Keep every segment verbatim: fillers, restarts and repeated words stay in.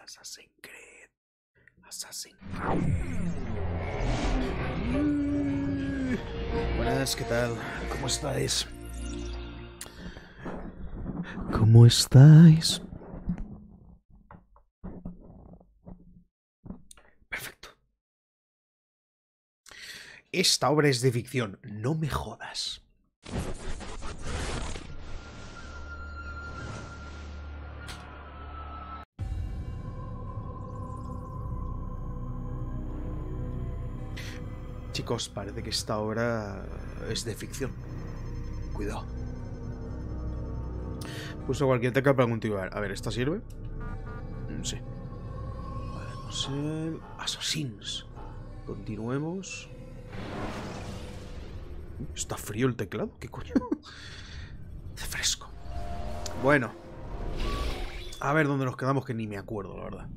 Assassin's Creed. Assassin's Creed. Buenas, ¿qué tal? ¿Cómo estáis? ¿Cómo estáis? Perfecto. Esta obra es de ficción. No me jodas. Chicos, parece que esta obra es de ficción. Cuidado. Puso cualquier tecla para continuar. A ver, ¿esta sirve? Sí. Vale, no sé. Assassins. Continuemos. ¿Está frío el teclado? ¿Qué coño? Hace fresco. Bueno. A ver dónde nos quedamos, que ni me acuerdo, la verdad.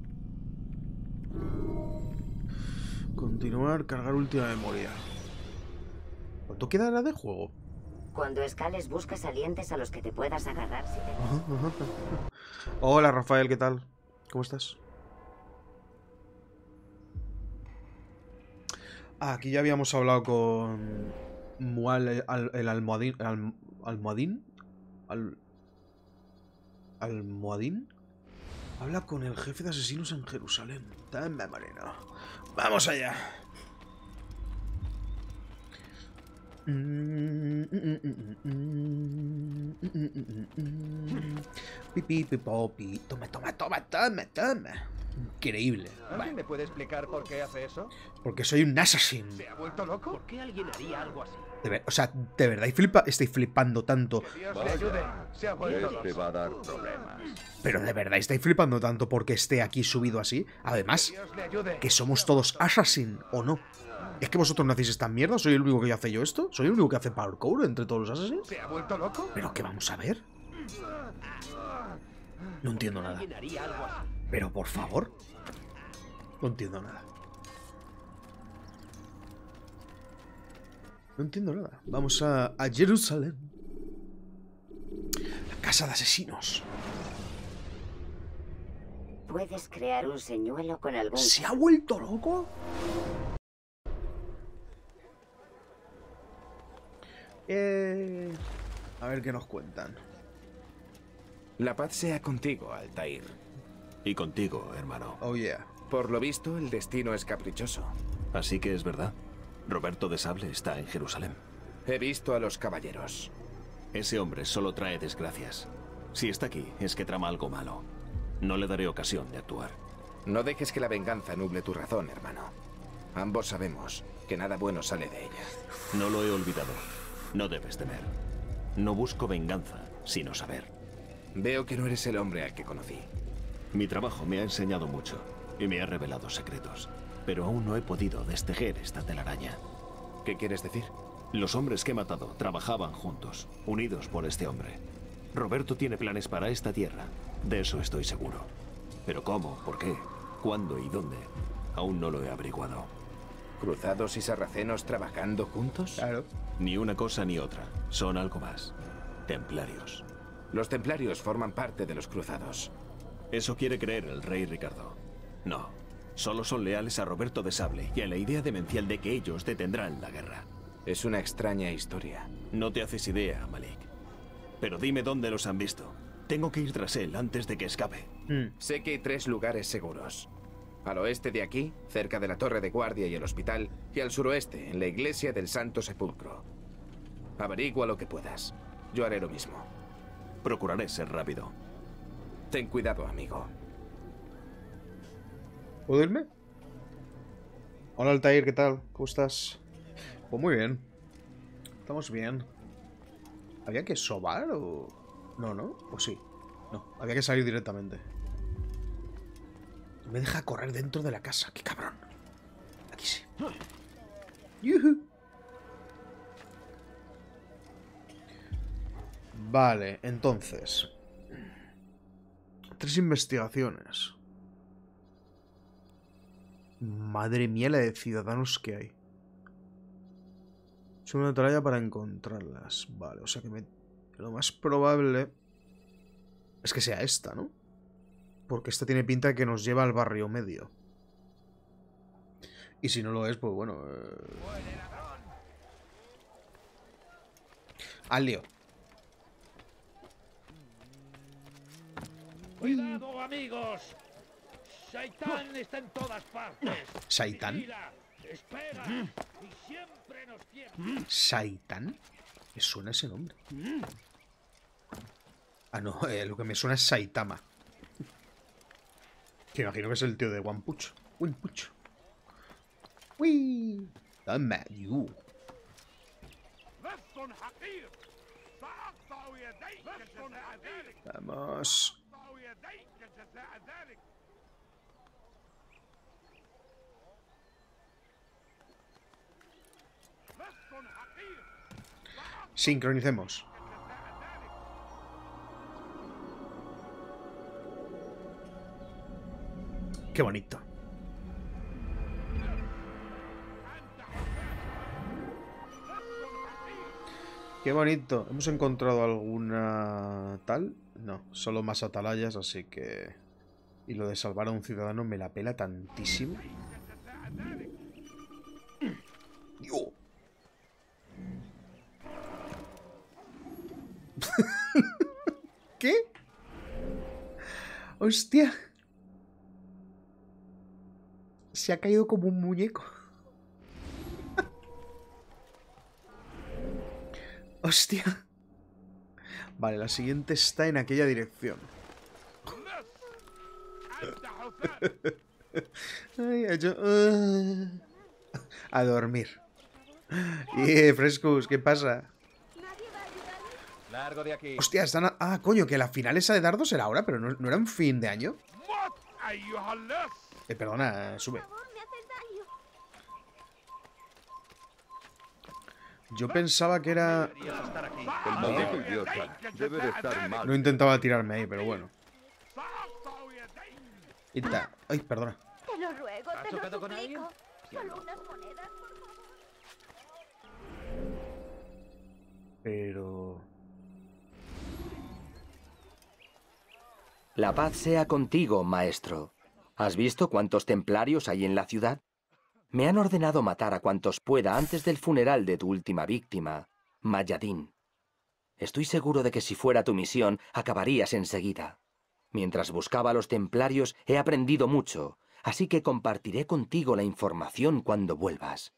Continuar, cargar última memoria. ¿Cuánto quedará de juego? Cuando escales, busca salientes a los que te puedas agarrar si te... Hola, Rafael, ¿qué tal? ¿Cómo estás? Ah, aquí ya habíamos hablado con Mual, el, el almohadín. El almohadín. Al, ¿Almohadín? Habla con el jefe de asesinos en Jerusalén. Dame, Marina. Vamos allá. Pipi, pipopi. Toma, toma, toma, toma, toma. Increíble. ¿Alguien vale. me puede explicar por qué hace eso? Porque soy un assassin. ¿Se ha vuelto loco? ¿Por qué alguien haría algo así? De ver, o sea, ¿de verdad flipa, estoy flipando tanto? Que Dios le ayude. Se ha vuelto Este va a dar problemas. Pero de verdad estáis flipando tanto porque esté aquí subido así. Además, que somos todos assassin, ¿o no? ¿Es que vosotros no hacéis esta mierda? ¿Soy el único que hace yo esto? ¿Soy el único que hace parkour entre todos los assassins? ¿Se ha vuelto loco? ¿Pero qué vamos a ver? No entiendo nada. Pero por favor. No entiendo nada. No entiendo nada. Vamos a, a Jerusalén. La casa de asesinos. Puedes crear un señuelo con algún... ¿Se ha vuelto loco? Eh... A ver qué nos cuentan. La paz sea contigo, Altair. Y contigo, hermano. Oh, yeah. Por lo visto, el destino es caprichoso. Así que es verdad. Roberto de Sable está en Jerusalén. He visto a los caballeros. Ese hombre solo trae desgracias. Si está aquí, es que trama algo malo. No le daré ocasión de actuar. No dejes que la venganza nuble tu razón, hermano. Ambos sabemos que nada bueno sale de ella. No lo he olvidado. No debes temer. No busco venganza, sino saber. Veo que no eres el hombre al que conocí. Mi trabajo me ha enseñado mucho y me ha revelado secretos. Pero aún no he podido destejer esta telaraña. ¿Qué quieres decir? Los hombres que he matado trabajaban juntos, unidos por este hombre. Roberto tiene planes para esta tierra, de eso estoy seguro. Pero cómo, por qué, cuándo y dónde, aún no lo he averiguado. ¿Cruzados y sarracenos trabajando juntos? Claro. Ni una cosa ni otra, son algo más. Templarios. Los templarios forman parte de los cruzados. Eso quiere creer el rey Ricardo. No, solo son leales a Roberto de Sable y a la idea demencial de que ellos detendrán la guerra. Es una extraña historia. No te haces idea, Malik. Pero dime dónde los han visto. Tengo que ir tras él antes de que escape. Mm. Sé que hay tres lugares seguros. Al oeste de aquí, cerca de la torre de guardia y el hospital, y al suroeste, en la iglesia del Santo Sepulcro. Averigua lo que puedas. Yo haré lo mismo. Procuraré ser rápido. Ten cuidado, amigo. ¿Puedo irme? Hola, Altair, ¿qué tal? ¿Cómo estás? Pues muy bien. Estamos bien. ¿Había que sobar o...? No, ¿no? ¿O sí? No, había que salir directamente. Me deja correr dentro de la casa. ¡Qué cabrón! Aquí sí. ¡Yuhu! Vale, entonces... Tres investigaciones. Madre mía, la de ciudadanos que hay. Es una tarea para encontrarlas. Vale, o sea que me... lo más probable es que sea esta, ¿no? Porque esta tiene pinta de que nos lleva al barrio medio. Y si no lo es, pues bueno... Eh... Al lío. ¡Cuidado, amigos! ¡Saitán está en todas partes! ¿Saitán? Vigila, espera, y siempre nos tiene. ¿Saitán? ¿Me suena ese nombre? Ah, no, eh, lo que me suena es Saitama. Que imagino que es el tío de One Punch. One Punch. Uy. Dame you. Vamos. Sincronicemos. Qué bonito. Qué bonito. ¿Hemos encontrado alguna tal? No, solo más atalayas, así que... Y lo de salvar a un ciudadano me la pela tantísimo. ¡Yo! ¿Qué? ¡Hostia! Se ha caído como un muñeco. Hostia. Vale, la siguiente está en aquella dirección. Ay, yo, uh, a dormir. Y Frescus, ¿qué pasa? Largo de aquí. Hostia, están... A... Ah, coño, que la final esa de dardos era ahora, pero no, no era un fin de año. Eh, perdona, sube. Yo pensaba que era... El maldito idiota debe de estar mal. No intentaba tirarme ahí, pero bueno. Ita. Ay, perdona. Te lo ruego, ¿Has te lo chocado con suplico. alguien? Solo unas monedas, por favor. Pero... La paz sea contigo, maestro. ¿Has visto cuántos templarios hay en la ciudad? Me han ordenado matar a cuantos pueda antes del funeral de tu última víctima, Mayadin. Estoy seguro de que si fuera tu misión, acabarías enseguida. Mientras buscaba a los templarios, he aprendido mucho, así que compartiré contigo la información cuando vuelvas.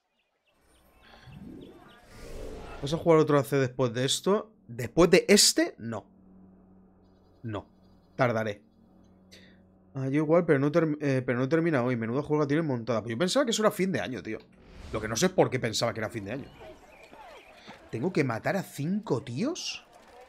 ¿Vas a jugar otro A C después de esto? ¿Después de este? No. No. Tardaré. Ah, yo igual, pero no, eh, pero no termina hoy. Menuda juega tiene montada. Pero yo pensaba que eso era fin de año, tío. Lo que no sé es por qué pensaba que era fin de año. ¿Tengo que matar a cinco tíos?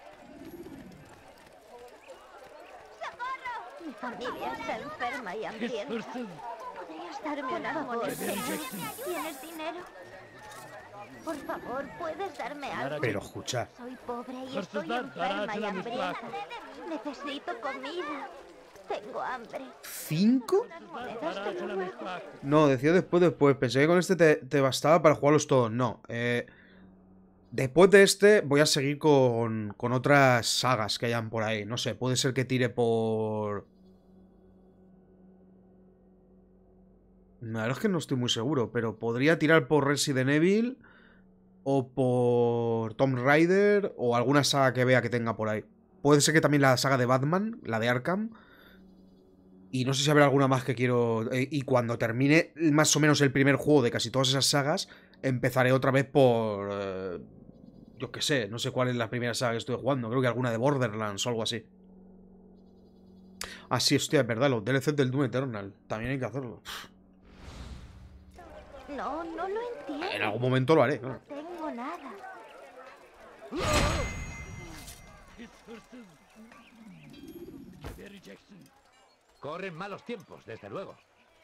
Mi familia está enferma y hambrienta. ¿Podrías darme una moneda? ¿Tienes dinero? Por favor, ¿puedes darme algo? Pero escucha. Soy pobre y estoy enferma y hambrienta. Necesito comida. Tengo hambre. ¿Cinco? Monedas te lo ruego. No, decía después, después. Pensé que con este te, te bastaba para jugarlos todos. No. Eh, después de este voy a seguir con, con otras sagas que hayan por ahí. No sé, puede ser que tire por... La verdad es que no estoy muy seguro, pero podría tirar por Resident Evil o por Tomb Raider o alguna saga que vea que tenga por ahí. Puede ser que también la saga de Batman, la de Arkham. Y no sé si habrá alguna más que quiero... Eh, y cuando termine más o menos el primer juego de casi todas esas sagas, empezaré otra vez por... Eh, yo qué sé, no sé cuál es la primera saga que estoy jugando. Creo que alguna de Borderlands o algo así. Ah, sí, hostia, es verdad, los D L Cs del Doom Eternal. También hay que hacerlo. No, no lo entiendo. En algún momento lo haré, claro. No tengo nada. Corren malos tiempos, desde luego.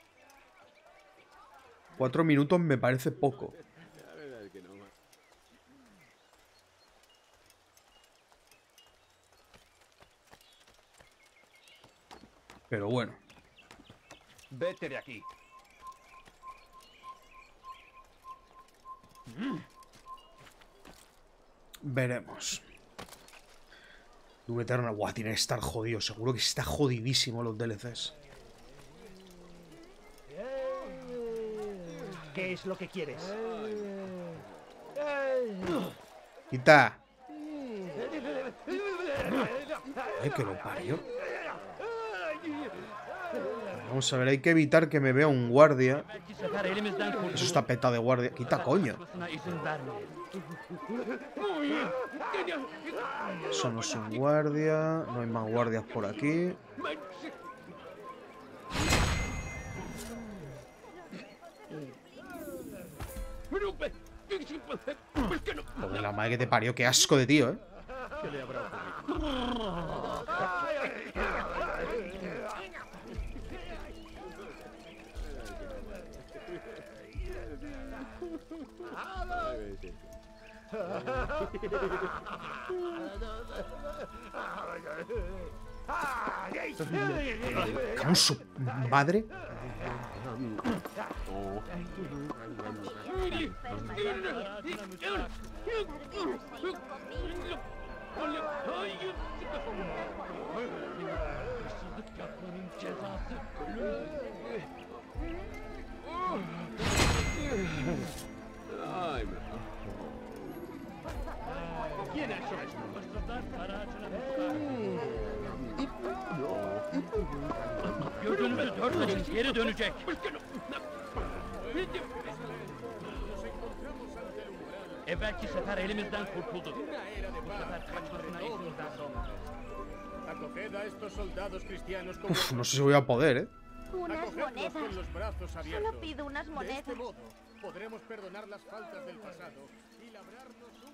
Cuatro minutos me parece poco. Pero bueno. Vete de aquí. Veremos. Doom Eternal. Buah, tiene que estar jodido. Seguro que está jodidísimo los D L Cs. ¿Qué es lo que quieres? Quita. Ay, que lo parió. Vamos a ver, hay que evitar que me vea un guardia. Eso está petado de guardia. Quita, coño. Eso no es un guardia. No hay más guardias por aquí. Joder, la madre que te parió. Qué asco de tío, eh. ¿Cómo su madre? Geri dönecek. Evvelki sefer elimizden kurtuldu. Bu sefer kaçmasına izin ver. Acoged a estos soldados cristianos como Uf, no sé si voy a poder, eh. Unas acogedlos con monedas. los brazos abiertos. Solo pido unas De monedas. este modo podremos perdonar las faltas del pasado y labrarnos un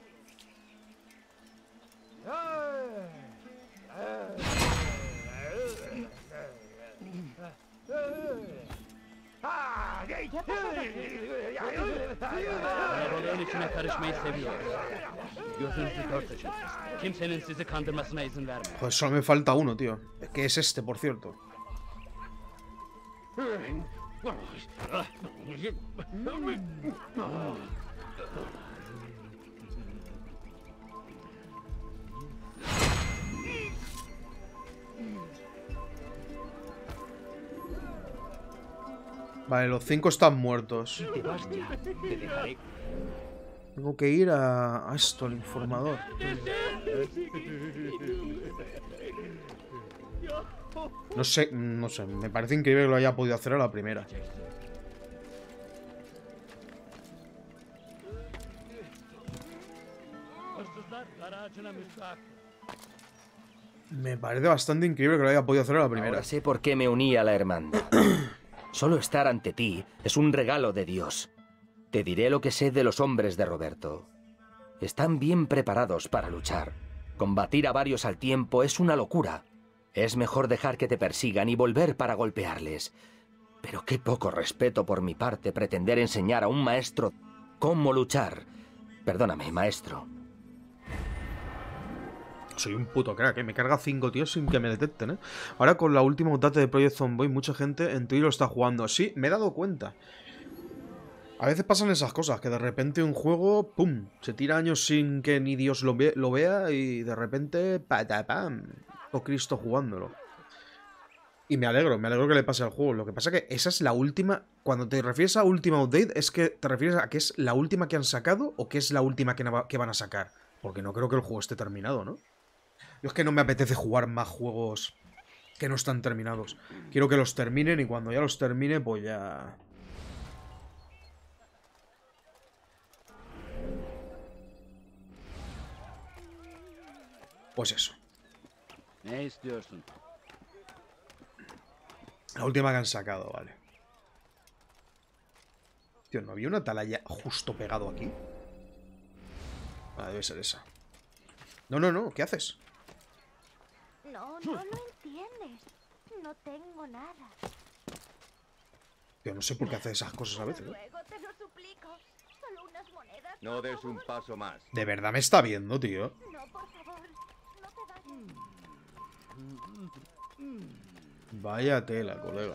Rolün içine karışmayı seviyoruz. Gözünüzü dört açın. Kimsenin sizi kandırmasına izin vermeyin. Joder, solo me falta uno, tío. Que es este, por cierto. Vale, los cinco están muertos. Tengo que ir a, a esto, al informador. No sé, no sé. Me parece increíble que lo haya podido hacer a la primera. Me parece bastante increíble que lo haya podido hacer a la primera. Ahora sé por qué me uní a la hermandad. Solo estar ante ti es un regalo de Dios. Te diré lo que sé de los hombres de Roberto. Están bien preparados para luchar. Combatir a varios al tiempo es una locura. Es mejor dejar que te persigan y volver para golpearles. Pero qué poco respeto por mi parte pretender enseñar a un maestro cómo luchar. Perdóname, maestro. Soy un puto crack, ¿eh? Me carga cinco tíos sin que me detecten, ¿eh? Ahora con la última update de Project Zomboid, mucha gente en Twitch lo está jugando. Sí, me he dado cuenta. A veces pasan esas cosas, que de repente un juego, ¡pum!, se tira años sin que ni Dios lo, ve lo vea y de repente, ¡patapam!, o Cristo jugándolo. Y me alegro, me alegro que le pase al juego. Lo que pasa es que esa es la última... Cuando te refieres a última update, ¿es que te refieres a que es la última que han sacado o que es la última que, que van a sacar? Porque no creo que el juego esté terminado, ¿no? Yo es que no me apetece jugar más juegos que no están terminados. Quiero que los terminen y cuando ya los termine, pues ya... Pues eso. Ne istiyorsun? La última que han sacado, vale. Tío, ¿no había una atalaya justo pegado aquí? Ah, debe ser esa. No, no, no, ¿qué haces? No, no lo entiendes. No tengo nada. Tío, no sé por qué hace esas cosas a veces, ¿eh? Luego te lo suplico. Solo unas monedas. No por des favor. un paso más. De verdad me está viendo, tío. No, por favor. No te vayas. Vaya tela, colega.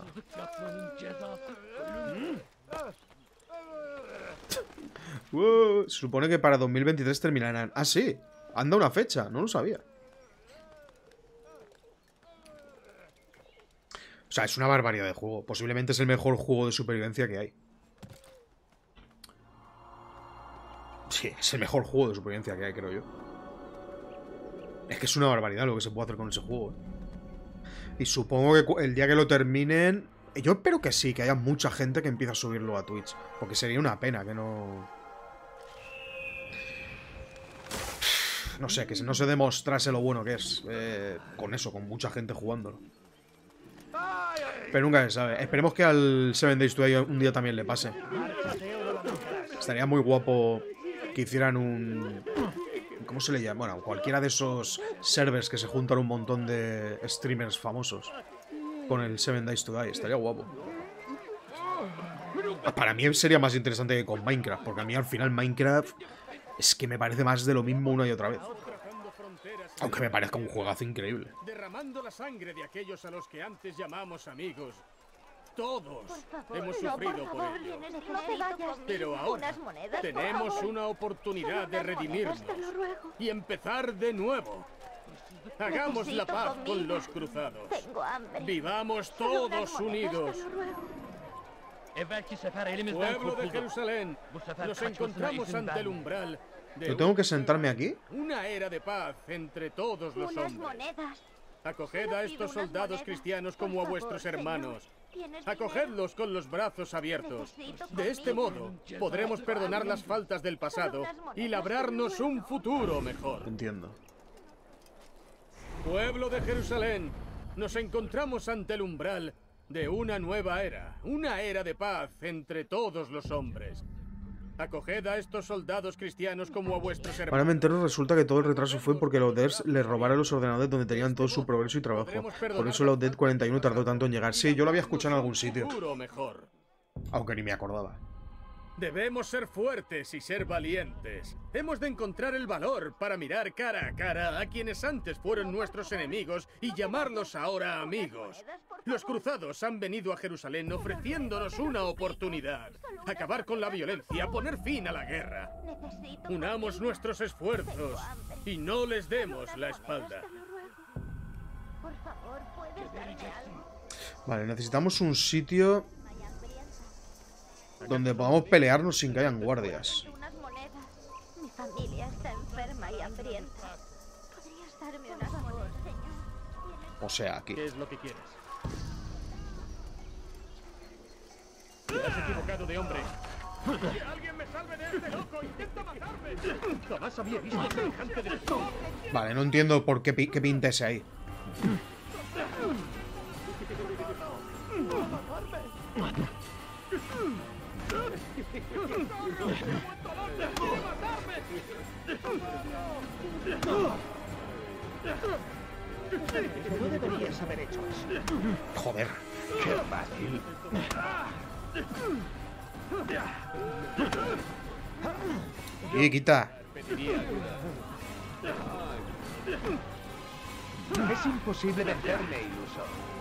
Wow, se supone que para dos mil veintitrés terminarán. Ah, sí. Anda una fecha, no lo sabía. sea, es una barbaridad de juego. Posiblemente es el mejor juego de supervivencia que hay. Sí, es el mejor juego de supervivencia que hay, creo yo. Es que es una barbaridad lo que se puede hacer con ese juego, ¿eh? Y supongo que el día que lo terminen... Yo espero que sí, que haya mucha gente que empiece a subirlo a Twitch. Porque sería una pena que no... No sé, que no se demostrase lo bueno que es. Eh, con eso, con mucha gente jugándolo. Pero nunca se sabe. Esperemos que al Seven Days to Die un día también le pase. Estaría muy guapo que hicieran un... ¿Cómo se le llama? Bueno, cualquiera de esos servers que se juntan un montón de streamers famosos con el Seven Days to Die. Estaría guapo. Para mí sería más interesante que con Minecraft, porque a mí al final Minecraft es que me parece más de lo mismo una y otra vez. Aunque me parezca un juegazo increíble. Derramando la sangre de aquellos a los que antes llamamos amigos. Todos favor, hemos no, sufrido por por, favor, ello. necesito no te vayas. Pero ahora Unas monedas, tenemos por favor. una oportunidad Solo de unas redimirnos monedas, te lo ruego. y empezar de nuevo. Hagamos la Necesito paz comida. con los cruzados. Tengo hambre. Vivamos Solo unas todos monedas, unidos. te lo ruego. Evvelki sefer elimizden Pueblo de kurtulduk. Jerusalén, Bu sefer nos kaçmasına encontramos izin ante el verme. umbral de ¿Yo tengo que sentarme aquí? una era de paz entre todos los Unas hombres. monedas. Acoged Solo a pido estos unas soldados monedas. cristianos Por como a favor, vuestros señor. hermanos. ¿Tienes Acogedlos con los brazos abiertos. Necesito De este comida. modo, podremos perdonar las faltas del pasado unas monedas, y labrarnos un futuro mejor. Entiendo. Pueblo de Jerusalén, nos encontramos ante el umbral de una nueva era, una era de paz entre todos los hombres. Acoged a estos soldados cristianos como a vuestros Ahora hermanos. me entero, resulta que todo el retraso fue porque los devs les robaron los ordenadores donde tenían todo su progreso y trabajo. Por eso la U D E D cuarenta y uno tardó tanto en llegar. Sí, yo lo había escuchado en algún sitio. Futuro mejor. Aunque ni me acordaba. Debemos ser fuertes y ser valientes. Hemos de encontrar el valor para mirar cara a cara a quienes antes fueron nuestros enemigos y llamarlos ahora amigos. Los cruzados han venido a Jerusalén ofreciéndonos una oportunidad. Acabar con la violencia, poner fin a la guerra. Necesito Unamos comida. nuestros esfuerzos y no les demos la espalda. Te lo ruego. Por favor, ¿puedes darme algo? Vale, necesitamos un sitio donde podamos pelearnos sin que hayan guardias. Unas monedas. Mi familia está enferma y hambrienta. ¿Podrías darme unas monedas, señor? O sea, aquí. ¿Qué es lo que quieres? Te has equivocado de hombre. ¡Que alguien me salve de este loco! ¡Intenta matarme! Jamás había visto semejante de... Vale, no entiendo por qué, pi qué pinta ese ahí. No deberías haber hecho eso. Joder. Qué fácil. Y quita. Es imposible vencerme, iluso.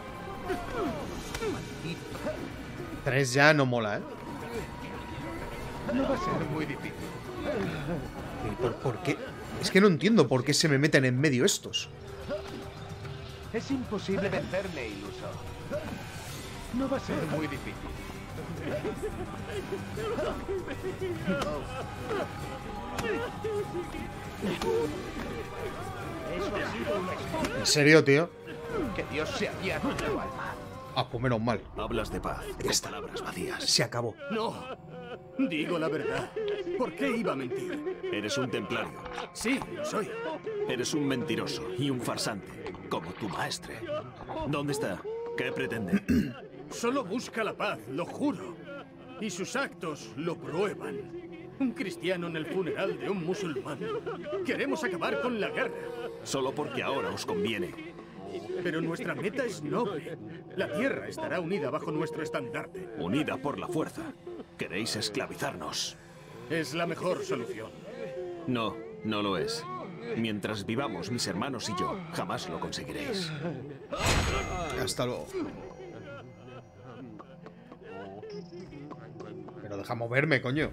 Tres ya no mola, ¿eh? No va a ser muy difícil. ¿Y por, por qué? Es que no entiendo por qué se me meten en medio estos. Es imposible vencerme, iluso. No va a ser muy difícil. Eso ha sido una historia. ¿En serio, tío? Que Dios se había tu alma. Ah, pues menos mal. Hablas de paz, con palabras vacías. Se acabó. No, digo la verdad. ¿Por qué iba a mentir? Eres un templario. Sí, lo soy. Eres un mentiroso y un farsante, como tu maestre. ¿Dónde está? ¿Qué pretende? Solo busca la paz, lo juro. Y sus actos lo prueban. Un cristiano en el funeral de un musulmán. Queremos acabar con la guerra. Solo porque ahora os conviene. Pero nuestra meta es noble. La tierra estará unida bajo nuestro estandarte. Unida por la fuerza. Queréis esclavizarnos. Es la mejor solución. No, no lo es. Mientras vivamos mis hermanos y yo, jamás lo conseguiréis. Hasta luego. Pero deja moverme, coño.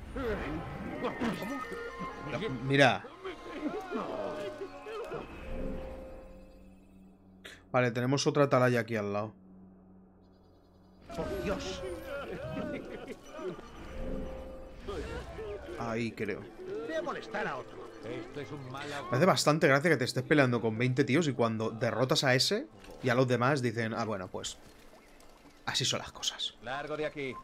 Mira. Vale, tenemos otra atalaya aquí al lado. Por Dios. Ahí creo. Voy a molestar a otro. Esto es un mal Me hace bastante gracia que te estés peleando con veinte tíos y cuando derrotas a ese y a los demás dicen, ah, bueno, pues así son las cosas. Largo de aquí.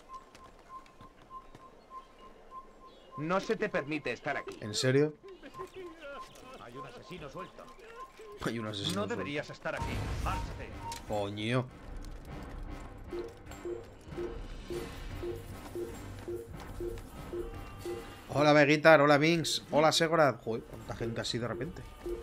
No se te permite estar aquí. ¿En serio? Hay un asesino suelto. Hay un asesino No suelto. deberías estar aquí. Márchate. Coño. Hola Vegitar, hola Vinx, hola Segorad. Joder, cuánta gente así de repente.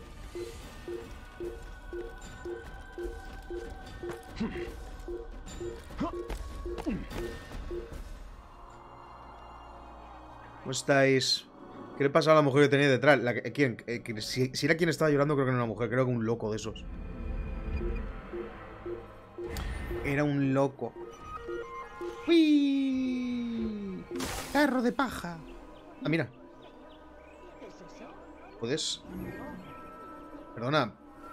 ¿Cómo estáis? ¿Qué le pasa a la mujer que tenía detrás? La que, ¿quién? Eh, que- si, si era quien estaba llorando, creo que no era una mujer, creo que un loco de esos. Era un loco. ¡Uy! Carro de paja. Ah, mira. ¿Puedes? Perdona,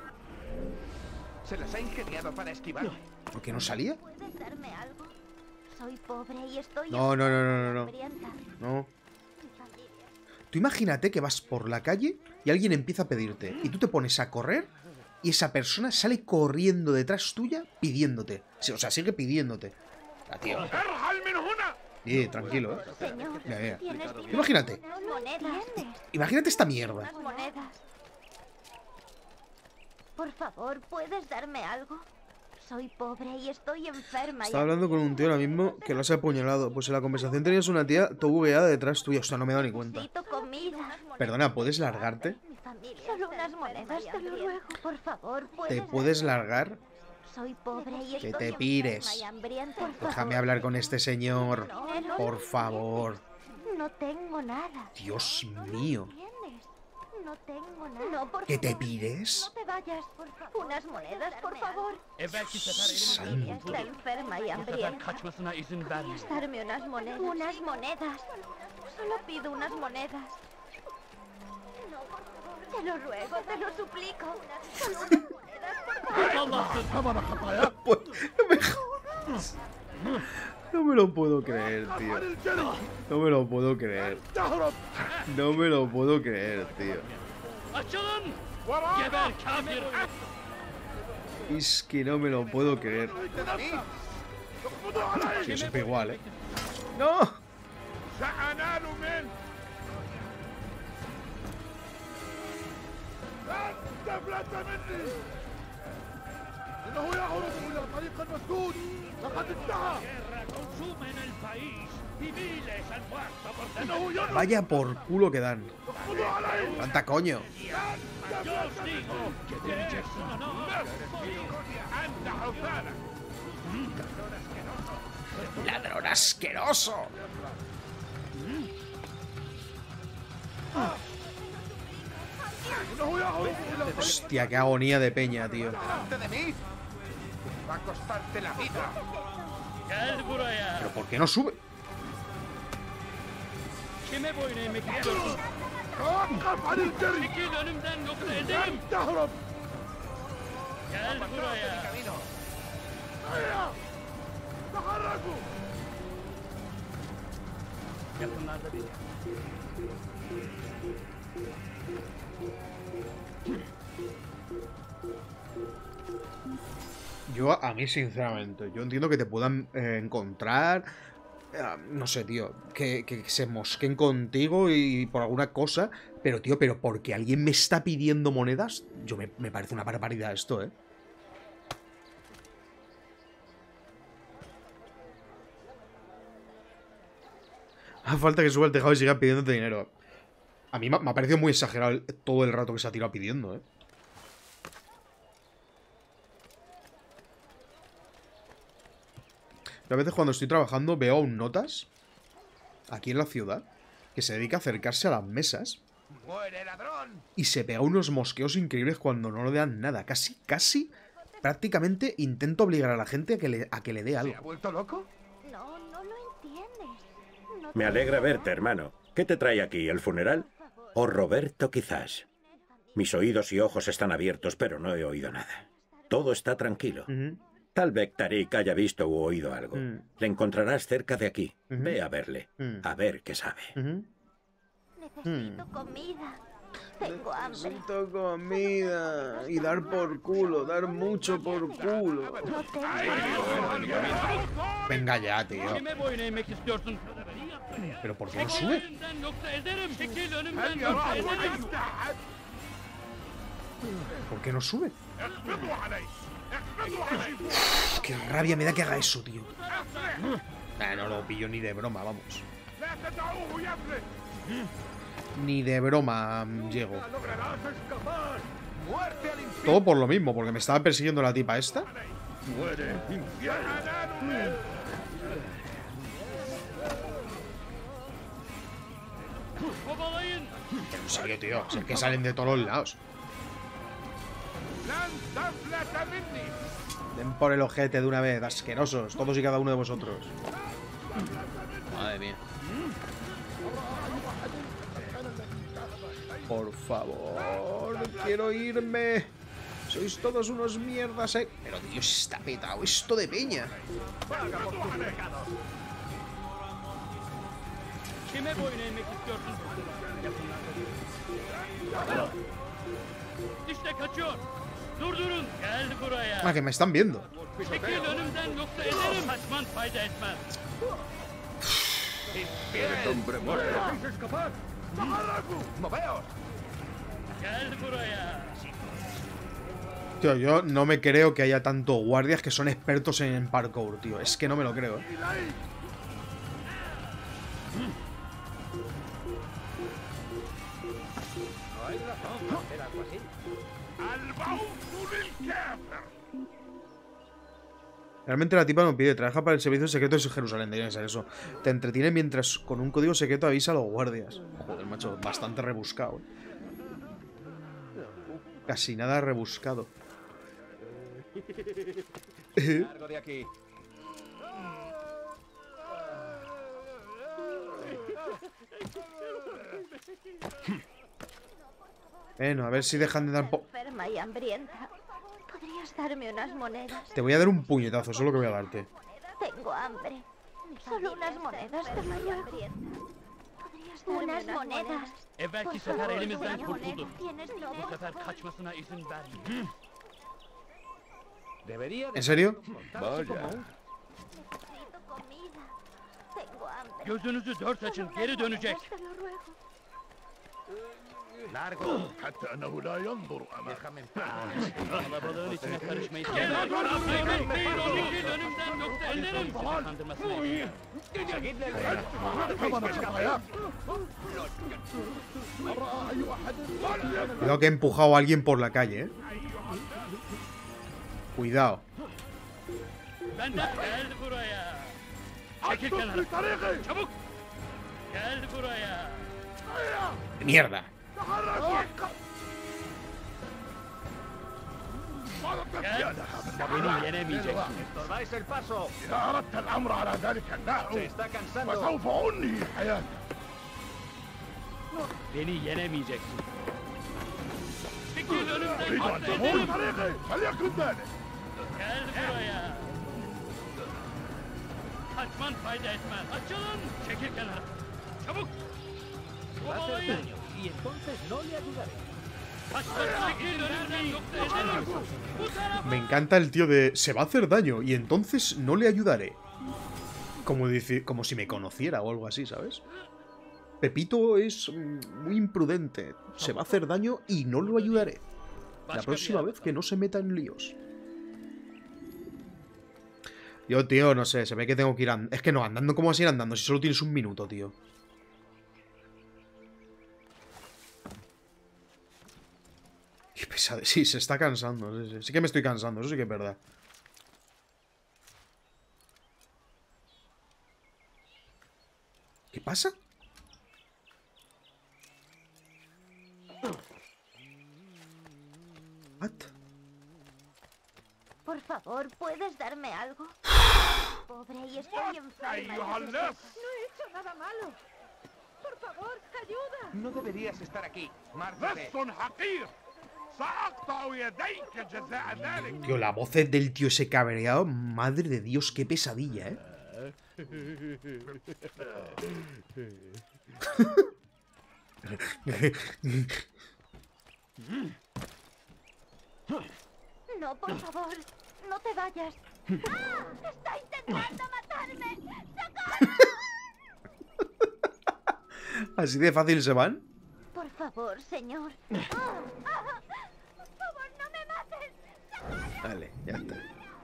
Se las ha ingeniado para esquivar. ¿por qué no salía? ¿Puedes darme algo? Soy pobre y estoy No, no, no, no, no, no. hambrienta. No. Mi familia. Tú imagínate que vas por la calle y alguien empieza a pedirte y tú te pones a correr y esa persona sale corriendo detrás tuya pidiéndote. Sí, o sea, sigue pidiéndote. La tío. Sí, tranquilo, eh. Señor, Mira, mira. ¿tienes Imagínate. unas monedas? Imagínate esta mierda. Unas monedas. Por favor, ¿puedes darme algo? Soy pobre y estoy enferma. Estaba hablando con un tío ahora mismo que lo has apuñalado. Pues en la conversación tenías una tía todo bugueada detrás tuya. O sea, no me he dado ni cuenta. Necesito comida. Perdona, ¿puedes largarte? Mi familia Solo unas monedas, te lo ruego. Por favor, ¿Te ¿puedes puedes darme largar? algo? Soy pobre y Que estoy te enferma pires. y hambrienta. Por favor. Déjame hablar con este señor. No, no Por lo favor. entiendes. No tengo nada. Dios mío. ¿Entiendes? No tengo nada. No, por ¿Que te favor. pires? No te vayas, por favor. Unas monedas, por favor. Santo. Está enferma y hambrienta. ¿Puedes darme unas monedas? Unas monedas. Solo pido unas monedas. No, por favor. Te lo ruego, te lo suplico. Solo unas monedas, por favor. Pues, no me jodas. No me lo puedo creer, tío. No me lo puedo creer. No me lo puedo creer, tío. Es que no me lo puedo creer. Sí, siempre igual, ¿eh? ¡No! Vaya por culo que dan. ¡Tanta coño! ¡Ladrón asqueroso! Hostia, qué agonía de peña, tío. ¡Delante de mí! Va a costarte la vida. ¿Pero por qué no sube? Yo, a mí, sinceramente, yo entiendo que te puedan eh, encontrar, eh, no sé, tío, que, que se mosquen contigo y por alguna cosa, pero, tío, pero porque alguien me está pidiendo monedas, yo me, me parece una barbaridad esto, ¿eh? Hace falta que suba el tejado y siga pidiéndote dinero. A mí me ha parecido muy exagerado el- todo el rato que se ha tirado pidiendo, ¿eh? Yo a veces cuando estoy trabajando veo a un notas aquí en la ciudad que se dedica a acercarse a las mesas ¡Muere, ladrón! y se pega unos mosqueos increíbles cuando no le dan nada. Casi, casi, prácticamente intento obligar a la gente a que le, a que le dé ¿Se ha algo. vuelto loco? No, no lo entiendes. No Me alegra verte, hermano. ¿Qué te trae aquí, el funeral? O Roberto, quizás. Mis oídos y ojos están abiertos, pero no he oído nada. Todo está tranquilo. Ujú. Tal vez Tarik haya visto u oído algo. Mm. Le encontrarás cerca de aquí. Ujú. Ve a verle. Mm. A ver qué sabe. Ujú. Necesito comida. Tengo hambre. Necesito comida. Y dar por culo, dar mucho por culo. No tengo. Venga ya, tío. Kime boyun eğmek istiyorsun? Pero ¿por qué no sube? Önümden yoksa ederim. Çekil önümden yoksa ederim. ¿Por qué no sube? Qué rabia me da que haga eso, tío. Ah, no lo pillo ni de broma, vamos. Ni de broma mm, llego. Todo por lo mismo, porque me estaba persiguiendo la tipa esta. Kovalayın. En serio, tío. Si es que salen de todos los lados. Den por el ojete de una vez, asquerosos. Todos y cada uno de vosotros. Madre mía. Por favor, quiero irme. Sois todos unos mierdas, eh. Pero Dios, está petado esto de peña. Kime boyun eğmek istiyorsun? İşte kaçıyor. Durdurun. Gel buraya. Ah, que me están viendo. Çekil önümden yoksa ederim. Kaçman fayda etmez. Eres hombre muerto. Gel buraya. Tío, yo no me creo que haya tantos guardias que son expertos en parkour, tío. Es que no me lo creo, eh. Realmente la tipa no pide, trabaja para el servicio secreto de Jerusalén, debería ser eso. Te entretiene mientras con un código secreto avisa a los guardias. Joder, macho, bastante rebuscado. Casi nada rebuscado. Largo de aquí. Bueno, a ver si dejan de dar po... Enferma y hambrienta. ¿Podrías darme unas monedas? Te voy a dar un puñetazo, eso es lo que voy a darte. Tengo hambre. Solo unas monedas, te voy hambrienta. ¿Podrías darme unas monedas? Evvelki Por sefer favor, elimizden una kurtulduk. moneda. ¿Tienes Bu dinero? sefer kaçmasına izin vermeyin. Debería de ¿En serio? comportarse como un- Necesito comida. Tengo hambre. Gözünüzü dört açın. Geri dönecek. Te lo ruego. Largo. Déjame en paz. Kalabalığın içine karışmayı sevmem. Çekil önümden yoksa ederim. Sizi kandırmasına izin vermeyin. Seguidle el rastro. Cuidado que he empujado a alguien por la calle, eh. Cuidado. Benden gel buraya. Çekil kenara. Çabuk. Gel buraya. Mierda. Gel. Beni yenemeyeceksin. Estorbáis el paso. Se está cansando. Beni yenemeyeceksin. Çekil önümden yoksa ederim. Gel buraya. Kaçman fayda etmez. Açılın. Çekil kenara. Çabuk. Va a hacer Kovalayın. daño y entonces no le ayudaré. Kaçman çekil önümden yoksa ederim. Bu tarafa. Me encanta el tío de... Se va a hacer daño y entonces no le ayudaré. Como, dice, como si me conociera o algo así, ¿sabes? Pepito es mm, muy imprudente. Se va a hacer daño y no lo ayudaré. La próxima vez que no se meta en líos. Yo, tío, no sé, se ve que tengo que ir andando. Es que no, andando, ¿cómo vas a ir andando? Si solo tienes un minuto, tío. Qué pesado. Sí, se está cansando. Sí, sí. Sí que me estoy cansando, eso sí que es verdad. ¿Qué pasa? What? Por favor, ¿puedes darme algo? Pobre, y estoy enferma. أيها necesito- الناس No he hecho nada malo. Por favor, ayuda. No deberías estar aquí. Márchate. لص حقير Tío, la voz del tío ese cabreado. Madre de Dios, qué pesadilla, ¿eh? No, por favor, no te vayas. ¡Ah! ¡Está intentando matarme! ¡Socorro! ¿Así de fácil se van? Por favor, señor. ¡Ah! ¡Ah! Por favor, no me mates. ¡Socorro! Vale, ya está.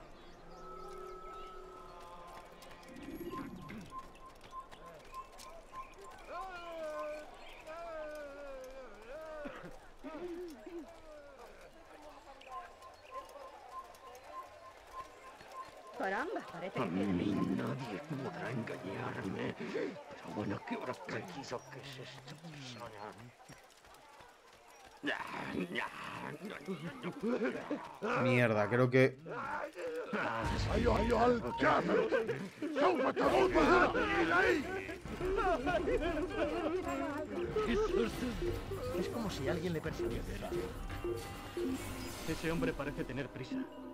Caramba, parece que... A mí nadie podrá engañarme. Pero bueno, ¿qué hora preciso que es esta persona? Mierda, creo que... Es como si alguien le persiguiera. Ese hombre parece tener prisa.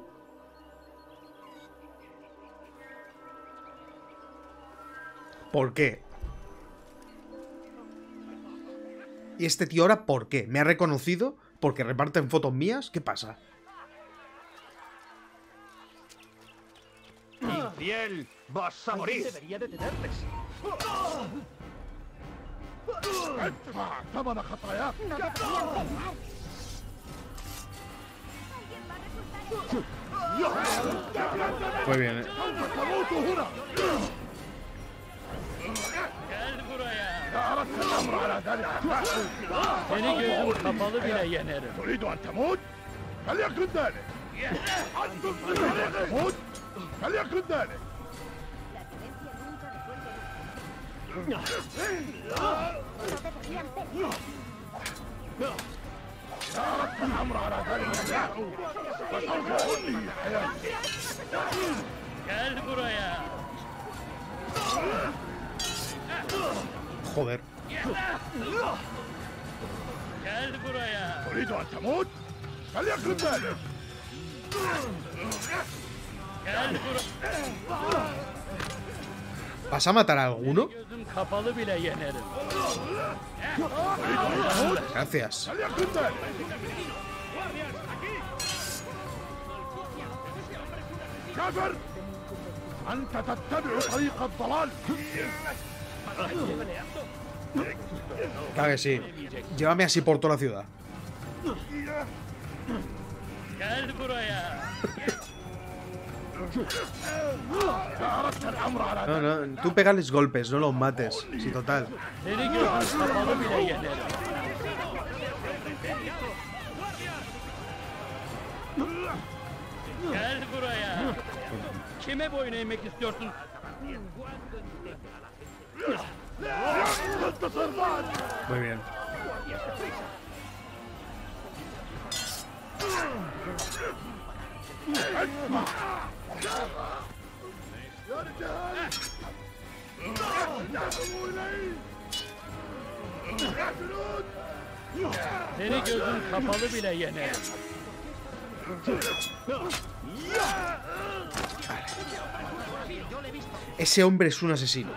¿Por qué? ¿Y este tío ahora por qué? ¿Me ha reconocido? ¿Porque reparten fotos mías? ¿Qué pasa? Infiel, vas a morir. Debería detenerles. No deberían pensar. Muy bien, ¿eh? Gel buraya. Seni gözüm kapalı bile yenerim. تريد أن تموت؟ فليكن ذلك. تموت؟ فليكن ذلك. أردت الأمر على ذلك. Gel buraya. Joder. Gel buraya. تريد أن تموت؟ فليكن ذلك. Gel buraya. ¿Vas a matar a alguno? Gözüm kapalı bile yenerim. Gracias. فليكن ذلك. كافر! أنت تتبع طريق الضلال. Claro que sí. Llévame así por toda la ciudad. Gel buraya. No, no, tú pégales golpes, no los mates. Sí, total. Seni gözüm kapalı bile yenerim. Gel buraya. Kime boyun eğmek istiyorsun? Muy bien. Seni gözüm kapalı bile yenerim. Ese hombre es un asesino.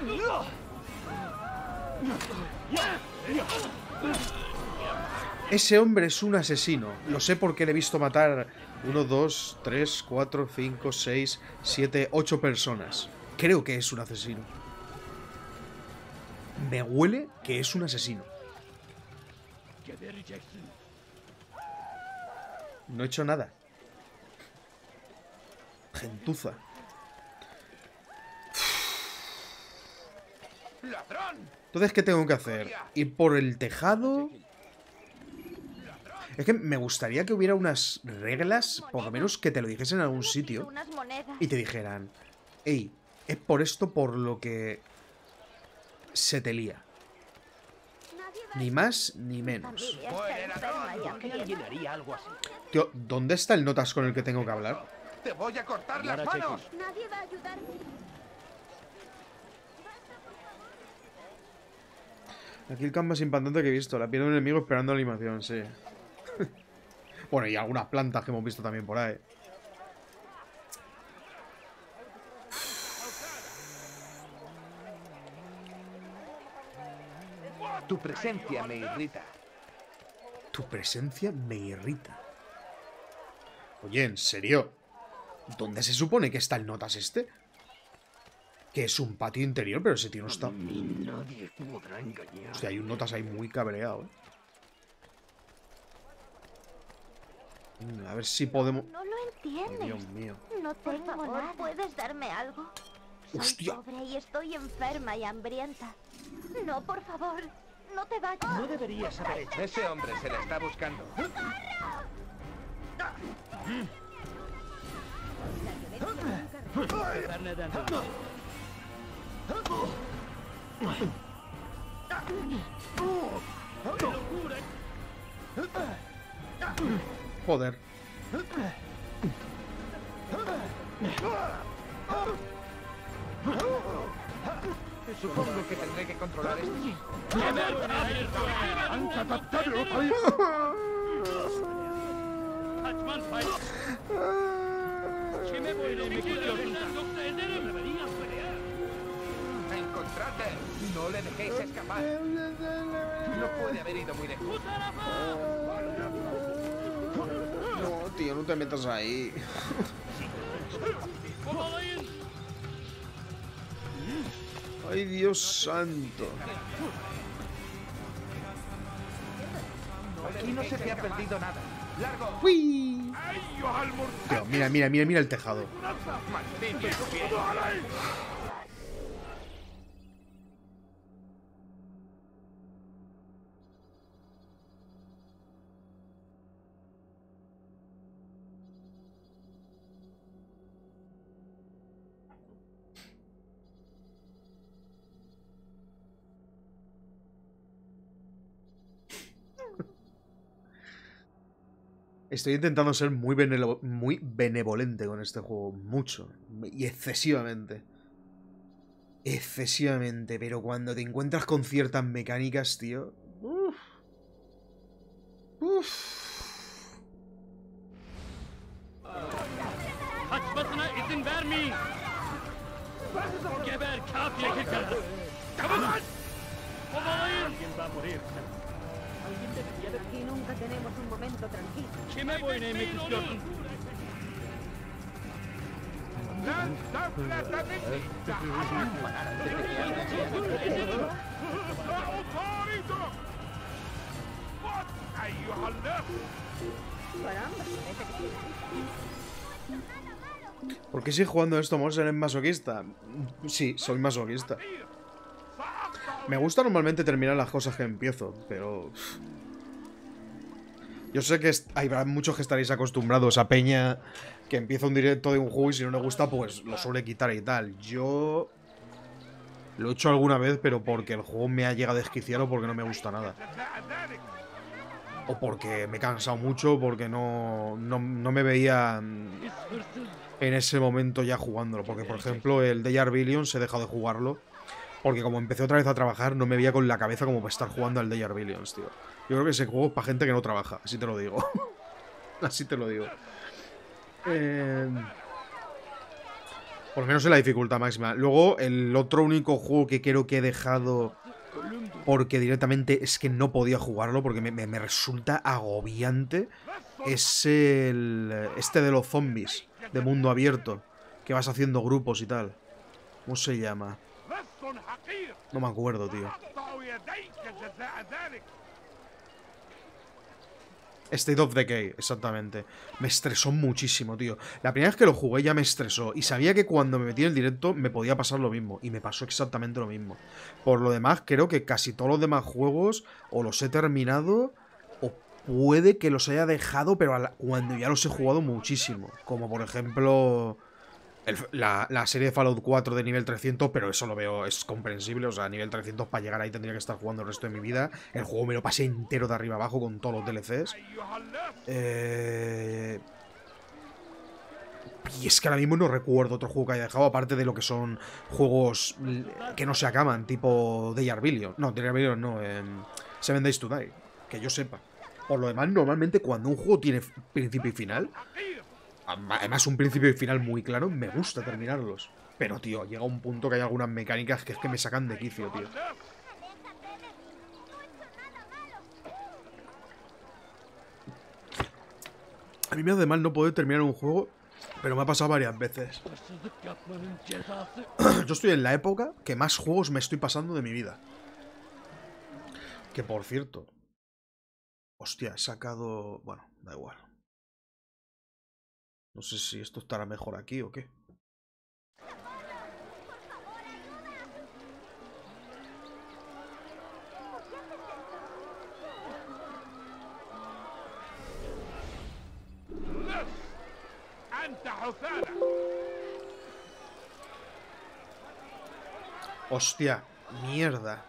Ese hombre es un asesino. Lo sé porque le he visto matar uno, dos, tres, cuatro, cinco, seis, siete, ocho personas. Creo que es un asesino. Me huele que es un asesino. No he hecho nada. Gentuza. Entonces, ¿qué tengo que hacer? ¿Ir por el tejado? Es que me gustaría que hubiera unas reglas, por lo menos que te lo dijesen en algún sitio, y te dijeran, hey, es por esto por lo que se te lía. Ni más ni menos. ¿Alguien haría algo así? Tío, ¿dónde está el notas con el que tengo que hablar? ¡Te voy a cortar las manos! Nadie va a ayudarme. Aquí el campo más impactante que he visto. La piel de un enemigo esperando la animación, sí. Bueno, y algunas plantas que hemos visto también por ahí. Tu presencia me irrita. Tu presencia me irrita. Oye, ¿en serio? ¿Dónde se supone que está el notas este? Que es un patio interior, pero ese tío no está... Nadie podrá engañar. Hostia, hay un notas ahí muy cabreado, ¿eh? A ver si podemos... No lo entiendes. Ay, Dios mío. No tengo nada. ¿Puedes darme algo? Soy ¡Hostia! pobre y estoy enferma y hambrienta. No, por favor. No te vayas. No deberías haber hecho. Ese hombre se la está buscando. Joder. Supongo que tendré que controlar esto. ¡Encontrate! No le dejéis escapar. No puede haber ido muy lejos. No, tío, no te metas ahí. Ay, Dios santo. Aquí no se te ha perdido nada. ¡Largo! ¡Uy! Tío, mira, mira, mira, mira el tejado. Estoy intentando ser muy, muy benevolente con este juego. Mucho. Y excesivamente. Excesivamente. Pero cuando te encuentras con ciertas mecánicas, tío... Uff. Uff. Alguien va a morir. Alguien debería de... Aquí nunca tenemos un momento tranquilo. ¿Por qué sigue jugando esto, Monster? ¿Eres masoquista? Sí, soy masoquista. Me gusta normalmente terminar las cosas que empiezo, pero... Yo sé que hay muchos que estaréis acostumbrados a peña que empieza un directo de un juego y si no le gusta, pues lo suele quitar y tal. Yo... Lo he hecho alguna vez, pero porque el juego me ha llegado a desquiciar o porque no me gusta nada. O porque me he cansado mucho, porque no, no, no me veía en ese momento ya jugándolo. Porque, por ejemplo, el Deyar Billions he dejado de jugarlo. Porque como empecé otra vez a trabajar, no me veía con la cabeza como para estar jugando al Deyar Billions, tío. Yo creo que ese juego es para gente que no trabaja, así te lo digo. Así te lo digo. Eh... Por lo menos en la dificultad máxima. Luego, el otro único juego que creo que he dejado... Porque directamente es que no podía jugarlo, porque me, me, me resulta agobiante. Es el... Este de los zombies, de mundo abierto. Que vas haciendo grupos y tal. ¿Cómo se llama? No me acuerdo, tío. State of Decay, exactamente. Me estresó muchísimo, tío. La primera vez que lo jugué ya me estresó. Y sabía que cuando me metí en el directo me podía pasar lo mismo. Y me pasó exactamente lo mismo. Por lo demás, creo que casi todos los demás juegos o los he terminado o puede que los haya dejado, pero a la, cuando ya los he jugado muchísimo. Como por ejemplo... El, la, la serie de Fallout cuatro de nivel trescientos, pero eso lo veo, es comprensible. O sea, nivel trescientos para llegar ahí tendría que estar jugando el resto de mi vida. El juego me lo pasé entero de arriba abajo con todos los D L Cs. Eh... Y es que ahora mismo no recuerdo otro juego que haya dejado, aparte de lo que son juegos que no se acaban, tipo Deyar Billions. No, Deyar Billions no, eh, Seven Days to Die, que yo sepa. Por lo demás, normalmente cuando un juego tiene principio y final, además un principio y final muy claro, me gusta terminarlos. Pero, tío, llega un punto que hay algunas mecánicas que es que me sacan de quicio, tío. A mí me hace mal no poder terminar un juego, pero me ha pasado varias veces. Yo estoy en la época que más juegos me estoy pasando de mi vida. Que, por cierto... Hostia, he sacado... Bueno, da igual. No sé si esto estará mejor aquí o qué. Hostia, mierda.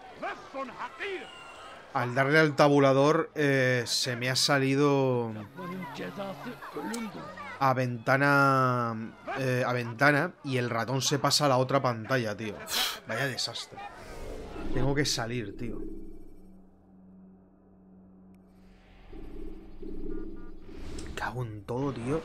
Al darle al tabulador eh, se me ha salido a ventana eh, a ventana y el ratón se pasa a la otra pantalla, tío. Uf, vaya desastre. Tengo que salir, tío. Cago en todo, tío.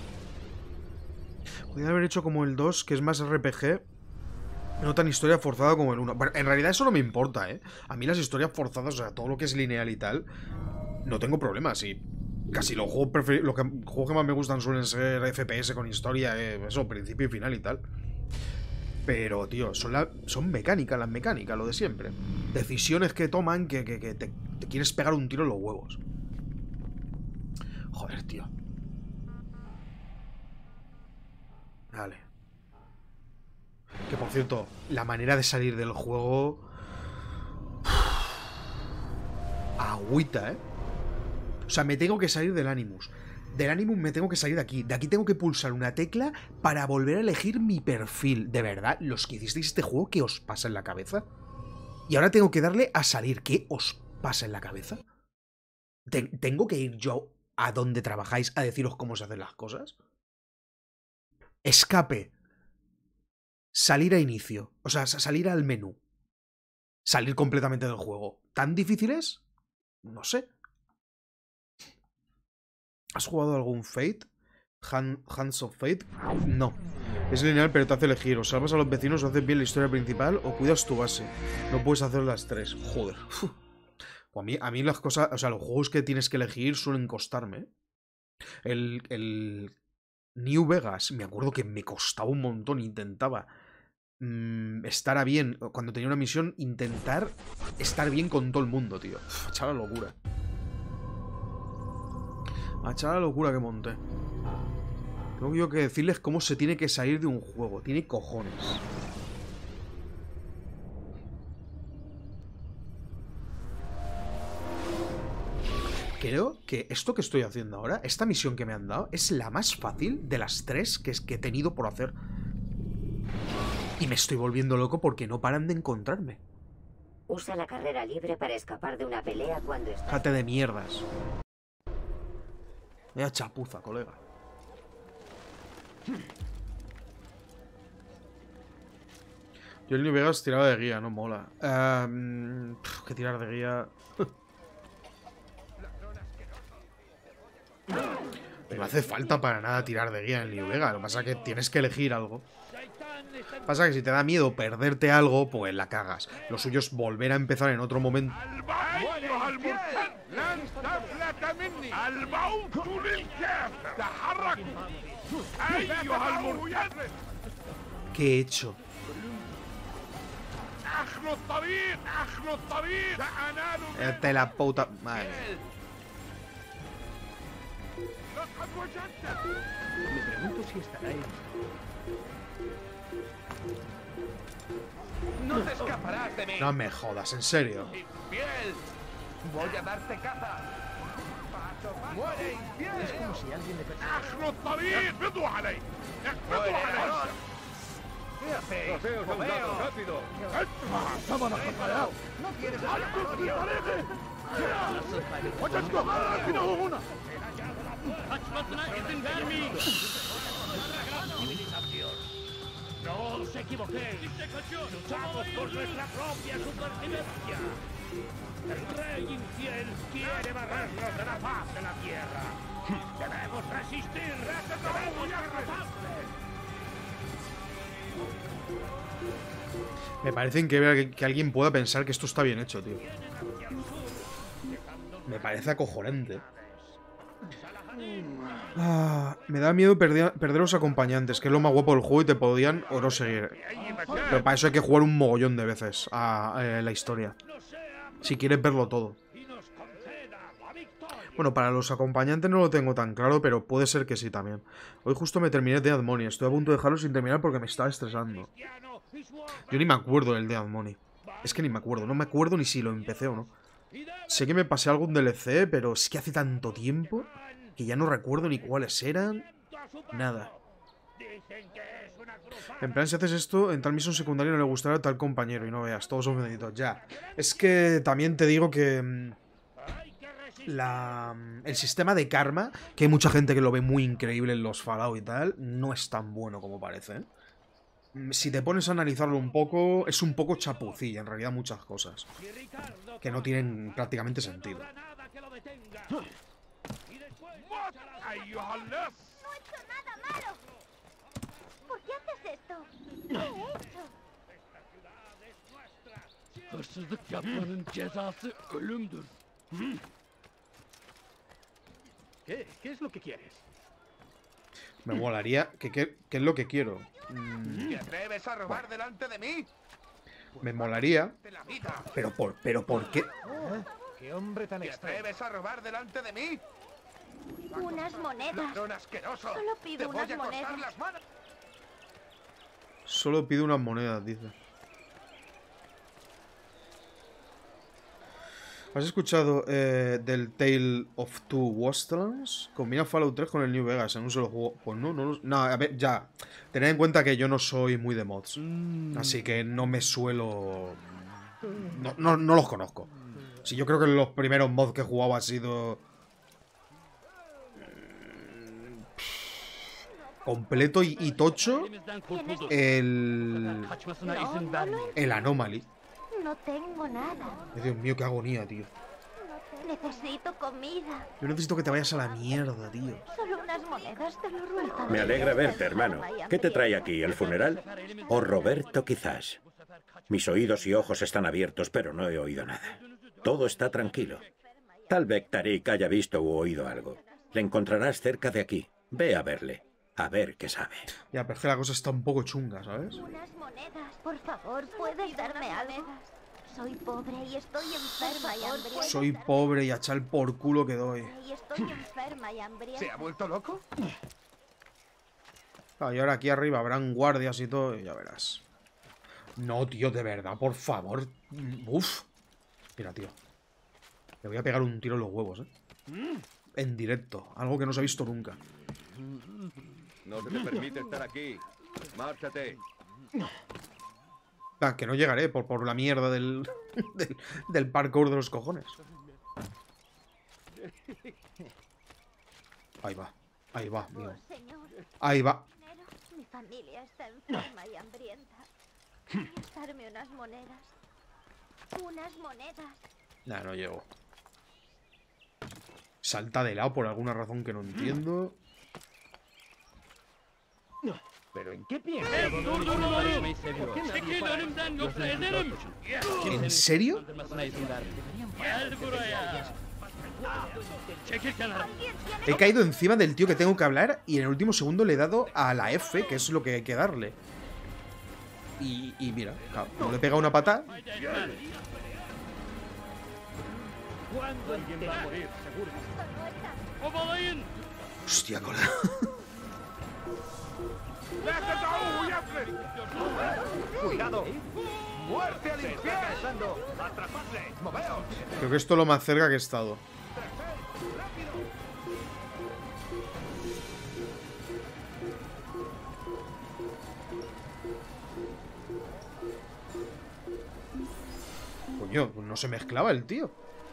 Podría haber hecho como el dos, que es más R P G. No tan historia forzada como el uno. Bueno, en realidad eso no me importa, ¿eh? A mí las historias forzadas, o sea, todo lo que es lineal y tal, no tengo problemas. Y casi los juegos, los que, juegos que más me gustan suelen ser F P S con historia, eh, eso, principio y final y tal. Pero, tío, son, la, son mecánicas, las mecánicas, lo de siempre. Decisiones que toman que, que, que te, te quieres pegar un tiro en los huevos. Joder, tío. Vale. Que, por cierto, la manera de salir del juego... Agüita, ¿eh? O sea, me tengo que salir del Animus. Del Animus me tengo que salir de aquí. De aquí tengo que pulsar una tecla para volver a elegir mi perfil. De verdad, los que hicisteis este juego, ¿qué os pasa en la cabeza? Y ahora tengo que darle a salir. ¿Qué os pasa en la cabeza? ¿Tengo que ir yo a donde trabajáis a deciros cómo se hacen las cosas? Escape. Salir a inicio. O sea, salir al menú. Salir completamente del juego. ¿Tan difícil es? No sé. ¿Has jugado algún Fate? Hand, Hands of Fate? No. Es lineal, pero te hace elegir. O salvas a los vecinos, o haces bien la historia principal, o cuidas tu base. No puedes hacer las tres. Joder. A mí, a mí las cosas... O sea, los juegos que tienes que elegir suelen costarme. El... el New Vegas, me acuerdo que me costaba un montón. Intentaba mmm, estar a bien. Cuando tenía una misión, intentar estar bien con todo el mundo, tío. Uf, echar la locura. A echar la locura que monté. Tengo yo que decirles cómo se tiene que salir de un juego. Tiene cojones. Creo que esto que estoy haciendo ahora, esta misión que me han dado, es la más fácil de las tres que, que he tenido por hacer. Y me estoy volviendo loco porque no paran de encontrarme. Usa la carrera libre para escapar de una pelea cuando estás... Jate de mierdas. Vaya chapuza, colega. Yo el New Vegas tiraba de guía, no mola. Um, pff, que tirar de guía... No hace falta para nada tirar de guía en el New Vegas. Lo que pasa es que tienes que elegir algo. Lo que pasa es que si te da miedo perderte algo, pues la cagas. Lo suyo es volver a empezar en otro momento. ¿Qué he hecho? Este la puta... Madre mía. Me pregunto si estará ahí. No te escaparás de mí. No me jodas, en serio. Infiel. Voy a darte caza. Muere, infiel. Es como si alguien le persiguiera. ¿Qué hacéis? ¡Trofeos a un lado, rápido! ¡Vámonos, preparado! ¡No quieres No os equivoquéis. Luchamos por nuestra propia supervivencia. El rey infiel quiere barrernos de la faz de la tierra. Debemos resistir. Debemos derrotarle. Me parece increíble que, que alguien pueda pensar que esto está bien hecho, tío. Me parece acojonante. Ah, me da miedo perder, perder los acompañantes, que es lo más guapo del juego y te podían o no seguir. Pero para eso hay que jugar un mogollón de veces a, a la historia. Si quieres verlo todo. Bueno, para los acompañantes no lo tengo tan claro, pero puede ser que sí también. Hoy justo me terminé Dead Money. Estoy a punto de dejarlo sin terminar porque me estaba estresando. Yo ni me acuerdo del Dead Money. Es que ni me acuerdo. No me acuerdo ni si lo empecé o no. Sé que me pasé algún D L C, pero es que hace tanto tiempo que ya no recuerdo ni cuáles eran. Nada. En plan, si haces esto, en tal misión secundaria no le gustará a tal compañero y no veas, todos son benditos. Ya. Es que también te digo que... La, el sistema de karma, que hay mucha gente que lo ve muy increíble en los Fallout y tal, no es tan bueno como parece, ¿eh? Si te pones a analizarlo un poco, es un poco chapucilla, en realidad muchas cosas que no tienen prácticamente sentido. No he hecho nada malo. ¿Por qué haces esto? ¿Qué he hecho? Hırsızlık yapmanın cezası ölümdür. ¿Qué? ¿Qué es lo que quieres? Me molaría... ¿Qué, qué, qué es lo que quiero? Mm, ¿Te atreves a robar delante de mí? me molaría... Pero por, pero ¿por qué? ¿Qué hombre tan extraño? ¿Te atreves a robar delante de mí? Unas monedas. Ladrón asqueroso. Solo pido Te voy unas a cortar monedas. las manos. Solo pido unas monedas, dice. ¿Has escuchado eh, del Tale of Two Wastelands? Combina Fallout tres con el New Vegas en un solo juego. Pues no, no, no. A ver, ya. Tened en cuenta que yo no soy muy de mods. Así que no me suelo... No, no, no los conozco. Si yo creo que los primeros mods que he jugado han sido... Completo y, y tocho. El... El Anomaly. No tengo nada. Dios mío, qué agonía, tío. Necesito comida. Yo necesito que te vayas a la mierda, tío. Solo unas monedas, te lo ruego. Me alegra verte, hermano. ¿Qué te trae aquí, el funeral? ¿O Roberto, quizás? Mis oídos y ojos están abiertos, pero no he oído nada. Todo está tranquilo. Tal vez Tarik haya visto u oído algo. Le encontrarás cerca de aquí. Ve a verle. A ver qué sabe. Ya, pero es que la cosa está un poco chunga, ¿sabes? Unas monedas, por favor, ¿puedes darme algo? Soy pobre y estoy enferma y hambrienta. Soy pobre y a echar por culo que doy. Y estoy enferma y hambrienta. ¿Se ha vuelto loco? Ah, y ahora aquí arriba habrán guardias y todo, y ya verás. No, tío, de verdad, por favor. Uf. Mira, tío. Le voy a pegar un tiro en los huevos, ¿eh? En directo. Algo que no se ha visto nunca. No se te permite estar aquí. Márchate. Ah, que no llegaré por, por la mierda del, del, del parkour de los cojones. Ahí va. Ahí va, mío. Ahí va. Mi familia está enferma y hambrienta. ¿Puedes darme unas monedas? Unas monedas. Nah, no llego. Salta de lado por alguna razón que no entiendo. ¿Pero en qué piensas? ¿En serio? He caído encima del tío que tengo que hablar y en el último segundo le he dado a la F, que es lo que hay que darle. Y, y mira, claro, no le he pegado una patada. ¿Cuándo alguien va a morir? Seguro. Hostia, colega. ¡Cuidado! ¡Muerte al infiel! ¡Atrapadle! ¡Moveos! Creo que esto es lo más cerca que he estado. Coño, no se mezclaba el tío.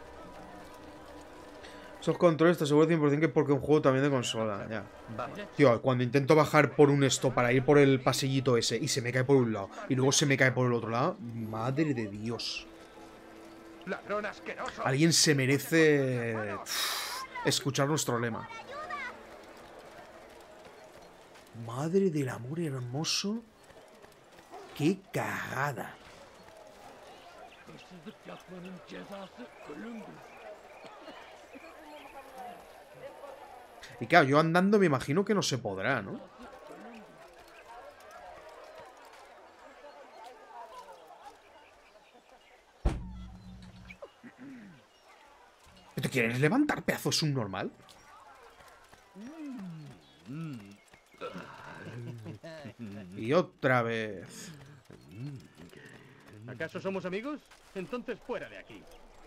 Esos controles te aseguro cien por cien que es porque es un juego también de consola, ya. Tío, cuando intento bajar por un esto para ir por el pasillito ese y se me cae por un lado y luego se me cae por el otro lado, madre de Dios. ¡Ladrón asqueroso! Alguien se merece escuchar nuestro lema. Madre del amor hermoso. ¡Qué cagada! Y claro, yo andando me imagino que no se podrá, ¿no? ¿Te quieres levantar, pedazo subnormal? Y otra vez. ¿Acaso somos amigos? Entonces fuera de aquí.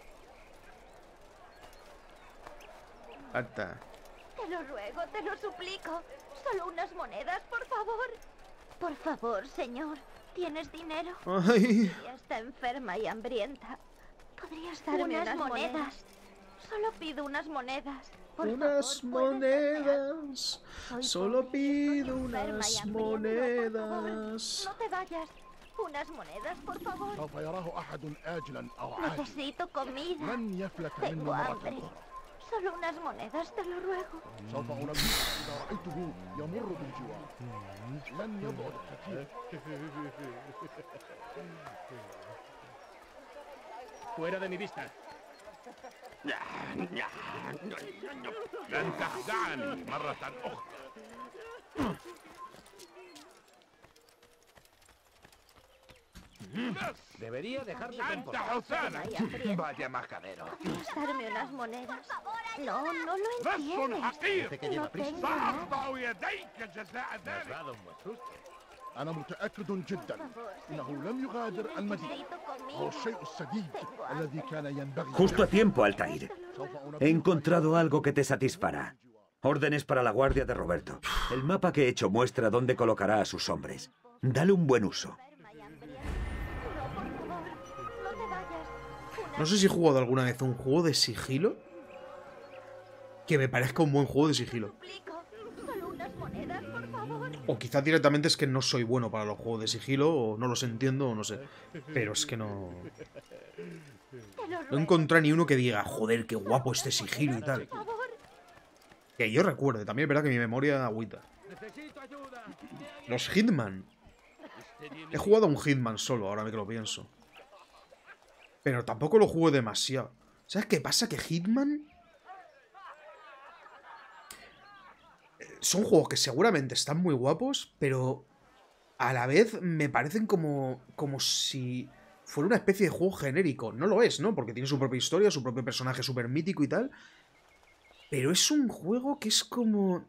Ata. Te lo ruego, te lo suplico. Solo unas monedas, por favor. Por favor, señor. ¿Tienes dinero? Ay. Ella está enferma y hambrienta. ¿Podrías darme unas, unas monedas? monedas? Solo pido unas monedas. Por unas favor, monedas. Solo pido unas monedas. No te vayas. Unas monedas, por favor. Necesito comida. Tengo hambre. Solo unas monedas, te lo ruego. Fuera de mi vista. Debería dejar de comportarse. Vaya majadero. ¿Podrías darme unas monedas? No, no lo entiendes. Parece que lleva prisa. أنا متأكد جدا إنه لم يغادر المدينة هو الشيء السديد الذي كان ينبغي. Justo a tiempo, Altair. He encontrado algo que te satisfará. Órdenes para la guardia de Roberto. El mapa que he hecho muestra dónde colocará a sus hombres. Dale un buen uso. No sé si he jugado alguna vez un juego de sigilo que me parezca un buen juego de sigilo. O quizás directamente es que no soy bueno para los juegos de sigilo, o no los entiendo, o no sé. Pero es que no... No encontré ni uno que diga, joder, qué guapo este sigilo y tal. Que yo recuerde, también es verdad que mi memoria agüita. Los Hitman. He jugado a un Hitman solo, ahora que lo pienso. Pero tampoco lo juego demasiado. ¿Sabes qué pasa? Que Hitman... Son juegos que seguramente están muy guapos, pero a la vez me parecen como, como si fuera una especie de juego genérico. No lo es, ¿no? Porque tiene su propia historia, su propio personaje súper mítico y tal. Pero es un juego que es como...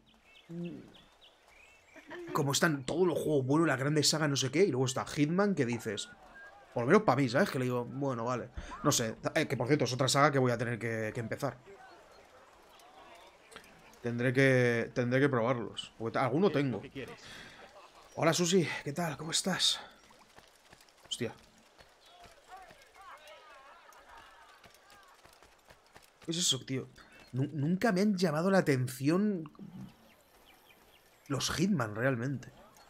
Como están todos los juegos buenos, la grande saga, no sé qué, y luego está Hitman, que dices... Por lo menos para mí, ¿sabes? Que le digo, bueno, vale. No sé, eh, que por cierto es otra saga que voy a tener que, que empezar. Tendré que, tendré que probarlos. Porque alguno tengo. Hola, Susi. ¿Qué tal? ¿Cómo estás? Hostia. ¿Qué es eso, tío? N- nunca me han llamado la atención los Hitman, realmente.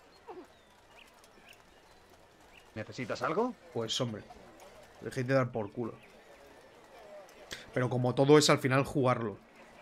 ¿Necesitas algo? Pues, hombre. Dejé de dar por culo. Pero como todo es al final jugarlo.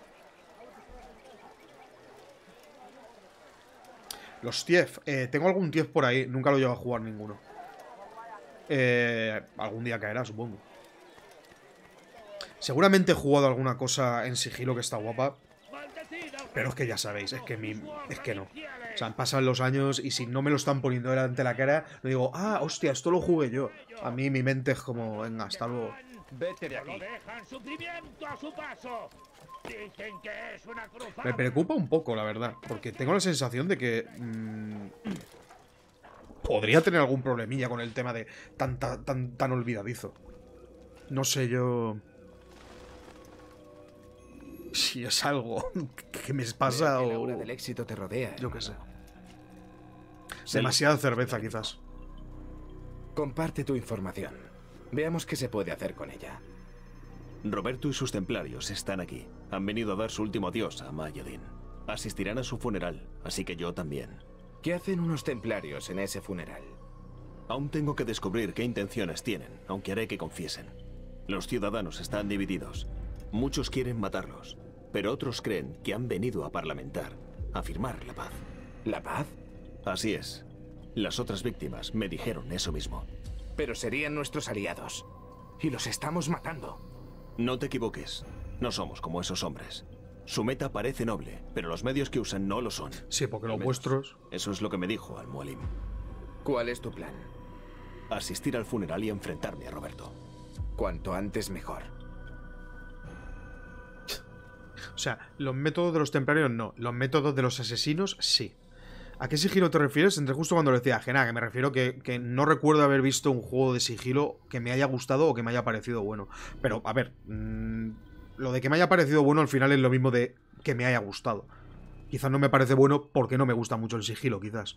Los T F. Eh, tengo algún T F por ahí. Nunca lo llevo a jugar ninguno. Eh, algún día caerá, supongo. Seguramente he jugado alguna cosa en sigilo que está guapa. Pero es que ya sabéis, es que mi, es que no. O sea, han pasado los años y si no me lo están poniendo delante de la cara, no digo, ah, hostia, esto lo jugué yo. A mí mi mente es como, venga, hasta luego. Vete de aquí. Me preocupa un poco, la verdad, porque tengo la sensación de que mmm, podría tener algún problemilla con el tema de tan, tan, tan, tan olvidadizo. No sé yo si es algo que me pasa que o... la hora del éxito te rodea. Yo qué sé. Demasiada cerveza, quizás. Comparte tu información. Veamos qué se puede hacer con ella. Roberto y sus templarios están aquí. Han venido a dar su último adiós a Mayadin. Asistirán a su funeral, así que yo también. ¿Qué hacen unos templarios en ese funeral? Aún tengo que descubrir qué intenciones tienen, aunque haré que confiesen. Los ciudadanos están divididos. Muchos quieren matarlos, pero otros creen que han venido a parlamentar, a firmar la paz. ¿La paz? Así es. Las otras víctimas me dijeron eso mismo. Pero serían nuestros aliados. Y los estamos matando. No te equivoques. No somos como esos hombres. Su meta parece noble, pero los medios que usan no lo son. Sí, porque los vuestros... Eso es lo que me dijo Al-Mualim. ¿Cuál es tu plan? Asistir al funeral y enfrentarme a Roberto. Cuanto antes mejor. O sea, los métodos de los templarios no. Los métodos de los asesinos sí. ¿A qué sigilo te refieres? Entre justo cuando lo decía, que nada, que me refiero que, que no recuerdo haber visto un juego de sigilo que me haya gustado o que me haya parecido bueno. Pero, a ver, mmm, lo de que me haya parecido bueno al final es lo mismo de que me haya gustado. Quizás no me parece bueno porque no me gusta mucho el sigilo, quizás.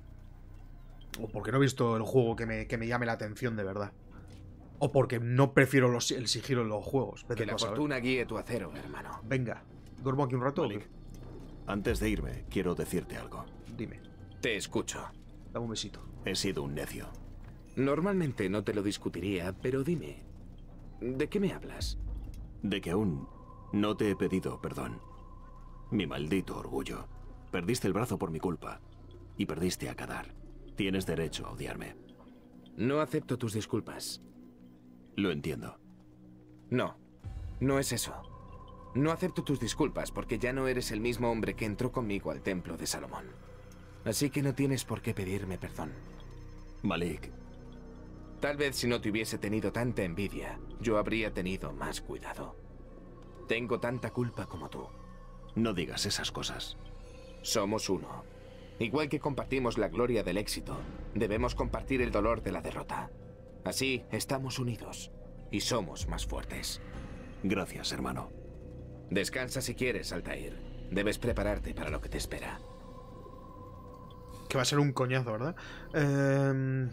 O porque no he visto el juego que me, que me llame la atención de verdad. O porque no prefiero los, el sigilo en los juegos. Que la fortuna guíe tu acero, hermano. Venga, ¿duermo aquí un rato? Malik, antes de irme, quiero decirte algo. Dime. Te escucho. Dame un besito. He sido un necio. Normalmente no te lo discutiría, pero dime, ¿de qué me hablas? De que aún no te he pedido perdón. Mi maldito orgullo. Perdiste el brazo por mi culpa. Y perdiste a Kadar. Tienes derecho a odiarme. No acepto tus disculpas. Lo entiendo. No, no es eso. No acepto tus disculpas porque ya no eres el mismo hombre que entró conmigo al templo de Salomón. Así que no tienes por qué pedirme perdón. Malik. Tal vez si no te hubiese tenido tanta envidia, yo habría tenido más cuidado. Tengo tanta culpa como tú. No digas esas cosas. Somos uno. Igual que compartimos la gloria del éxito, debemos compartir el dolor de la derrota. Así estamos unidos y somos más fuertes. Gracias, hermano. Descansa si quieres, Altair. Debes prepararte para lo que te espera. Que va a ser un coñazo, ¿verdad? Eh...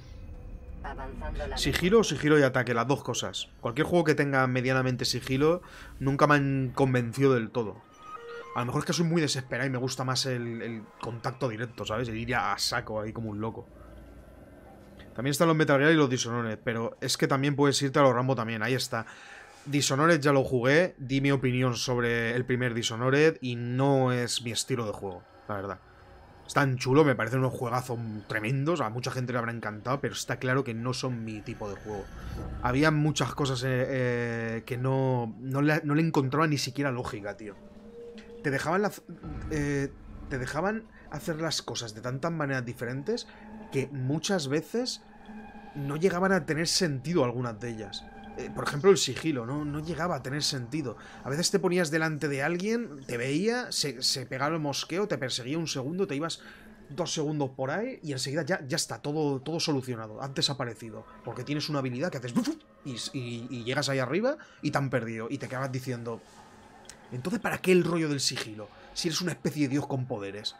Sigilo o sigilo y ataque, las dos cosas. Cualquier juego que tenga medianamente sigilo nunca me han convencido del todo. A lo mejor es que soy muy desesperado y me gusta más el, el contacto directo, ¿sabes? El ir a saco ahí como un loco. También están los Metal Gear y los Dishonored, pero es que también puedes irte a los Rambo también, ahí está. Dishonored ya lo jugué, di mi opinión sobre el primer Dishonored y no es mi estilo de juego, la verdad. Es tan chulo, me parecen unos juegazos tremendos, a mucha gente le habrá encantado, pero está claro que no son mi tipo de juego. Había muchas cosas eh, eh, que no, no, le, no le encontraba ni siquiera lógica, tío. Te dejaban, la, eh, te dejaban hacer las cosas de tantas maneras diferentes que muchas veces no llegaban a tener sentido algunas de ellas. Eh, por ejemplo, el sigilo, ¿no? No llegaba a tener sentido. A veces te ponías delante de alguien, te veía, se, se pegaba el mosqueo, te perseguía un segundo, te ibas dos segundos por ahí y enseguida ya, ya está, todo, todo solucionado, has desaparecido. Porque tienes una habilidad que haces y, y, y llegas ahí arriba y te han perdido. Y te acabas diciendo... Entonces, ¿para qué el rollo del sigilo? Si eres una especie de dios con poderes.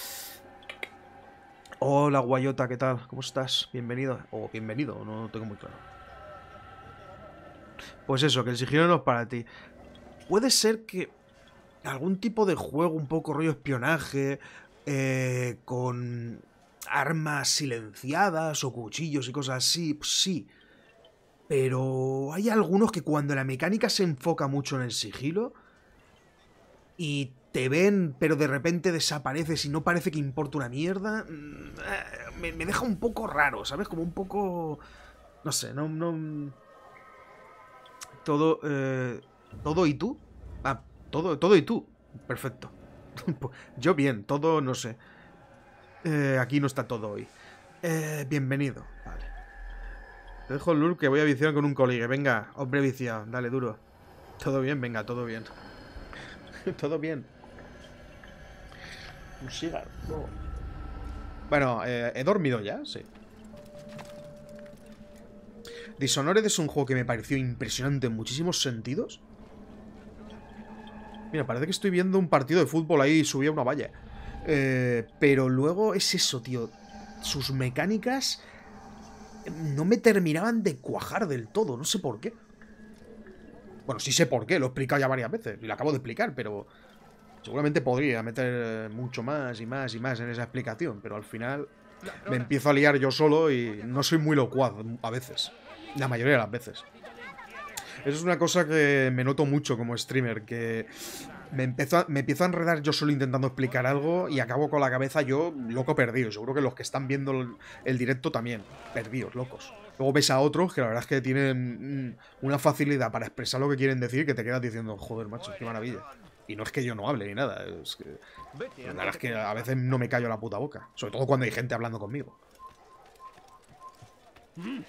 Hola, Guayota, ¿qué tal? ¿Cómo estás? Bienvenido. O bienvenido, no lo tengo muy claro. Pues eso, que el sigilo no es para ti. Puede ser que algún tipo de juego un poco rollo espionaje, eh, con armas silenciadas o cuchillos y cosas así, pues sí. Pero hay algunos que cuando la mecánica se enfoca mucho en el sigilo... y te ven, pero de repente desapareces y no parece que importa una mierda, me, me deja un poco raro, ¿sabes? Como un poco... No sé, no... no... Todo... Eh, ¿Todo y tú? Ah, todo, todo y tú. Perfecto. Yo bien, todo no sé. Eh, aquí no está todo hoy. Eh, bienvenido. Vale. Te dejo el look que voy a viciar con un colega. Venga, hombre viciado, dale duro. ¿Todo bien? Venga, todo bien. Todo bien. Un cigarro. Bueno, eh, ¿he dormido ya? Sí. Dishonored es un juego que me pareció impresionante en muchísimos sentidos. Mira, parece que estoy viendo un partido de fútbol ahí subía una valla. Eh, pero luego es eso, tío. Sus mecánicas no me terminaban de cuajar del todo. No sé por qué. Bueno, sí sé por qué, lo he explicado ya varias veces. Y lo acabo de explicar, pero... seguramente podría meter mucho más y más y más en esa explicación. Pero al final me empiezo a liar yo solo y no soy muy locuaz a veces. La mayoría de las veces. Eso es una cosa que me noto mucho como streamer, que me empiezo, a, me empiezo a enredar yo solo intentando explicar algo y acabo con la cabeza yo loco perdido. Seguro que los que están viendo el, el directo también, perdidos, locos. Luego ves a otros que la verdad es que tienen una facilidad para expresar lo que quieren decir que te quedas diciendo, joder, macho, qué maravilla. Y no es que yo no hable ni nada, es que la verdad es que a veces no me callo la puta boca. Sobre todo cuando hay gente hablando conmigo. Mm.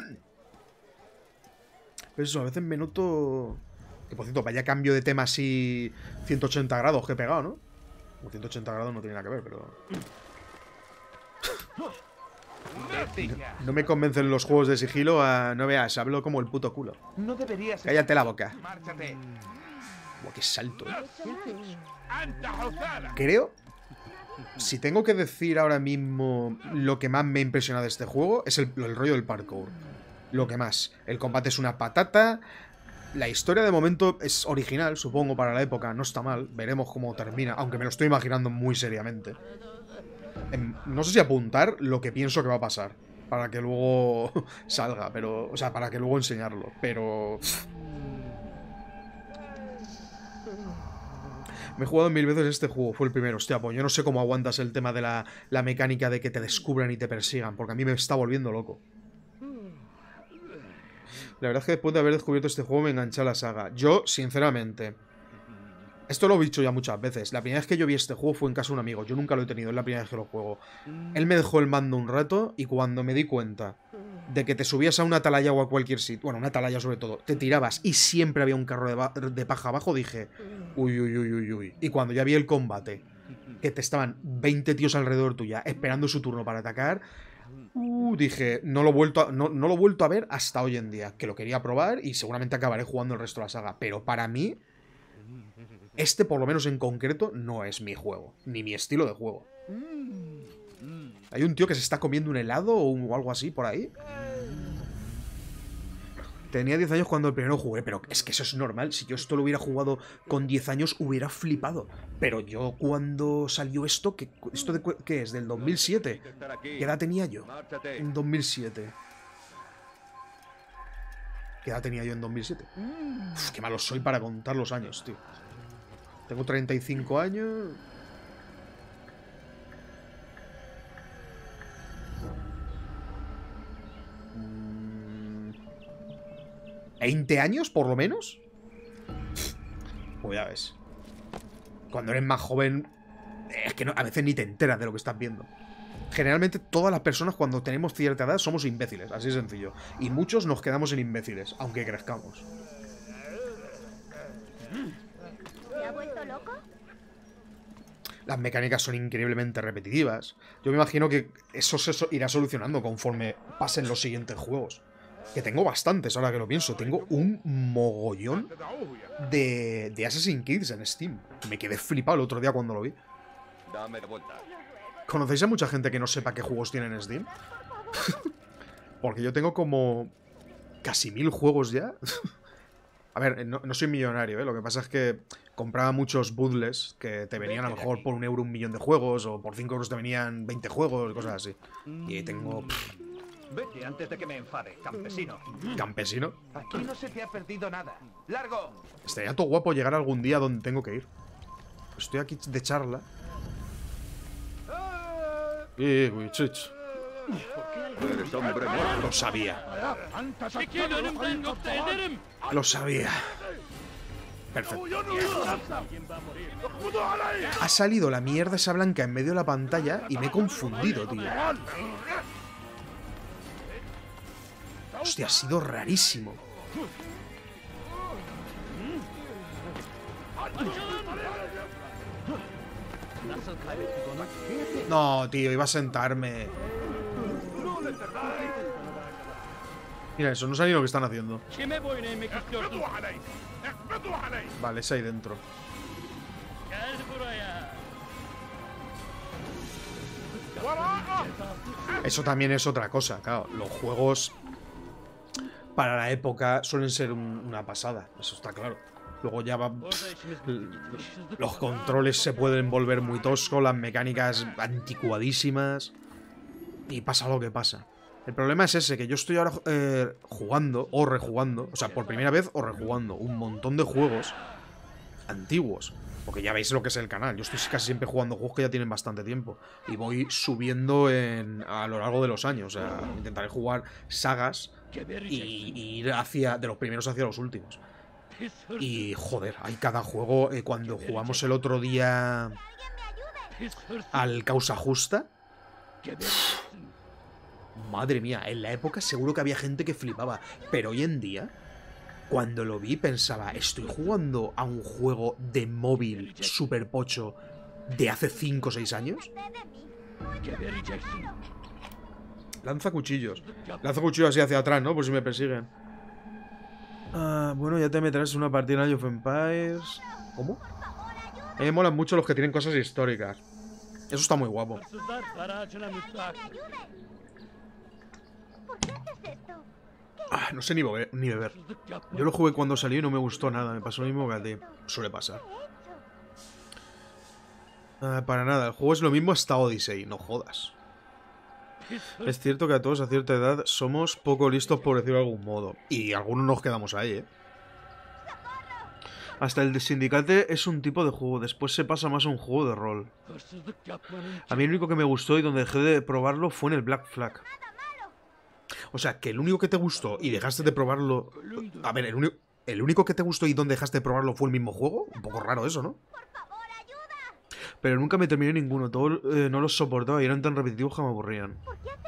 Pero eso, a veces me noto... Que por cierto, vaya cambio de tema así ciento ochenta grados que he pegado, ¿no? Como ciento ochenta grados no tiene nada que ver, pero... No, no me convencen los juegos de sigilo a... No veas, hablo como el puto culo. No deberías... Cállate la boca. Márchate. Buah, qué salto. Creo... Si tengo que decir ahora mismo lo que más me ha impresionado de este juego, es el, el rollo del parkour. Lo que más. El combate es una patata... La historia de momento es original, supongo, para la época. No está mal. Veremos cómo termina. Aunque me lo estoy imaginando muy seriamente. Eh, no sé si apuntar lo que pienso que va a pasar. Para que luego salga. Pero. O sea, para que luego enseñarlo. Pero. Me he jugado mil veces este juego. Fue el primero. Hostia, pues yo no sé cómo aguantas el tema de la, la mecánica de que te descubran y te persigan. Porque a mí me está volviendo loco. La verdad es que después de haber descubierto este juego me enganché a la saga. Yo, sinceramente... Esto lo he dicho ya muchas veces. La primera vez que yo vi este juego fue en casa de un amigo. Yo nunca lo he tenido, es la primera vez que lo juego. Él me dejó el mando un rato y cuando me di cuenta de que te subías a una atalaya o a cualquier sitio... Bueno, una atalaya sobre todo. Te tirabas y siempre había un carro de, de paja abajo, dije... Uy, uy, uy, uy, uy. Y cuando ya vi el combate, que te estaban veinte tíos alrededor tuya esperando su turno para atacar... Uh, dije, no lo, he vuelto a, no, no lo he vuelto a ver hasta hoy en día. Que lo quería probar y seguramente acabaré jugando el resto de la saga. Pero para mí, este por lo menos en concreto no es mi juego. Ni mi estilo de juego. ¿Hay un tío que se está comiendo un helado o algo así por ahí? Tenía diez años cuando el primero jugué, pero es que eso es normal. Si yo esto lo hubiera jugado con diez años, hubiera flipado. Pero yo cuando salió esto, ¿qué, esto de, ¿qué es? ¿Del dos mil siete? ¿Qué edad tenía yo? En dos mil siete. ¿Qué edad tenía yo en dos mil siete? Uf, qué malo soy para contar los años, tío. Tengo treinta y cinco años... ¿veinte años, por lo menos? Pues ya ves. Cuando eres más joven, es que no, a veces ni te enteras de lo que estás viendo. Generalmente todas las personas cuando tenemos cierta edad somos imbéciles, así de sencillo. Y muchos nos quedamos en imbéciles, aunque crezcamos. ¿Se ha vuelto loco? Las mecánicas son increíblemente repetitivas. Yo me imagino que eso se irá solucionando conforme pasen los siguientes juegos. Que tengo bastantes, ahora que lo pienso. Tengo un mogollón de, de Assassin's Creed en Steam. Me quedé flipado el otro día cuando lo vi. Dame de vuelta. ¿Conocéis a mucha gente que no sepa qué juegos tienen en Steam? Porque yo tengo como casi mil juegos ya. A ver, no, no soy millonario, ¿eh? Lo que pasa es que compraba muchos bootlegs que te venían a lo mejor por un euro un millón de juegos, o por cinco euros te venían veinte juegos, cosas así. Y tengo... Pff, Vete antes de que me enfade, campesino. ¿Campesino? Aquí no se te ha perdido nada. ¡Largo! Estaría todo guapo llegar algún día donde tengo que ir. Estoy aquí de charla. Eh, Wichich. Eres hombre muerto. Lo sabía. Lo sabía. Perfecto. Ha salido la mierda esa blanca en medio de la pantalla y me he confundido, tío. Hostia, ha sido rarísimo. No, tío, iba a sentarme. Mira eso, no sé ni lo que están haciendo. Vale, es ahí dentro. Eso también es otra cosa, claro. Los juegos para la época suelen ser un, una pasada, eso está claro. Luego ya va, los controles se pueden volver muy toscos, las mecánicas anticuadísimas y pasa lo que pasa. El problema es ese, que yo estoy ahora eh, jugando o rejugando, o sea, por primera vez o rejugando un montón de juegos antiguos. Porque ya veis lo que es el canal. Yo estoy casi siempre jugando juegos que ya tienen bastante tiempo. Y voy subiendo en, a lo largo de los años. O sea, intentaré jugar sagas y, y ir hacia, de los primeros hacia los últimos. Y, joder, hay cada juego. Eh, cuando jugamos el otro día al Causa Justa... Madre mía, en la época seguro que había gente que flipaba. Pero hoy en día... Cuando lo vi pensaba, estoy jugando a un juego de móvil super pocho de hace cinco o seis años. Lanza cuchillos. Lanza cuchillos así hacia atrás, ¿no? Por si me persiguen. Ah, bueno, ya te meterás en una partida en Age of Empires. ¿Cómo? A mí me molan mucho los que tienen cosas históricas. Eso está muy guapo. Ah, no sé ni beber, ni beber. Yo lo jugué cuando salió y no me gustó nada. Me pasó lo mismo que a ti. Suele pasar. Ah, para nada. El juego es lo mismo hasta Odyssey. No jodas. Es cierto que a todos a cierta edad somos poco listos, por decirlo de algún modo. Y algunos nos quedamos ahí, ¿eh? Hasta el de Syndicate es un tipo de juego. Después se pasa más a un juego de rol. A mí el único que me gustó y donde dejé de probarlo fue en el Black Flag. O sea, que el único que te gustó y dejaste de probarlo... A ver, el, único, el único que te gustó y donde dejaste de probarlo fue el mismo juego. Un poco raro eso, ¿no? Pero nunca me terminé ninguno. Todos eh, no los soportaba y eran tan repetitivos que me aburrían.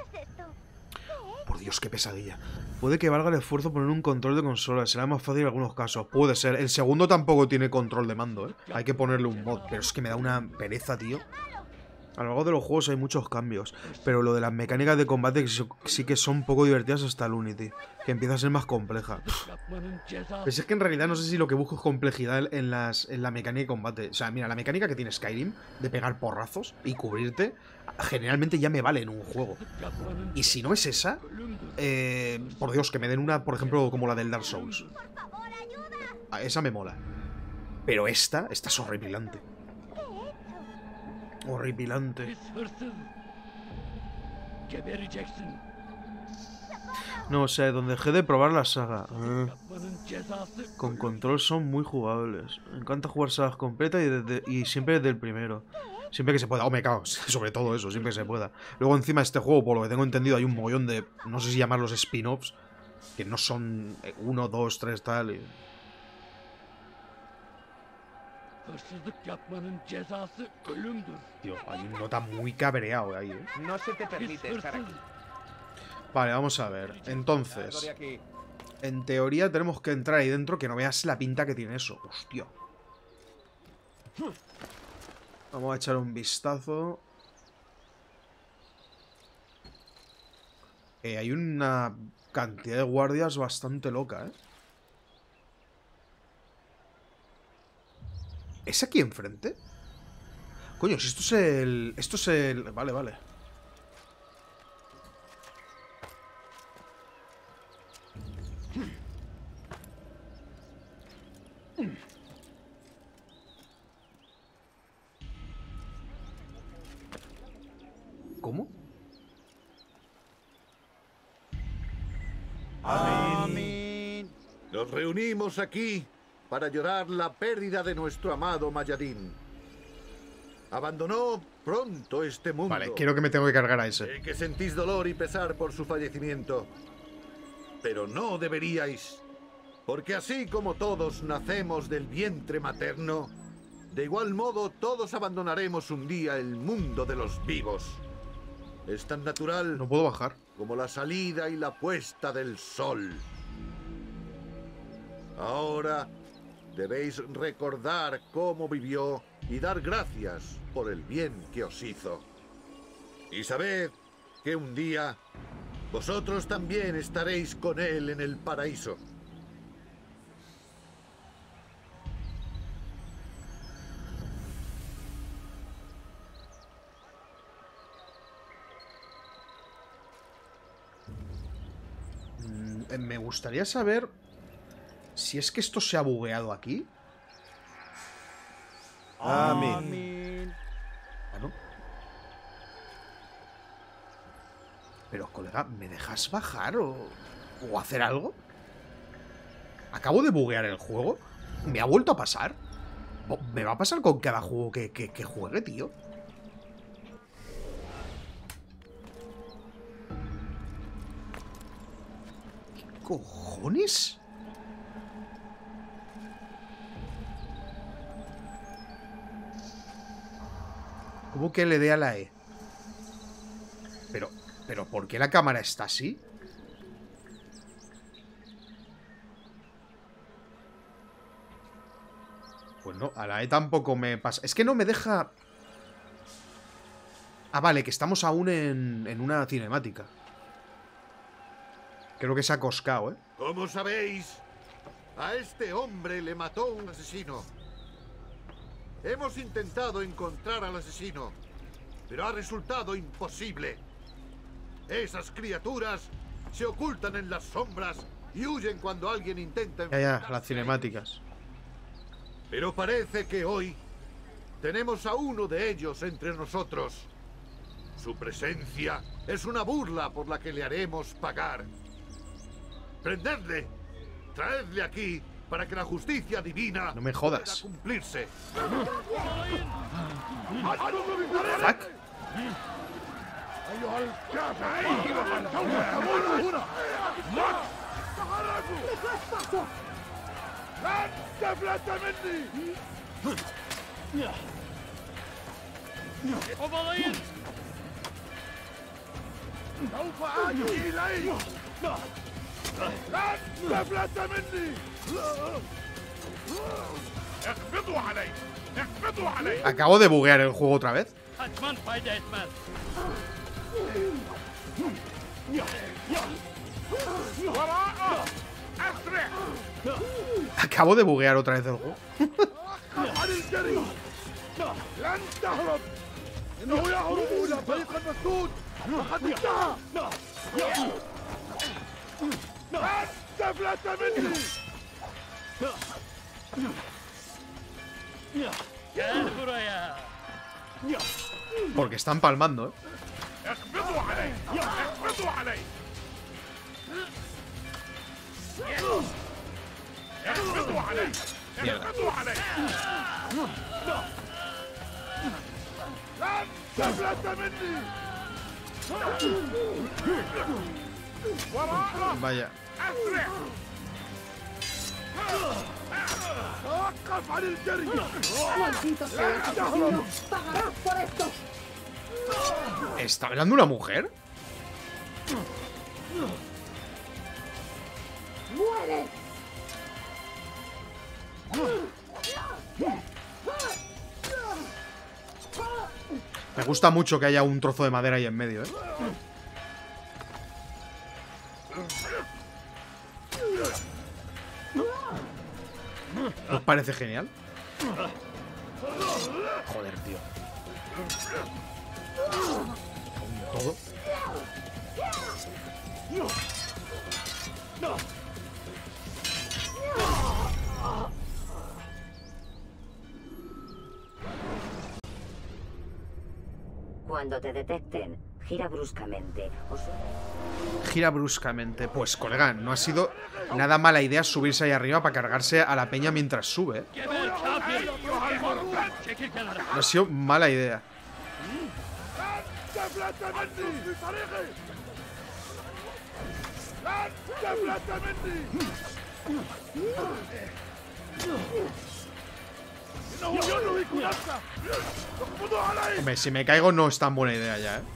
Por Dios, qué pesadilla. Puede que valga el esfuerzo poner un control de consola. Será más fácil en algunos casos. Puede ser. El segundo tampoco tiene control de mando, ¿eh? Hay que ponerle un mod. Pero es que me da una pereza, tío. A lo largo de los juegos hay muchos cambios, pero lo de las mecánicas de combate sí que son poco divertidas hasta el Unity, que empieza a ser más compleja. Pues es que en realidad no sé si lo que busco es complejidad en, las, en la mecánica de combate. O sea, mira, la mecánica que tiene Skyrim de pegar porrazos y cubrirte, generalmente ya me vale en un juego. Y si no es esa, eh, por Dios, que me den una, por ejemplo, como la del Dark Souls. Esa me mola. Pero esta, esta es horripilante. Horripilante. No, o sea, donde dejé de probar la saga. Eh. Con control son muy jugables. Me encanta jugar sagas completas y, desde, y siempre desde el primero. Siempre que se pueda. Oh, me cago. Sobre todo eso, siempre que se pueda. Luego encima de este juego, por lo que tengo entendido, hay un mogollón de... No sé si llamarlos spin-offs. Que no son uno, dos, tres, tal... Y... Tío, hay un nota muy cabreado ahí, ¿eh? No se te permite estar aquí. Vale, vamos a ver. Entonces, en teoría tenemos que entrar ahí dentro, que no veas la pinta que tiene eso. Hostia. Vamos a echar un vistazo. Eh, hay una cantidad de guardias bastante loca, ¿eh? ¿Es aquí enfrente? Coño, si esto es el... Esto es el... Vale, vale. ¿Cómo? Amén. Nos reunimos aquí para llorar la pérdida de nuestro amado Mayadin. Abandonó pronto este mundo. Vale, quiero que me tengo que cargar a ese. Sé que sentís dolor y pesar por su fallecimiento. Pero no deberíais. Porque así como todos nacemos del vientre materno, de igual modo todos abandonaremos un día el mundo de los vivos. Es tan natural. No puedo bajar. Como la salida y la puesta del sol. Ahora debéis recordar cómo vivió y dar gracias por el bien que os hizo. Y sabed que un día vosotros también estaréis con él en el paraíso. Mm, me gustaría saber si es que esto se ha bugueado aquí. Amén. Bueno. Pero, colega, ¿me dejas bajar o, o hacer algo? Acabo de buguear el juego. ¿Me ha vuelto a pasar? ¿Me va a pasar con cada juego que, que, que juegue, tío? ¿Qué cojones? ¿Cómo que le dé a la E? Pero, pero, ¿por qué la cámara está así? Pues no, a la E tampoco me pasa. Es que no me deja... Ah, vale, que estamos aún en, en una cinemática. Creo que se ha coscado, ¿eh? Como sabéis, a este hombre le mató un asesino. Hemos intentado encontrar al asesino, pero ha resultado imposible. Esas criaturas se ocultan en las sombras y huyen cuando alguien intenta... Ya, ya, las cinemáticas. Pero parece que hoy tenemos a uno de ellos entre nosotros. Su presencia es una burla por la que le haremos pagar. Prendedle, traedle aquí para que la justicia divina no me jodas. pueda cumplirse. Fuck. سوف آتي إليك لن تفلت مني اقبضوا علي اقبضوا علي. Acabo de buguear el juego otra vez. Acabo de buguear otra vez el juego. عن الجري لن تهرب إنه يهرب إلى طريق المسدود فقد انتهى لن تفلت مني. Porque están palmando, ¿eh? اقبضوا علي اقبضوا علي اقبضوا علي اقبضوا علي لن تفلت مني. Vaya. أسرع توقف عن الجري. لا تهرب. pagarás por esto. ¿Está hablando una mujer? ¡Muere! Me gusta mucho que haya un trozo de madera ahí en medio, ¿eh? ¿Os parece genial? Joder, tío. Con todo. Cuando te detecten, gira bruscamente. O su- Gira bruscamente. Pues, colega, no ha sido nada mala idea subirse ahí arriba para cargarse a la peña mientras sube, ¿eh? No ha sido mala idea. Hombre, si me caigo no es tan buena idea ya, ¿eh?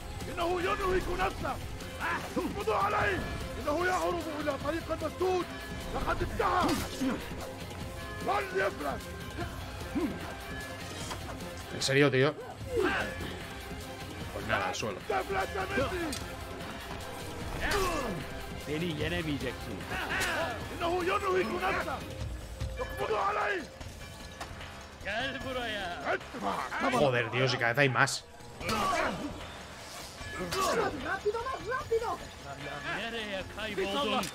¿En serio, tío? Pues nada, al suelo. Beni yenemeyeceksin. Gel buraya. Joder, tío, si cada vez hay más. ¡Rápido, más rápido! Nereye kayboldun?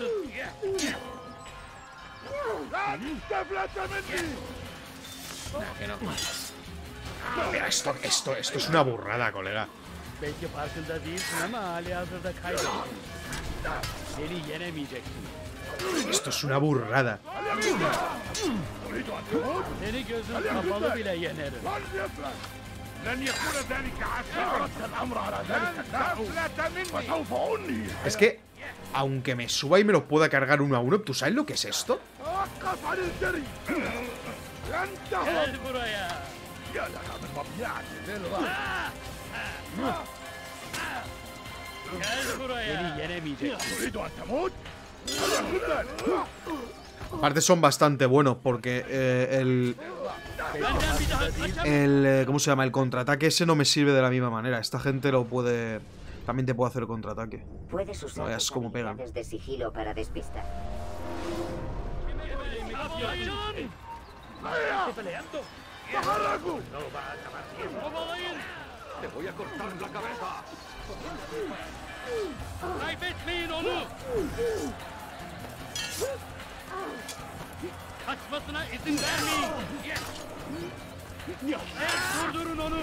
Mira, esto, esto, esto es una burrada, colega. Belki farkında değilsin ama hali hazırda kaybettin. Seni yenemeyeceksin. Esto es una burrada. Seni gözün kapalı bile yenerim. Es que, aunque me suba y me los pueda cargar uno a uno, ¿tú sabes lo que es esto? Gel buraya. Gel buraya. Seni yenemeyeceksin. Aparte son bastante buenos porque eh, el... El... Eh, ¿Cómo se llama? El contraataque ese no me sirve de la misma manera. Esta gente lo puede... También te puede hacer contraataque. Puedes usar no veas cómo pegan. de sigilo para despistar. Estoy peleando. No va a acabar bien. Te voy a cortar la cabeza. Kaybetmeyin onu. Kaçmasına izin vermeyin. Evet, durdurun onu.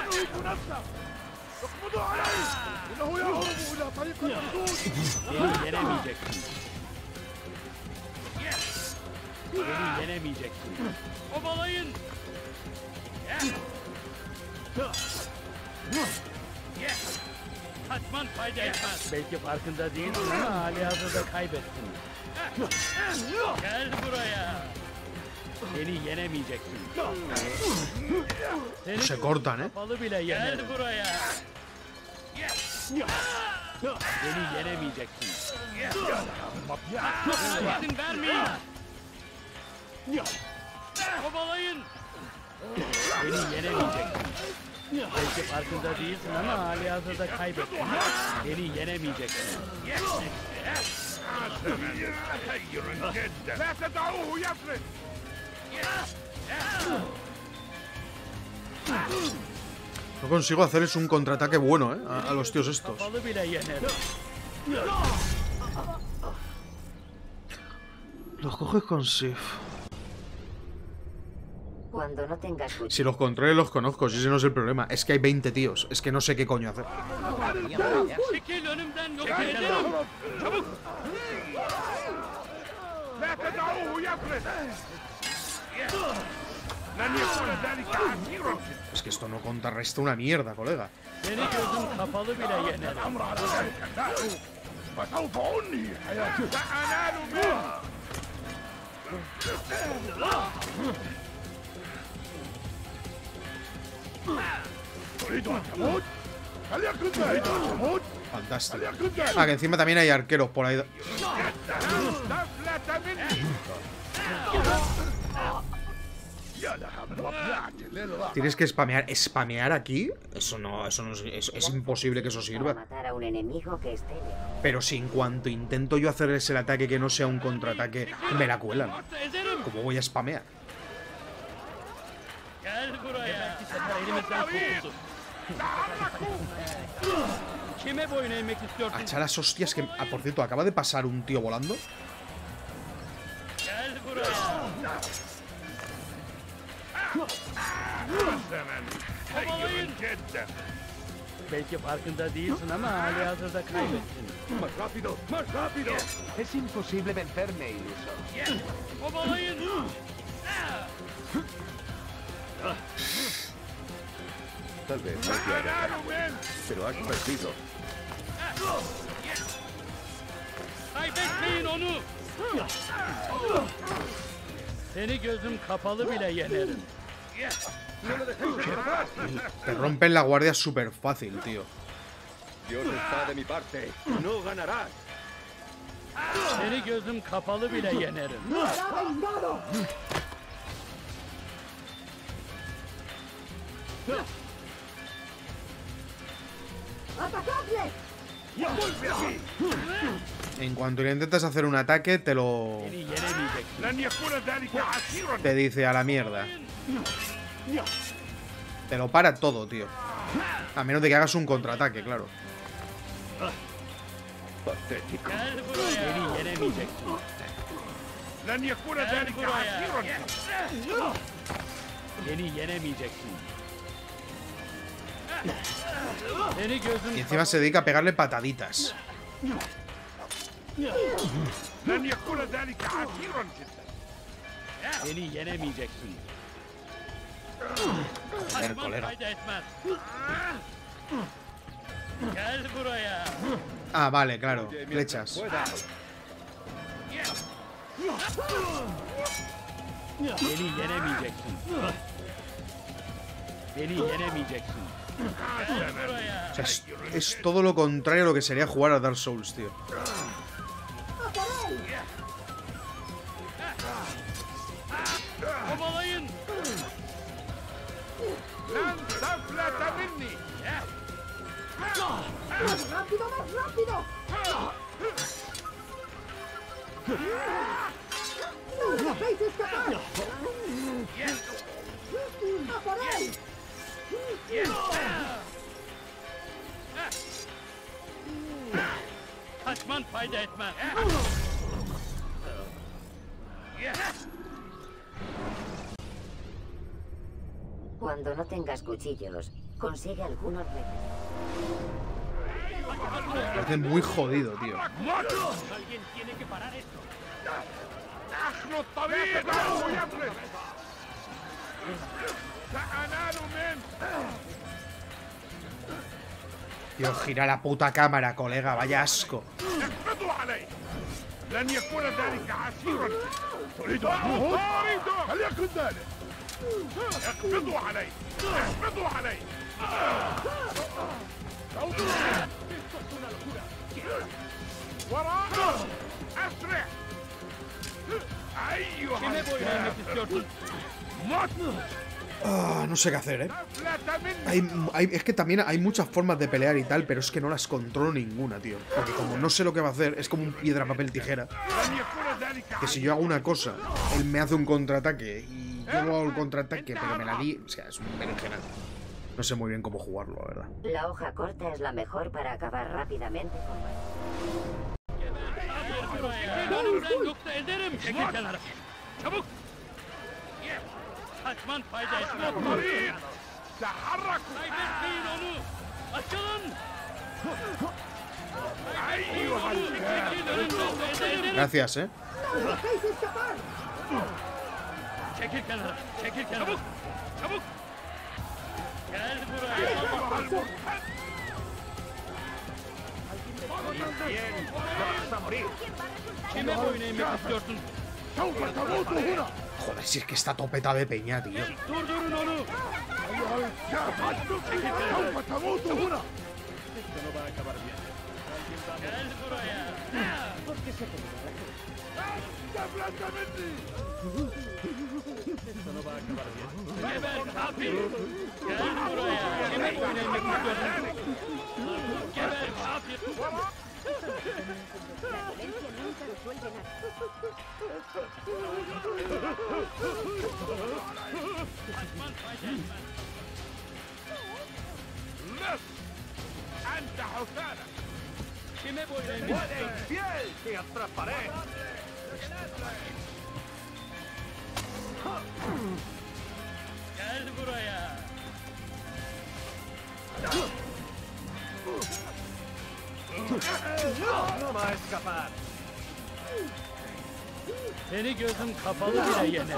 Beni yenemeyeceksin. Beni yenemeyeceksin. Obalayın. Kaçman fayda etmez. Belki farkında değilsin ama hali hazırda kaybettin. Gel buraya. Seni yenemeyeceksin. Seni Se cortan, eh. kapalı bile yenerim. Gel buraya. Seni yenemeyeceksin. İzin vermeyin. Kovalayın. Seni yenemeyeceksin. Belki farkında değilsin ama hali hazırda kaybettin. Seni yenemeyeceksin. No consigo hacerles un contraataque bueno, ¿eh? A, a los tíos estos. Los coges con Sif. Cuando no tengas... Si los controles los conozco, si ese no es el problema. Es que hay veinte tíos. Es que no sé qué coño hacer. Es que esto no contrarresta una mierda, colega. Fantástico. Ah, que encima también hay arqueros por ahí. Tienes que spamear. ¿Spamear aquí? Eso no, eso no es, es, es imposible que eso sirva. Matar a un enemigo que esté lejos. Pero si en cuanto intento yo hacerles el ataque que no sea un contraataque, me la cuelan. ¿Cómo voy a spamear? A echar las hostias que... Ah, por cierto, acaba de pasar un tío volando. Belki farkında değilsin ama hali hazırda kaybettin. Más rápido, más rápido. Es imposible vencerme, iluso. Kovalayın. Tal vez no te haya ganado, pero has perdido. Kaybetmeyin onu. Seni gözüm kapalı bile yenerim. Te rompen la guardia súper fácil, tío. Dios está de mi parte. No ganarás. Seni gözüm kapalı bile yenerim. ¡Atacadle! En cuanto le intentas hacer un ataque, te lo... Te dice a la mierda. Te lo para todo, tío. A menos de que hagas un contraataque, claro. Patético. Y encima se dedica a pegarle pataditas. Joder, colega. Ah, vale, claro. Flechas. O sea, es, es todo lo contrario a lo que sería jugar a Dark Souls, tío. ¡Más rápido, más rápido! ¡No me dejéis escapar! ¡A por él! Kaçman fayda etmez. Cuando no tengas cuchillos, consigue algunos Me parece muy jodido, tío. Alguien tiene que parar esto. Tío, gira la puta cámara, colega, vaya asco. Ah, no sé qué hacer, ¿eh? Hay, hay, es que también hay muchas formas de pelear y tal, pero es que no las controlo ninguna, tío. Porque como no sé lo que va a hacer, es como un piedra, papel, tijera. Que si yo hago una cosa, él me hace un contraataque y yo hago el contraataque, pero me la di... O sea, es un berenjenal. No sé muy bien cómo jugarlo, la verdad. La hoja corta es la mejor para acabar rápidamente con... Kaçman fayda etmez. Kaybetmeyin onu. Açılın. Gracias, eh. ¡No me dejéis escapar! Çekil kenara. Çekil kenara. Çabuk. Çabuk. Gel buraya. ¡Vas a morir! Kime boyun eğmek istiyorsun? Joder, si es que está topeta de peña, tío. Durdurun onu. Esto no va a acabar bien. Gel buraya. ¿Por qué se pone Esto no va a acabar bien. Geber kafir. Gel buraya. Kime boyun eğmek istiyorsun? Geber kafir. La violencia nunca resuelve nada. أنت حسانة. Kime boyun eğmek istiyorsun? ¡Fiel! ¡Te atraparé! Gel buraya. ¡No va a escapar! Seni gözüm kapalı bile yener.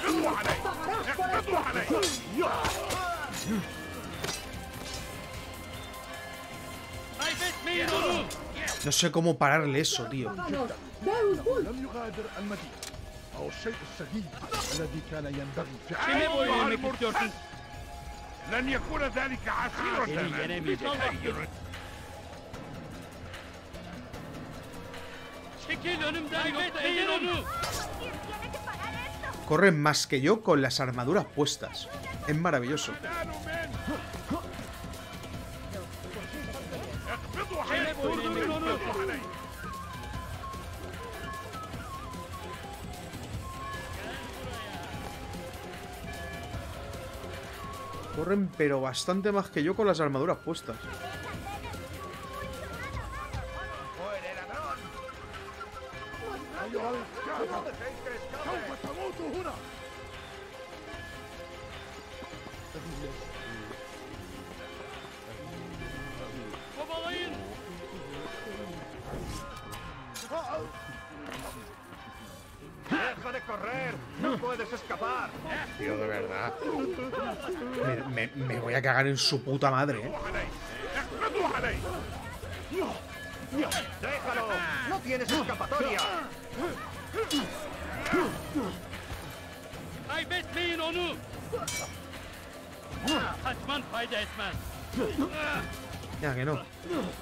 Kaybetmeyin onu. No sé cómo pararle eso, tío. لم يغادر المدينة أو الشيء السديد الذي كان ينبغي Kime boyun eğmek istiyorsun? لن يكون ذلك عسيرا. Seni yenemeyecek. Çekil önümden yoksa eder onu. Corren más que yo con las armaduras puestas. Es maravilloso. Kime boyun eğmek istiyorsun? Corren pero bastante más que yo con las armaduras puestas. Me, me, me voy a cagar en su puta madre, ¿eh? ¡Déjalo! ¡No tienes escapatoria! Kaybetmeyin onu. Kaçman fayda etmez. Ya que no.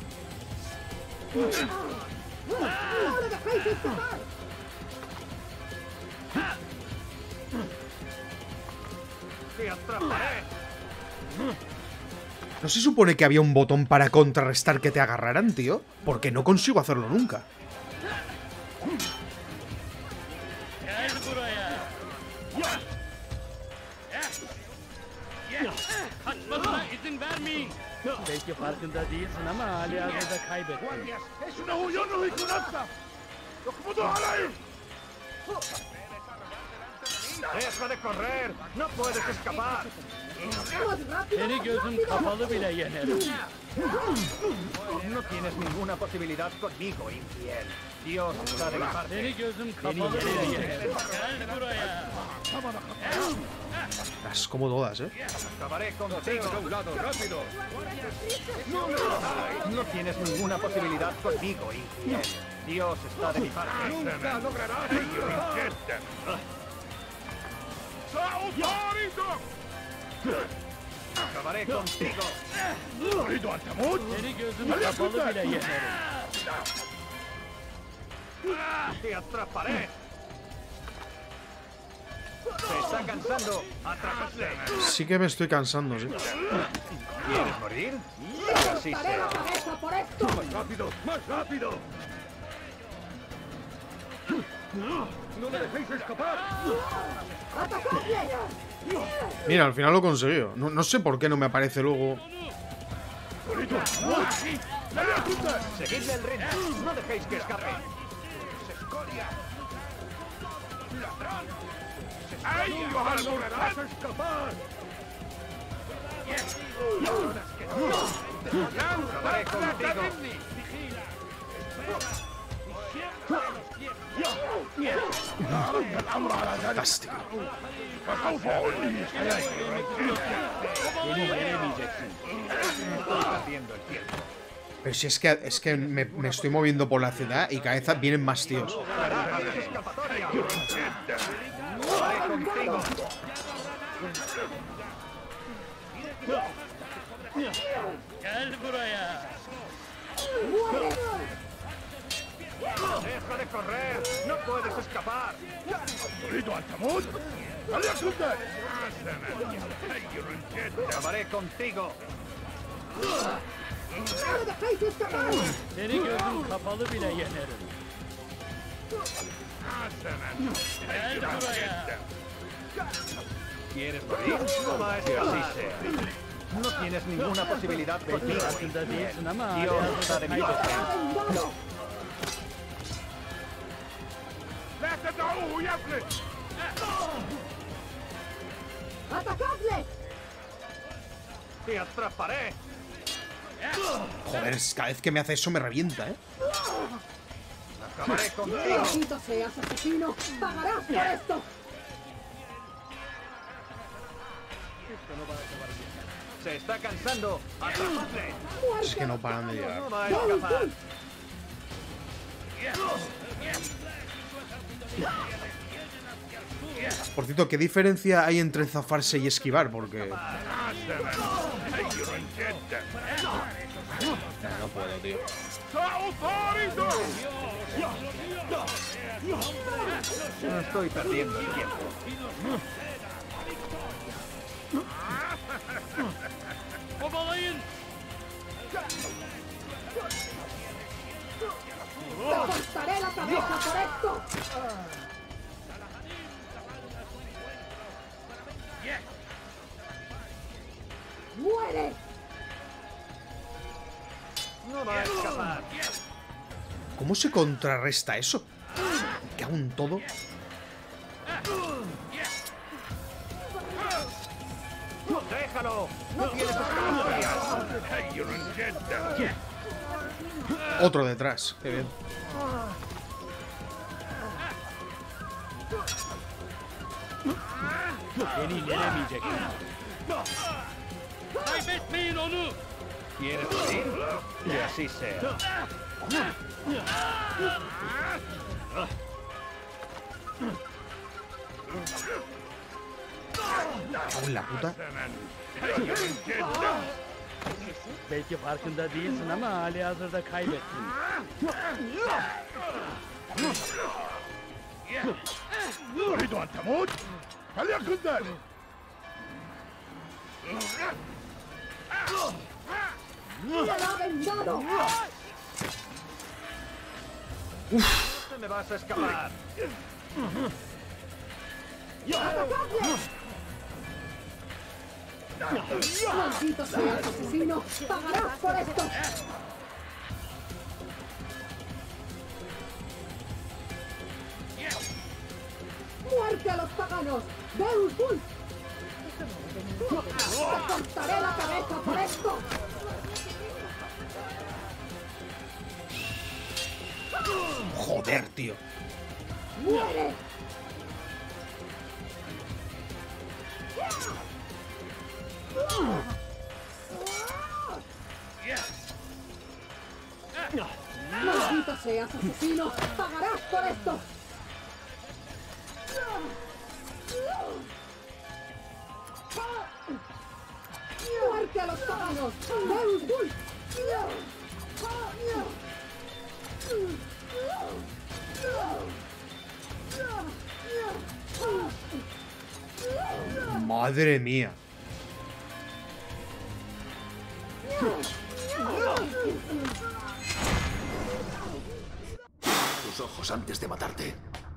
¡Te atraparé! ¿No se supone que había un botón para contrarrestar que te agarraran, tío? Porque no consigo hacerlo nunca. Gel buraya. Kaçmasına izin vermeyin. Belki farkında değilsin ama hali hazırda kaybettin. ¡Guardias! ¡Es una huyón y conasta! ¡Locomotor علي! ¡Deja de correr! ¡No puedes escapar! Seni gözüm kapalı bile yenerim. No tienes ninguna posibilidad conmigo, infiel. Dios está de mi parte. Seni gözüm kapalı bile yenerim. Gel buraya. Las como todas, ¿eh? Acabaré contigo. a un lado, rápido. No tienes ninguna posibilidad conmigo, infiel. Dios está de mi parte. Nunca lograrás Acabaré contigo. Seni gözüm kapalı bile yenerim. Te atraparé. Se está cansando. Atrápale. Sí que me estoy cansando, sí. ¿Quieres morir? Así sea. ¡Más rápido! ¡Más rápido! ¡No le dejéis escapar! Mira, al final lo he conseguido. No, no sé por qué no me aparece luego. Seguidle el ritmo. No dejéis que escape. ¡Ay, no lograrás escapar! Acabaré contigo. Fantástico. Pero si es que, es que me, me estoy moviendo por la ciudad y cada vez vienen más tíos. Gel buraya. Deja de correr. No puedes escapar. ¡Grito Altamont! ¡Dale a Sunday! Acabaré contigo. Seni gözüm kapalı bile yenerim. Gel buraya. ¿Quieres morir? No va a ser así sea. No tienes ninguna posibilidad conmigo. Farkında değilsin ama hali Dios está hazırda de mi parte. kaybettin. ¡La تدعوه يفلت! ¡Atacadle! Te atraparé. Joder, es- cada vez que me hace eso me revienta, ¿eh? Acabaré contigo. ¡Maldito seas, asesino! ¡Pagarás por esto! Se está cansando. Atrapadle. Es que no paran de llegar. No va a escapar. Por cierto, ¿qué diferencia hay entre zafarse y esquivar? Porque... Ya, no puedo, tío. No estoy perdiendo el tiempo. Kovalayın. ¡Te cortaré la cabeza por esto! ¡Muere! No va a escapar. ¿Cómo se contrarresta eso? Que aún todo... ¡Déjalo! ¡No tienes escapatoria! Otro detrás. Qué bien. Beni yenemeyeceksin. Kaybetmeyin onu. ¿Quieres morir? Que así sea. ¡Cago en la puta! Belki farkında değilsin ama hali hazırda kaybettin. تريد أن تموت؟ فليكن ذلك. No te me vas a escapar. ¡Maldito seas, asesino! ¡Pagarás por esto! ¡Muerte a los paganos! ¡Beelzebub! ¡Te cortaré la cabeza por esto! Joder, tío. ¡Muere! ¡Maldito seas, asesino! ¡Pagarás por esto! ¡Muerte a los paganos! ¡Beelzebub! Madre mía. Tus ojos antes de matarte.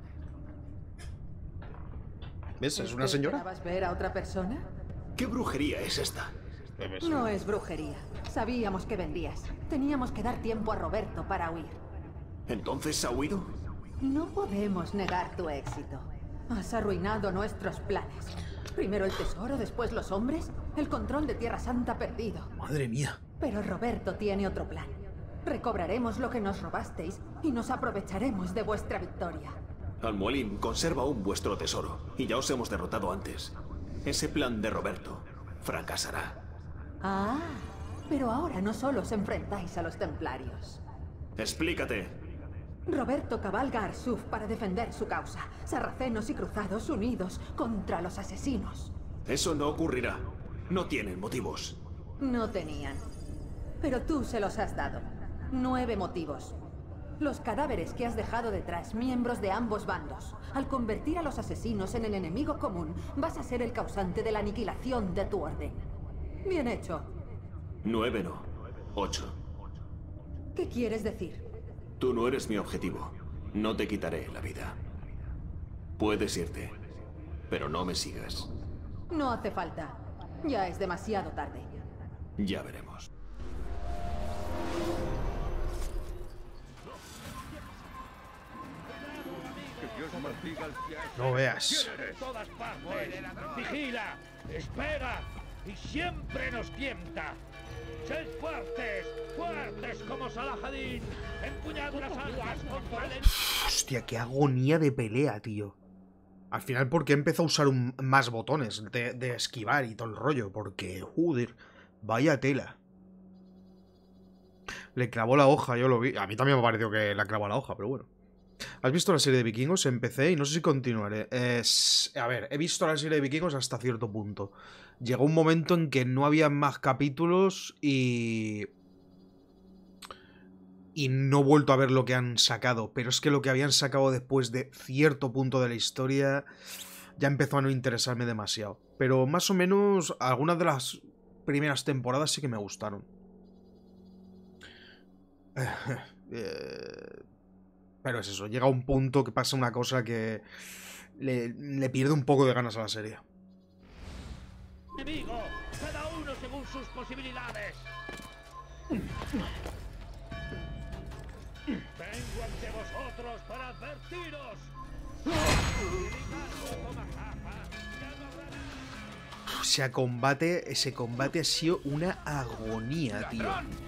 ¿Ves? Es una señora. ¿Esperabas ver a otra persona? ¿Qué brujería es esta? No es brujería. Sabíamos que vendrías. Teníamos que dar tiempo a Roberto para huir. ¿Entonces ha huido? No podemos negar tu éxito. Has arruinado nuestros planes. Primero el tesoro, después los hombres, el control de Tierra Santa perdido. Madre mía. Pero Roberto tiene otro plan. Recobraremos lo que nos robasteis y nos aprovecharemos de vuestra victoria. Al-Mualim conserva aún vuestro tesoro y ya os hemos derrotado antes. Ese plan de Roberto fracasará. Ah, pero ahora no solo os enfrentáis a los templarios. Explícate. Roberto cabalga a Arsuf para defender su causa. Sarracenos y cruzados unidos contra los asesinos. Eso no ocurrirá. No tienen motivos. No tenían. Pero tú se los has dado. Nueve motivos. Los cadáveres que has dejado detrás, miembros de ambos bandos. Al convertir a los asesinos en el enemigo común, vas a ser el causante de la aniquilación de tu orden. Bien hecho. Nueve no. Ocho. ¿Qué quieres decir? Tú no eres mi objetivo. No te quitaré la vida. Puedes irte, pero no me sigas. No hace falta. Ya es demasiado tarde. Ya veremos. No veas. En todas partes. Vigila, espera y siempre nos tienta. Sed fuertes, fuertes como Salahadin. Empuñad las armas contra el... Hostia, qué agonía de pelea, tío. Al final, ¿por qué empezó a usar un, más botones de, de esquivar y todo el rollo? Porque, joder, vaya tela. Le clavó la hoja, yo lo vi. A mí también me pareció que le clavó la hoja, pero bueno. ¿Has visto la serie de Vikingos? Empecé y no sé si continuaré. Es... A ver, he visto la serie de Vikingos hasta cierto punto. Llegó un momento en que no había más capítulos y... Y no he vuelto a ver lo que han sacado. Pero es que lo que habían sacado después de cierto punto de la historia ya empezó a no interesarme demasiado. Pero más o menos algunas de las primeras temporadas sí que me gustaron. Eh... Pero es eso, llega un punto que pasa una cosa que le, le pierde un poco de ganas a la serie. Enemigo, cada uno según sus posibilidades. Vengo ante vosotros para advertiros. O sea, combate, ese combate ha sido una agonía, tío.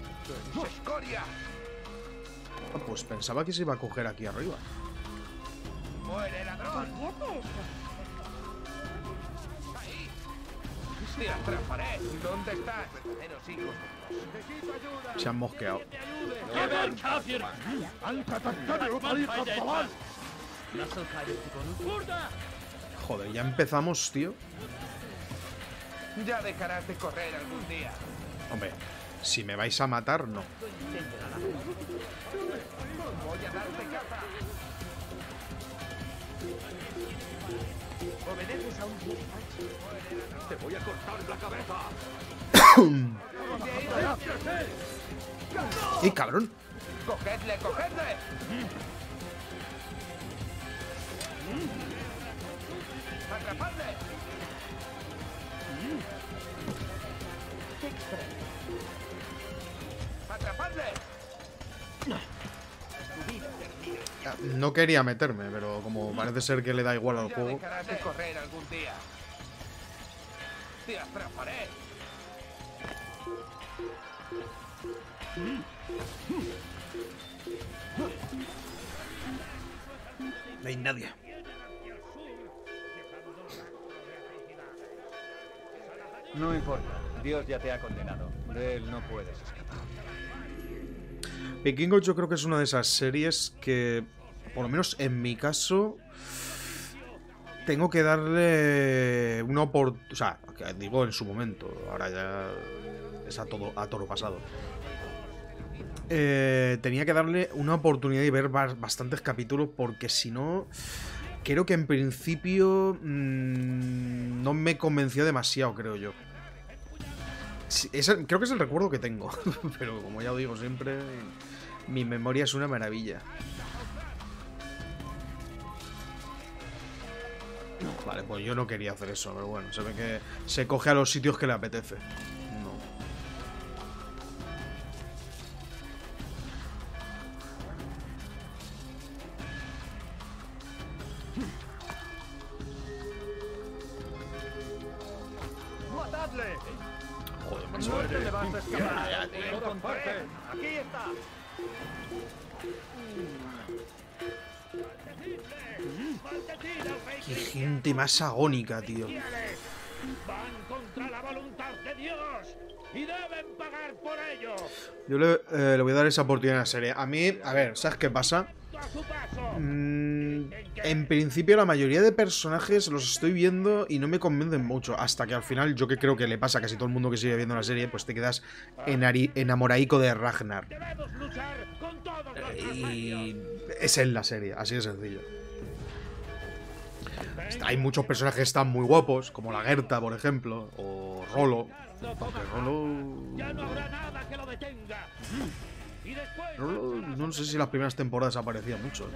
Pues pensaba que se iba a coger aquí arriba. ¡Muere, ladrón! ¡Te atraparé! ¿Dónde estás? Verdaderos hijos de Dios. Necesito ayuda. Se han mosqueado. Joder, ya empezamos, tío. Ya dejarás de correr algún día. Hombre, si me vais a matar, no. Voy a darte caza. Obedeces a un dios. Te voy a cortar la cabeza. ¡Eh, cabrón! ¡Cogedle, cogedle! ¡Atrapadle! ¡Atrapadle! No quería meterme, pero como parece ser que le da igual al juego. Dejarás de correr algún día. Te atraparé. No hay nadie. No importa, Dios ya te ha condenado. De él no puedes escapar. Vikingos yo creo que es una de esas series que, por lo menos en mi caso, tengo que darle una oportunidad. O sea, digo en su momento, ahora ya es a todo a toro pasado. Eh, tenía que darle una oportunidad y ver bastantes capítulos, porque si no, creo que en principio mmm, no me convenció demasiado, creo yo. Sí, es el, creo que es el recuerdo que tengo, pero como ya os digo siempre, mi memoria es una maravilla. Vale, pues yo no quería hacer eso, pero bueno, se ve que se coge a los sitios que le apetece. Joder, macho. No te vas a escapar. Por todas partes. Aquí está. Qué gente más agónica, tío. Van contra la voluntad de Dios y deben pagar por ello. Yo le, eh, le voy a dar esa oportunidad a la serie. A mí, a ver, ¿sabes qué pasa? Mm, en principio la mayoría de personajes los estoy viendo y no me convencen mucho, hasta que al final, yo que creo que le pasa a casi todo el mundo que sigue viendo la serie, pues te quedas enamoraico de Ragnar. Y es él la serie, así de sencillo. Hay muchos personajes que están muy guapos, como la Gerta, por ejemplo, o Rolo. Rolo... Rolo, no sé si las primeras temporadas aparecía mucho.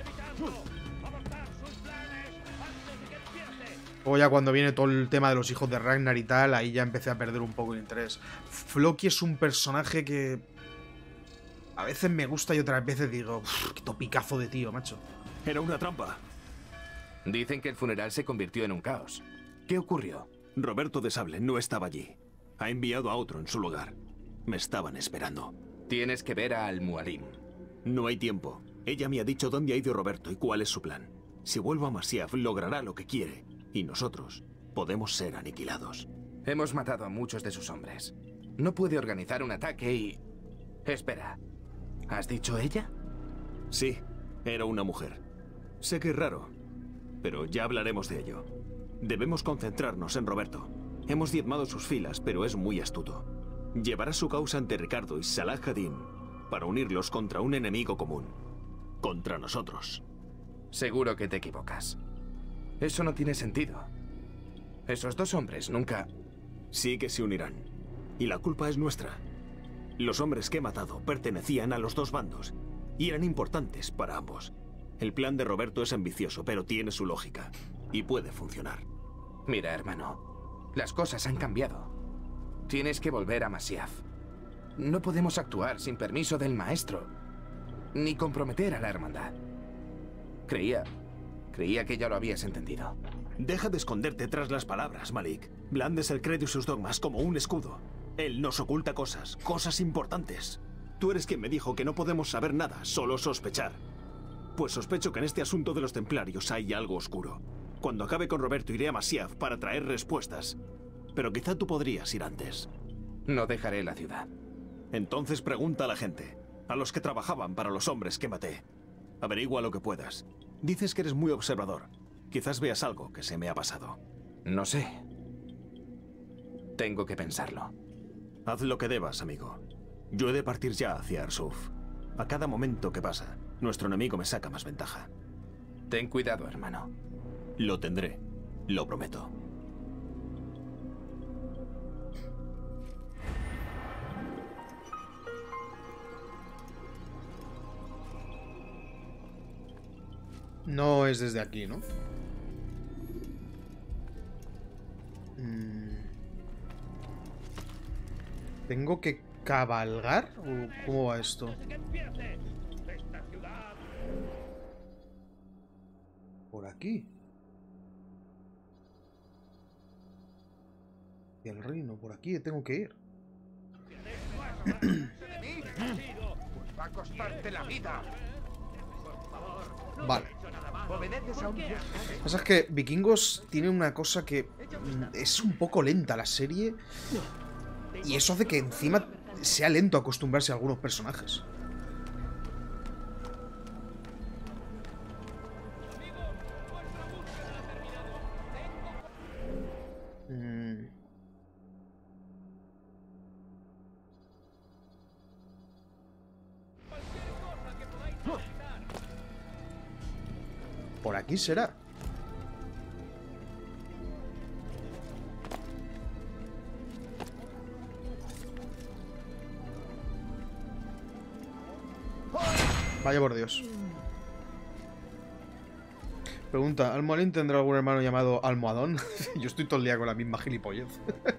Luego ya cuando viene todo el tema de los hijos de Ragnar y tal, ahí ya empecé a perder un poco el interés. Floki es un personaje que a veces me gusta y otras veces digo, qué topicazo de tío, macho. Era una trampa. Dicen que el funeral se convirtió en un caos. ¿Qué ocurrió? Roberto de Sable no estaba allí. Ha enviado a otro en su lugar. Me estaban esperando. Tienes que ver a Al-Mualim. No hay tiempo. Ella me ha dicho dónde ha ido Roberto y cuál es su plan. Si vuelvo a Masyaf, logrará lo que quiere. Y nosotros podemos ser aniquilados. Hemos matado a muchos de sus hombres. No puede organizar un ataque y... Espera. ¿Has dicho ella? Sí, era una mujer. Sé que es raro, pero ya hablaremos de ello. Debemos concentrarnos en Roberto. Hemos diezmado sus filas, pero es muy astuto. Llevará su causa ante Ricardo y Salah ad-Din para unirlos contra un enemigo común. Contra nosotros. Seguro que te equivocas. Eso no tiene sentido. Esos dos hombres nunca... Sí que se unirán. Y la culpa es nuestra. Los hombres que he matado pertenecían a los dos bandos y eran importantes para ambos. El plan de Roberto es ambicioso, pero tiene su lógica y puede funcionar. Mira, hermano, las cosas han cambiado. Tienes que volver a Masyaf. No podemos actuar sin permiso del maestro, ni comprometer a la hermandad. Creía... Creía que ya lo habías entendido. Deja de esconderte tras las palabras, Malik. Blandes el credo y sus dogmas como un escudo. Él nos oculta cosas, cosas importantes. Tú eres quien me dijo que no podemos saber nada, solo sospechar. Pues sospecho que en este asunto de los templarios hay algo oscuro. Cuando acabe con Roberto iré a Masyaf para traer respuestas. pero quizá tú podrías ir antes. No dejaré la ciudad. Entonces pregunta a la gente, a los que trabajaban para los hombres que maté. Averigua lo que puedas. Dices que eres muy observador. Quizás veas algo que se me ha pasado. No sé. Tengo que pensarlo. Haz lo que debas, amigo. Yo he de partir ya hacia Arsuf. A cada momento que pasa, nuestro enemigo me saca más ventaja. Ten cuidado, hermano. Lo tendré. Lo prometo. No es desde aquí, ¿no? Mm. ¿Tengo que cabalgar? ¿O cómo va esto? Por aquí. Y el reino, por aquí tengo que ir. Va a costarte la vida. Vale. Obedeces a un dios. Lo que pasa es que Vikingos tiene una cosa que mm, es un poco lenta la serie. Y eso hace que encima sea lento acostumbrarse a algunos personajes. Mm. Por aquí será. Vaya por Dios. Pregunta, ¿Almohadín tendrá algún hermano llamado Almohadón? Yo estoy todo el día con la misma gilipollez.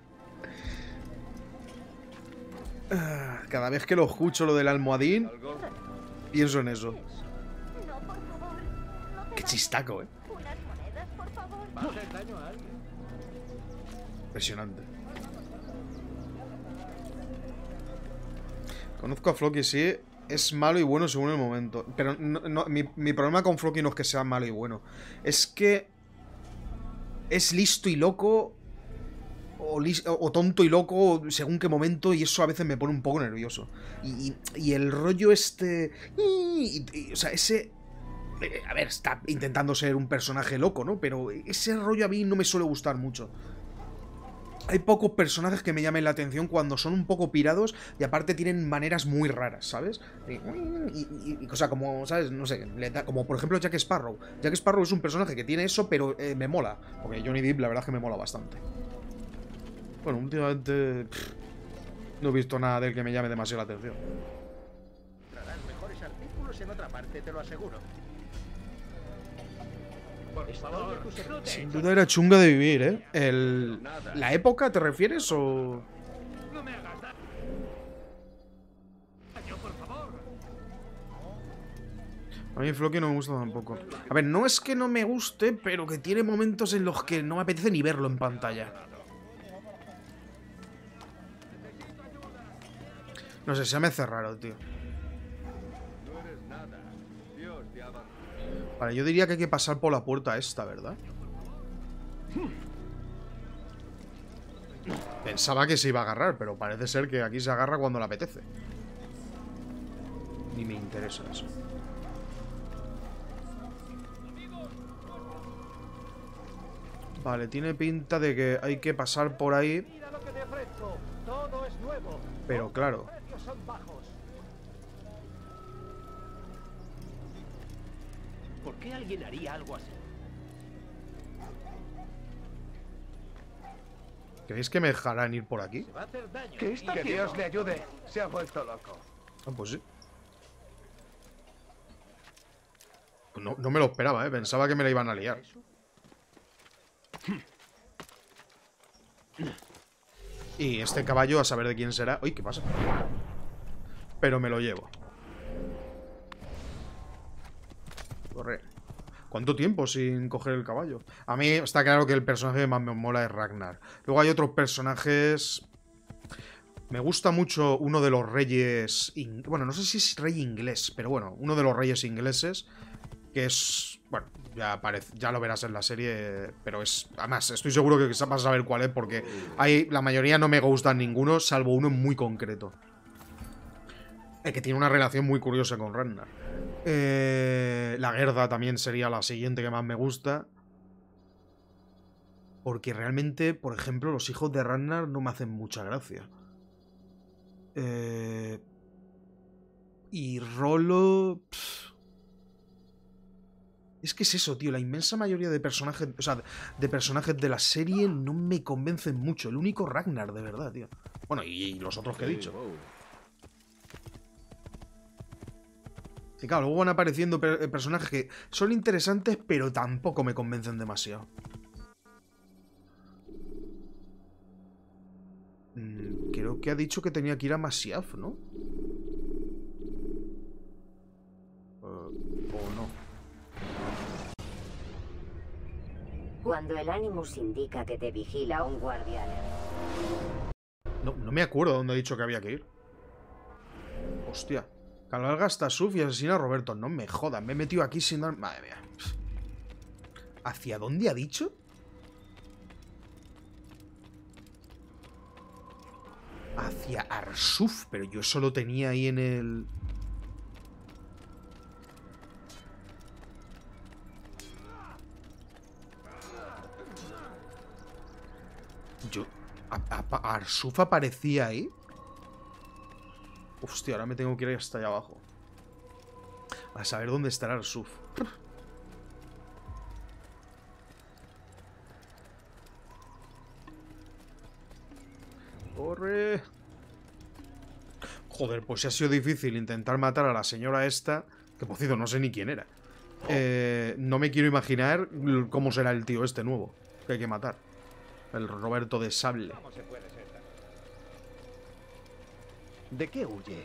Cada vez que lo escucho lo del Almohadín, pienso en eso. Qué chistaco, eh. Va a hacer daño a alguien. Impresionante. Conozco a Floki, sí. Es malo y bueno según el momento. Pero no, no, mi, mi problema con Floki no es que sea malo y bueno. Es que es listo y loco. O, lis, o, o tonto y loco según qué momento. Y eso a veces me pone un poco nervioso. Y, y, y el rollo este... Y, y, o sea, ese... Eh, a ver, está intentando ser un personaje loco, ¿no? Pero ese rollo a mí no me suele gustar mucho. Hay pocos personajes que me llamen la atención cuando son un poco pirados y aparte tienen maneras muy raras, ¿sabes? Y, y, y, y cosa como, ¿sabes? No sé, le da, como por ejemplo Jack Sparrow. Jack Sparrow es un personaje que tiene eso, pero eh, me mola. Porque Johnny Depp la verdad es que me mola bastante. Bueno, últimamente pff, no he visto nada de él que me llame demasiado la atención. Encontrarás mejores artículos en otra parte, te lo aseguro. Por favor, sin duda era chunga de vivir, ¿eh? El... ¿La época te refieres o...? No me hagas daño, por favor. A mí Floki no me gusta tampoco. A ver, no es que no me guste, pero que tiene momentos en los que no me apetece ni verlo en pantalla. No sé, se me hace raro, tío. Vale, yo diría que hay que pasar por la puerta esta, ¿verdad? Pensaba que se iba a agarrar, pero parece ser que aquí se agarra cuando le apetece. Ni me interesa eso. Vale, tiene pinta de que hay que pasar por ahí. Mira lo que te ofrezco. Todo es nuevo. Pero claro. Los precios son bajos. ¿Por qué alguien haría algo así? ¿Creéis que me dejarán ir por aquí? Va a hacer daño. ¿Qué está que Dios le ayude. Se ha vuelto loco. Ah, pues sí. No, no me lo esperaba, ¿eh? Pensaba que me la iban a liar. Y este caballo, a saber de quién será... Uy, ¿qué pasa? Pero me lo llevo. Corre. ¿Cuánto tiempo sin coger el caballo? A mí está claro que el personaje que más me mola es Ragnar. Luego hay otros personajes... Me gusta mucho uno de los reyes... In... Bueno, no sé si es rey inglés, pero bueno, uno de los reyes ingleses. Que es... Bueno, ya, aparece, ya lo verás en la serie, pero es... Además, estoy seguro que vas a saber cuál es, porque hay, la mayoría no me gustan ninguno, salvo uno muy concreto. El que tiene una relación muy curiosa con Ragnar. Eh, la Gerda también sería la siguiente que más me gusta. Porque realmente, por ejemplo, los hijos de Ragnar no me hacen mucha gracia. Eh, y Rollo... Pff. Es que es eso, tío. La inmensa mayoría de personajes... O sea, de personajes de la serie no me convencen mucho. El único Ragnar, de verdad, tío. Bueno, y, y los otros que he dicho. Y claro, luego van apareciendo per personajes que son interesantes, pero tampoco me convencen demasiado. Mm, creo que ha dicho que tenía que ir a Masyaf, ¿no? Uh, o no. Cuando el Animus indica que te vigila un guardián. No, no me acuerdo dónde ha dicho que había que ir. Hostia. Cabalga hasta Suf y asesina a Roberto. No me jodan, me he metido aquí sin dar... Madre mía. ¿Hacia dónde ha dicho? Hacia Arsuf, pero yo eso lo tenía ahí en el... Yo... ¿A, a, ¿Arsuf aparecía ahí? Hostia, ahora me tengo que ir hasta allá abajo. A saber dónde estará Arsuf. Corre. Joder, pues si ha sido difícil intentar matar a la señora esta, que por cierto no sé ni quién era. Eh, no me quiero imaginar cómo será el tío este nuevo que hay que matar. El Roberto de Sable. ¿De qué huye?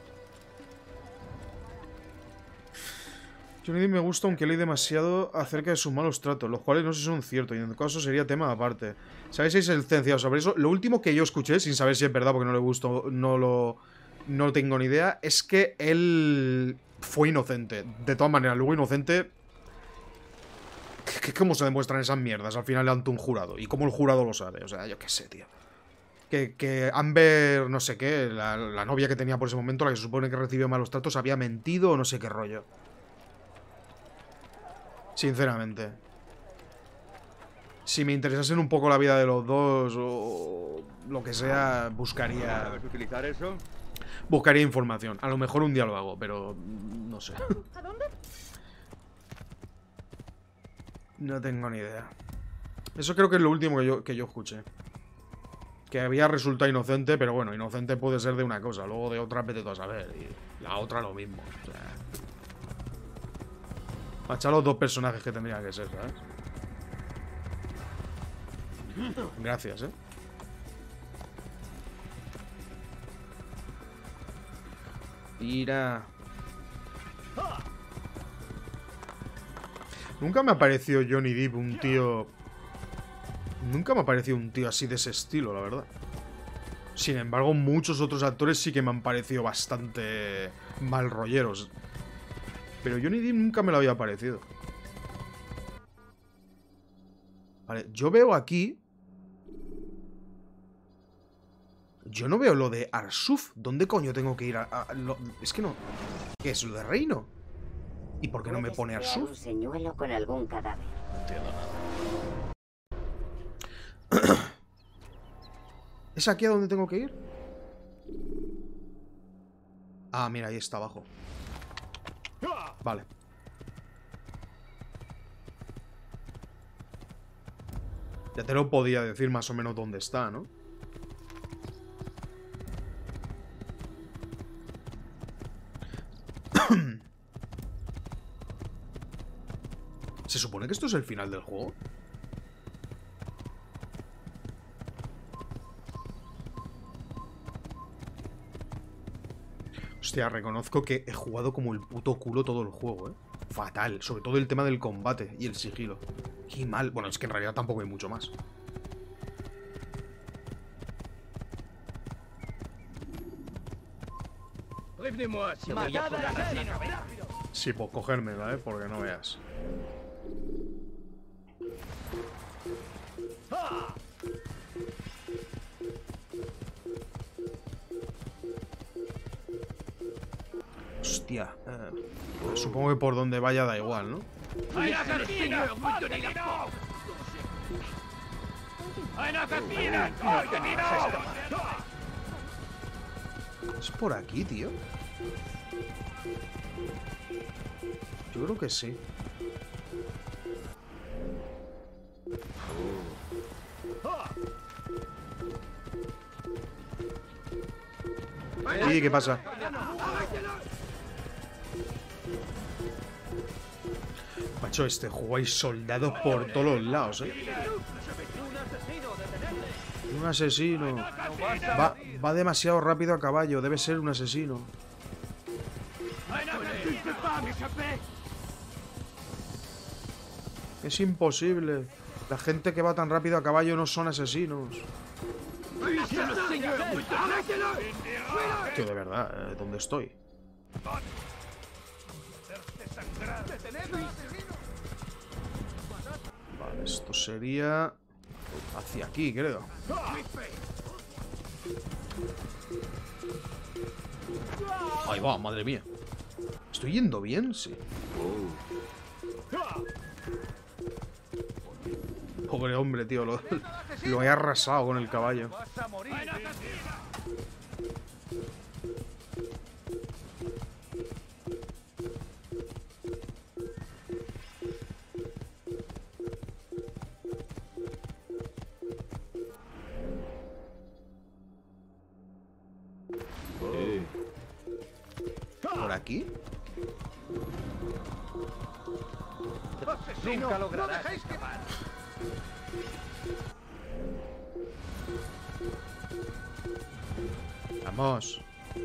Johnny Depp me gusta, aunque leí demasiado acerca de sus malos tratos, los cuales no sé si son ciertos, y en el caso sería tema aparte. ¿Sabéis si es licenciado sobre eso? Lo último que yo escuché, sin saber si es verdad, porque no le gustó, no lo, no tengo ni idea, es que él fue inocente. De todas maneras, luego inocente... ¿Cómo se demuestran esas mierdas al final ante un jurado? ¿Y cómo el jurado lo sabe? O sea, yo qué sé, tío. Que, que Amber, no sé qué, la, la novia que tenía por ese momento, la que se supone que recibió malos tratos, había mentido o no sé qué rollo. Sinceramente. Si me interesase un poco la vida de los dos o lo que sea, buscaría... ¿Sabes utilizar eso? Buscaría información. A lo mejor un día lo hago, pero no sé. ¿A dónde? No tengo ni idea. Eso creo que es lo último que yo, que yo escuché. Que había resultado inocente, pero bueno, inocente puede ser de una cosa, luego de otra vete tú a saber. Y la otra lo mismo. O sea, machar los dos personajes que tendrían que ser, ¿sabes? Gracias, ¿eh? Mira. Nunca me ha parecido Johnny Depp un tío... Nunca me ha parecido un tío así de ese estilo, la verdad. Sin embargo, muchos otros actores sí que me han parecido bastante mal rolleros. Pero Johnny Depp nunca me lo había parecido. Vale, yo veo aquí... Yo no veo lo de Arsuf. ¿Dónde coño tengo que ir? A, a, lo... Es que no... ¿Qué es lo de Reino? ¿Y por qué no me pone Arsuf? Un señuelo con algún cadáver. No entiendo nada. ¿Es aquí a donde tengo que ir? Ah, mira, ahí está abajo. Vale. Ya te lo podía decir más o menos dónde está, ¿no? ¿Se supone que esto es el final del juego? Hostia, reconozco que he jugado como el puto culo todo el juego, ¿eh? Fatal. Sobre todo el tema del combate y el sigilo. Qué mal. Bueno, es que en realidad tampoco hay mucho más. Prévenez-moi si vous voyez un asesino. Sí, pues cogérmela, ¿eh? Porque no veas. Hostia. Eh, supongo que por donde vaya da igual, ¿no? ¿Es por aquí, tío? Yo creo que sí. ¿Y qué pasa? Macho, este juego hay soldados por todos los lados, ¿eh? Un asesino. Va, va demasiado rápido a caballo. Debe ser un asesino. Es imposible. La gente que va tan rápido a caballo no son asesinos. Tío, de verdad, ¿eh? ¿Dónde estoy? Vale, esto sería... hacia aquí, creo. Ahí va, madre mía. ¿Estoy yendo bien? Sí. Pobre hombre, tío. Lo, lo he arrasado con el caballo. ¿Por aquí? Nunca lograrás escapar. Vamos.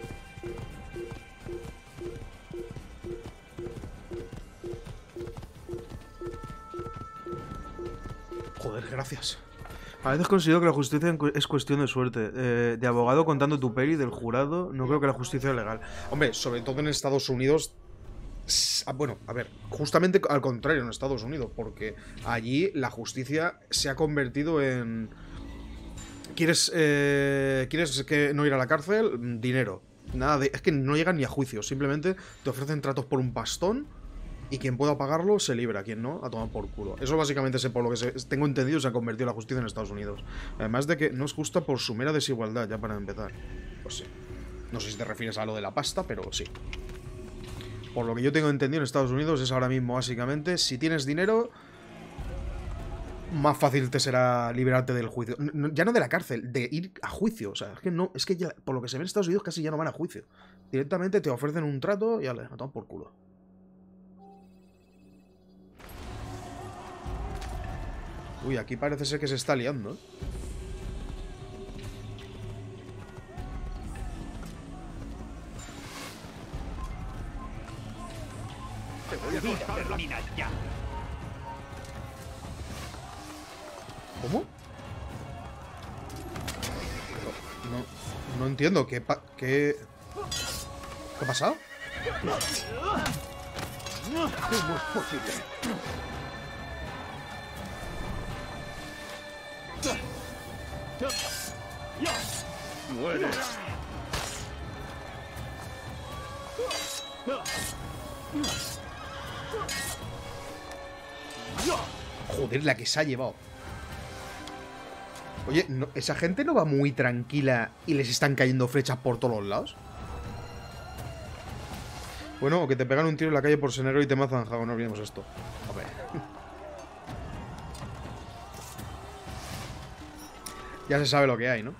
Joder, gracias. A veces considero que la justicia es cuestión de suerte. Eh, de abogado contando tu peli, del jurado, no creo que la justicia es legal. Hombre, sobre todo en Estados Unidos... Bueno, a ver, justamente al contrario en Estados Unidos, porque allí la justicia se ha convertido en... ¿Quieres, eh, ¿quieres que no ir a la cárcel? Dinero. Nada de... Es que no llegan ni a juicio, simplemente te ofrecen tratos por un pastón y quien pueda pagarlo se libra, quien no, a tomar por culo. Eso básicamente es por lo que se, tengo entendido se ha convertido la justicia en Estados Unidos. Además de que no es justa por su mera desigualdad, ya para empezar. Pues sí. No sé si te refieres a lo de la pasta, pero sí. Por lo que yo tengo entendido en Estados Unidos es ahora mismo básicamente, si tienes dinero, más fácil te será liberarte del juicio. No, ya no de la cárcel, de ir a juicio. O sea, es que no, es que ya, por lo que se ve en Estados Unidos casi ya no van a juicio. Directamente te ofrecen un trato y ale, a tomar por culo. Uy, aquí parece ser que se está liando, ¿eh? Te voy a cortar la mina ya. ¿Cómo? No, no entiendo. ¿Qué, pa qué... ¿Qué ha pasado? ¿Cómo es posible? ¡Muere! Joder, la que se ha llevado. Oye, no, ¿esa gente no va muy tranquila y les están cayendo flechas por todos los lados? Bueno, o que te pegan un tiro en la calle por ser negro y te mazan, Jago, no olvidemos esto. A ver. Ya se sabe lo que hay, ¿no?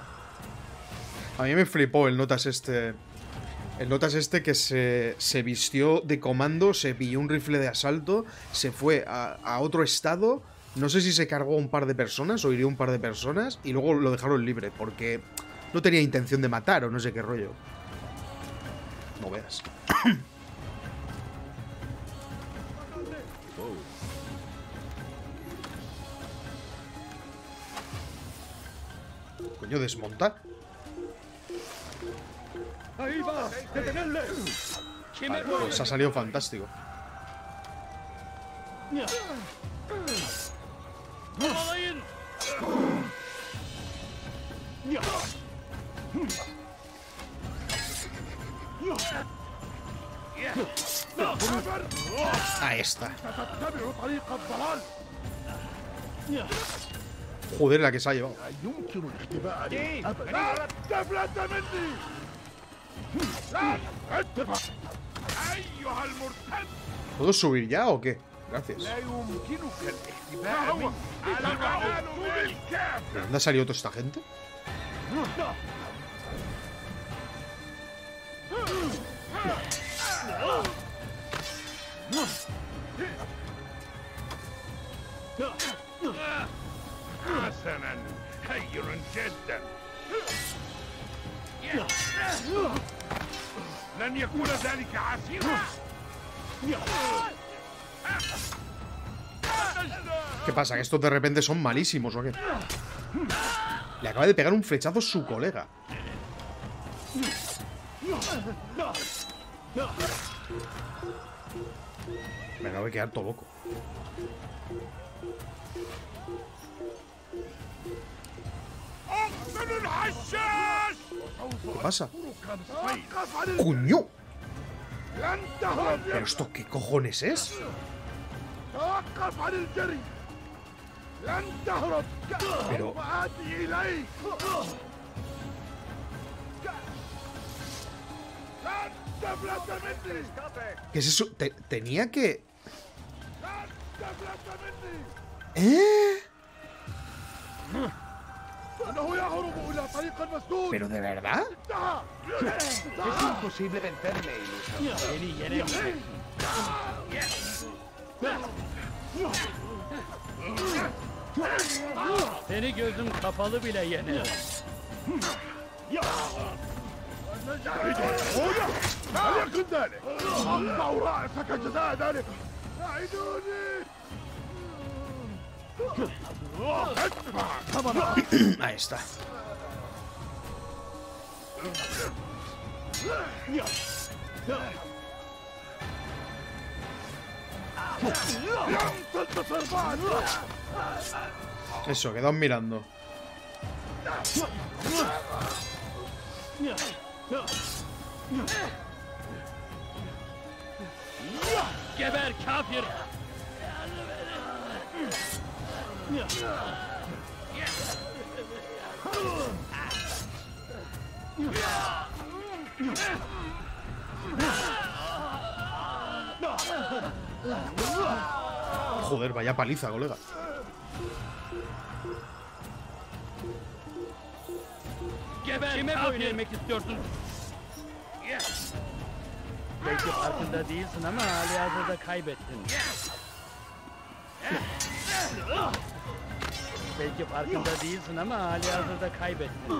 A mí me flipó el Notas este... El Notas este que se, se vistió de comando, se pilló un rifle de asalto, se fue a, a otro estado, no sé si se cargó a un par de personas o hirió a un par de personas y luego lo dejaron libre porque no tenía intención de matar o no sé qué rollo. No veas. Coño, desmonta. ¡Ahí va! ¡Detenedle! Pues ha salido fantástico. Ahí está. Joder, la que se ha llevado. ¿Puedo subir ya o qué? Gracias. ¿De dónde ha salido toda esta gente? حسنا خير جدا لن يكون ذلك عسيرا. ¿Qué pasa? ¿Que estos de repente son malísimos o qué? Le acaba de pegar un flechazo su colega. Me acabo de quedar todo loco. ¿Qué pasa? ¡Coño! ¿Pero esto qué cojones es? Pero... ¿Qué es eso? Te- tenía que... ¿Eh? ¿Pero de verdad? Es imposible vencerme, iluso. Seni gözüm kapalı bile yener. Ahí está. Eso, quedaos mirando. Geber kafir. Joder, vaya paliza, colega. Geber kime boyun eğmek istiyorsun? Belki farkında değilsin ama halihazırda kaybettin. Belki farkında değilsin ama halihazırda kaybettin.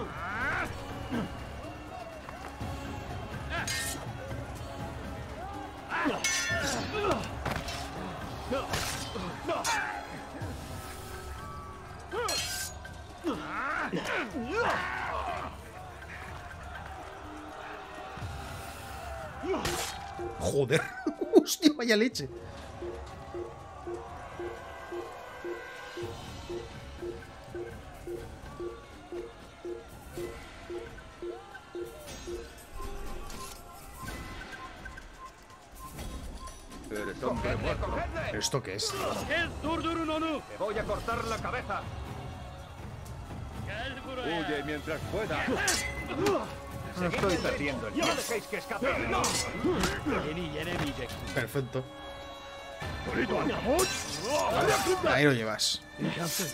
Joder, hostia, vaya leche. Eres hombre muerto. ¿Pero esto qué es? Durdurun onu. Te voy a cortar la cabeza. Gel buraya. Huye mientras puedas. No estoy perdiendo el tiempo. No dejéis que escape. Beni yenemeyeceksin. Perfecto. Ahí lo llevas. İmkansız.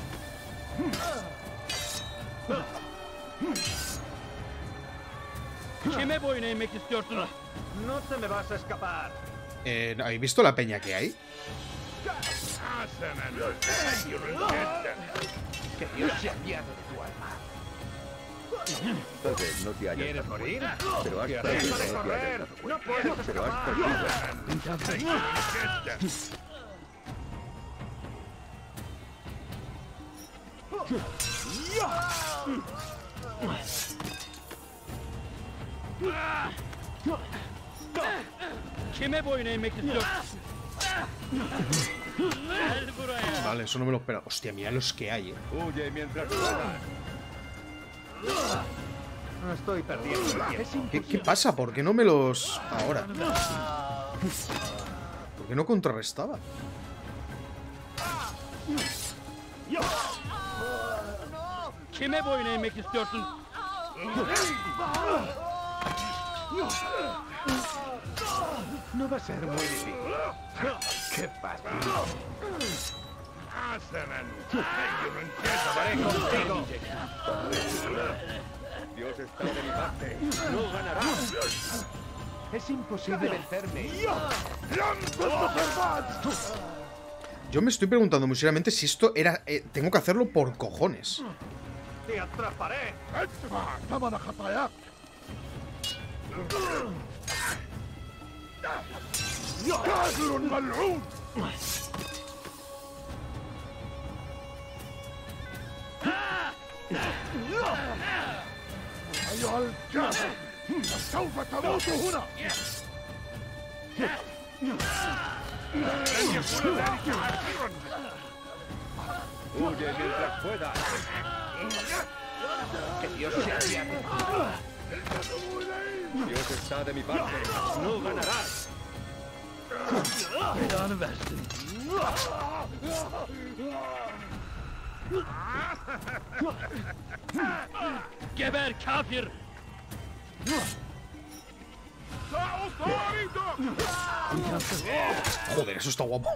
Kime boyun eğmek istiyorsunuz? No te me vas a escapar. Eh, ¿habéis visto la peña que hay? Que Dios se apiade de tu alma. Tal vez no te hayas ¿Quieres dado morir? cuenta, pero has Deja perdido, de no te correr. hayas dado No cuenta. puedes Pero has escapar. perdido. Vale, eso no me lo espera. Hostia, mira los que hay, eh. Huye mientras puedas. No estoy perdiendo el tiempo. ¿Qué, ¿Qué pasa? ¿Por qué no me los... ahora? ¿Por qué no contrarrestaba? No va a ser muy difícil. ¡Qué fácil! Acabaré contigo. Dios está de mi parte. No ganarás. Es imposible vencerme. Yo me estoy preguntando muy seriamente si esto era... Eh, tengo que hacerlo por cojones. ¡Te atraparé! أيها الكافر سوف تموت هنا لن يكون ذلك عسيرا Huye mientras puedas. Que Dios se apiade. Dios está de mi parte. No ganarás. Geber kafir! Joder, eso está guapo.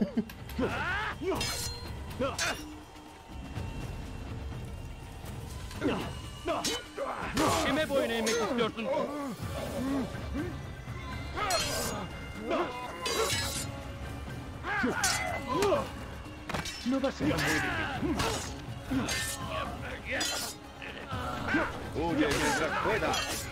Kime boyun eğmek istiyorsun? No va a ser muy difícil. Huye mientras puedas.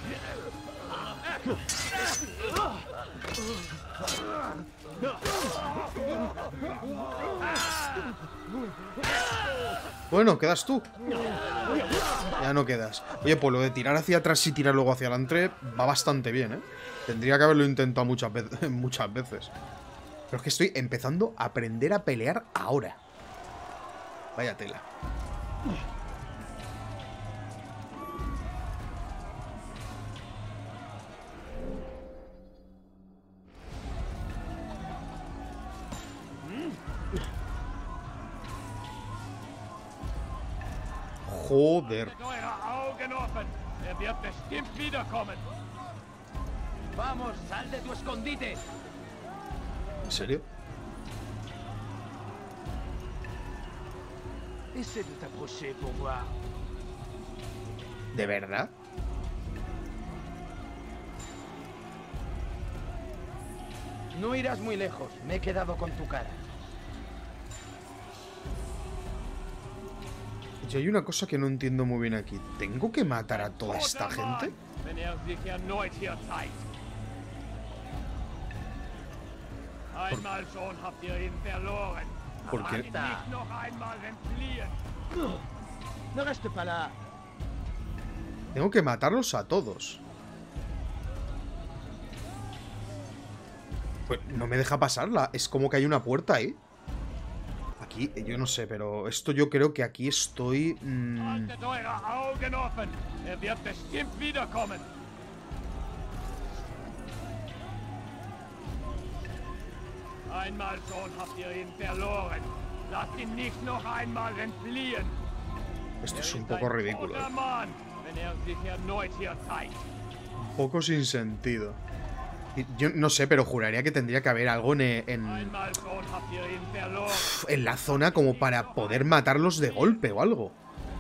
Bueno, quedas tú. Ya no quedas. Oye, pues lo de tirar hacia atrás y tirar luego hacia adelante va bastante bien, ¿eh? Tendría que haberlo intentado muchas veces, muchas veces. Pero es que estoy empezando a aprender a pelear ahora. Vaya tela. Joder. Vamos, sal de tu escondite. ¿En serio? Essaie de t'approcher pour voir. ¿De verdad? No irás muy lejos. Me he quedado con tu cara. Y hay una cosa que no entiendo muy bien aquí. ¿Tengo que matar a toda esta gente? ¿Por qué? No reste pas là. Tengo que matarlos a todos. Pues no me deja pasarla. Es como que hay una puerta ahí. Aquí, yo no sé, pero esto yo creo que aquí estoy... Mmm... Esto es un poco ridículo, ¿eh? Un poco sin sentido. Yo no sé, pero juraría que tendría que haber algo en, en, en la zona como para poder matarlos de golpe o algo.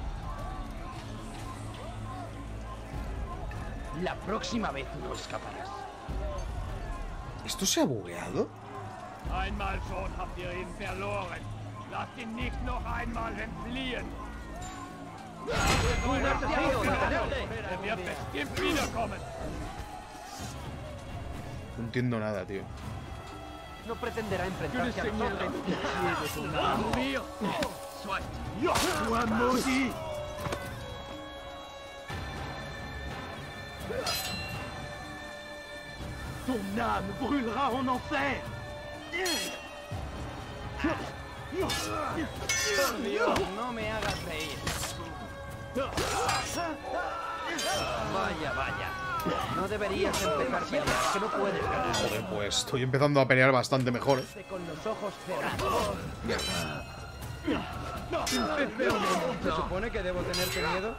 La próxima vez no escaparás. ¿Esto se ha bugueado? No entiendo nada, tío. No pretenderá enfrentarse a nosotros. Ton âme brûlera en enfer. Por Dios, no me hagas reír. Vaya, vaya. No deberías empezar a pelear, que no puedes ganar. Joder, pues estoy empezando a pelear bastante mejor, ¿eh? Con los ojos cerrados. ¿Se supone que debo tenerte miedo?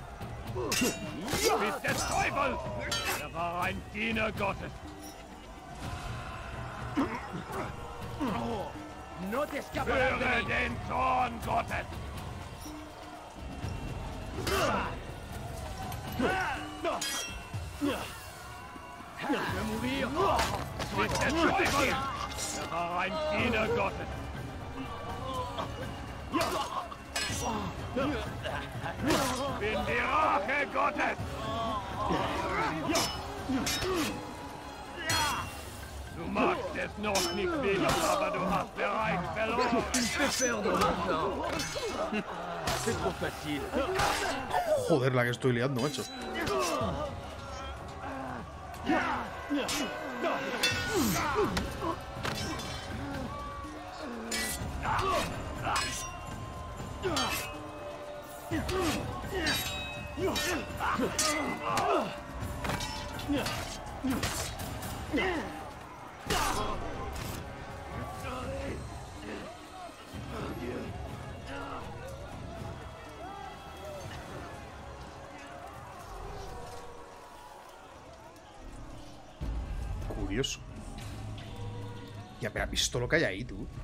Bist der Teufel! Er war ein Diener Gottes. No te escaparás de Höre mí. den Zorn Gottes! Bist der Teufel! Er war ein Diener Gottes. Bin die Rache Gottes! Du magst es noch nicht wissen, aber du hast bereits verloren. C'est trop facile. Joder, la que estoy liando, macho. Curioso. Ya, pero ¿has visto lo que hay ahí, tú?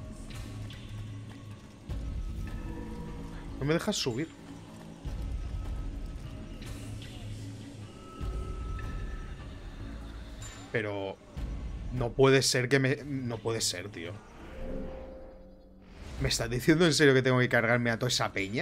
No me dejas subir. Pero... No puede ser que me... No puede ser, tío. ¿Me estás diciendo en serio que tengo que cargarme a toda esa peña?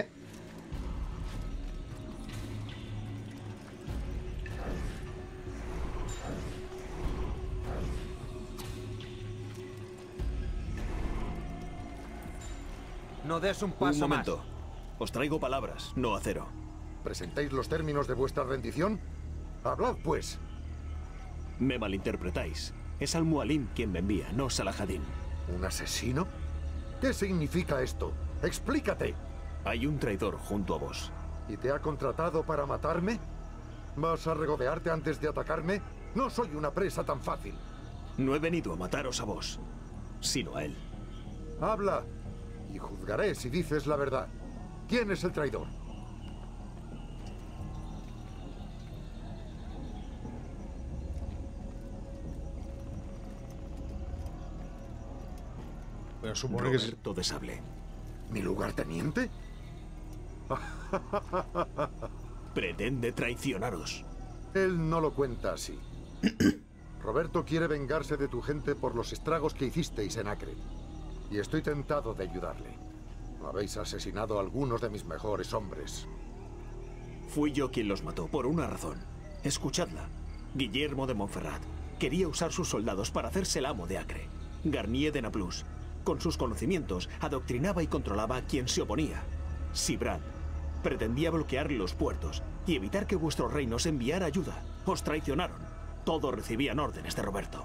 No des un paso Un momento. más. Os traigo palabras, no acero. ¿Presentáis los términos de vuestra rendición? Hablad, pues. Me malinterpretáis. Es Al-Mualim quien me envía, no Salahadin. ¿Un asesino? ¿Qué significa esto? ¡Explícate! Hay un traidor junto a vos. ¿Y te ha contratado para matarme? ¿Vas a regodearte antes de atacarme? No soy una presa tan fácil. No he venido a mataros a vos, sino a él. Habla, y juzgaré si dices la verdad. ¿Quién es el traidor? Pero supongo que es... Roberto de Sable. ¿Mi lugarteniente? Pretende traicionaros. Él no lo cuenta así. Roberto quiere vengarse de tu gente por los estragos que hicisteis en Acre. Y estoy tentado de ayudarle. Habéis asesinado a algunos de mis mejores hombres. Fui yo quien los mató, por una razón. Escuchadla. Guillermo de Montferrat quería usar sus soldados para hacerse el amo de Acre. Garnier de Naplus, con sus conocimientos, adoctrinaba y controlaba a quien se oponía. Sibrad pretendía bloquear los puertos y evitar que vuestro reino se enviara ayuda. Os traicionaron. Todos recibían órdenes de Roberto.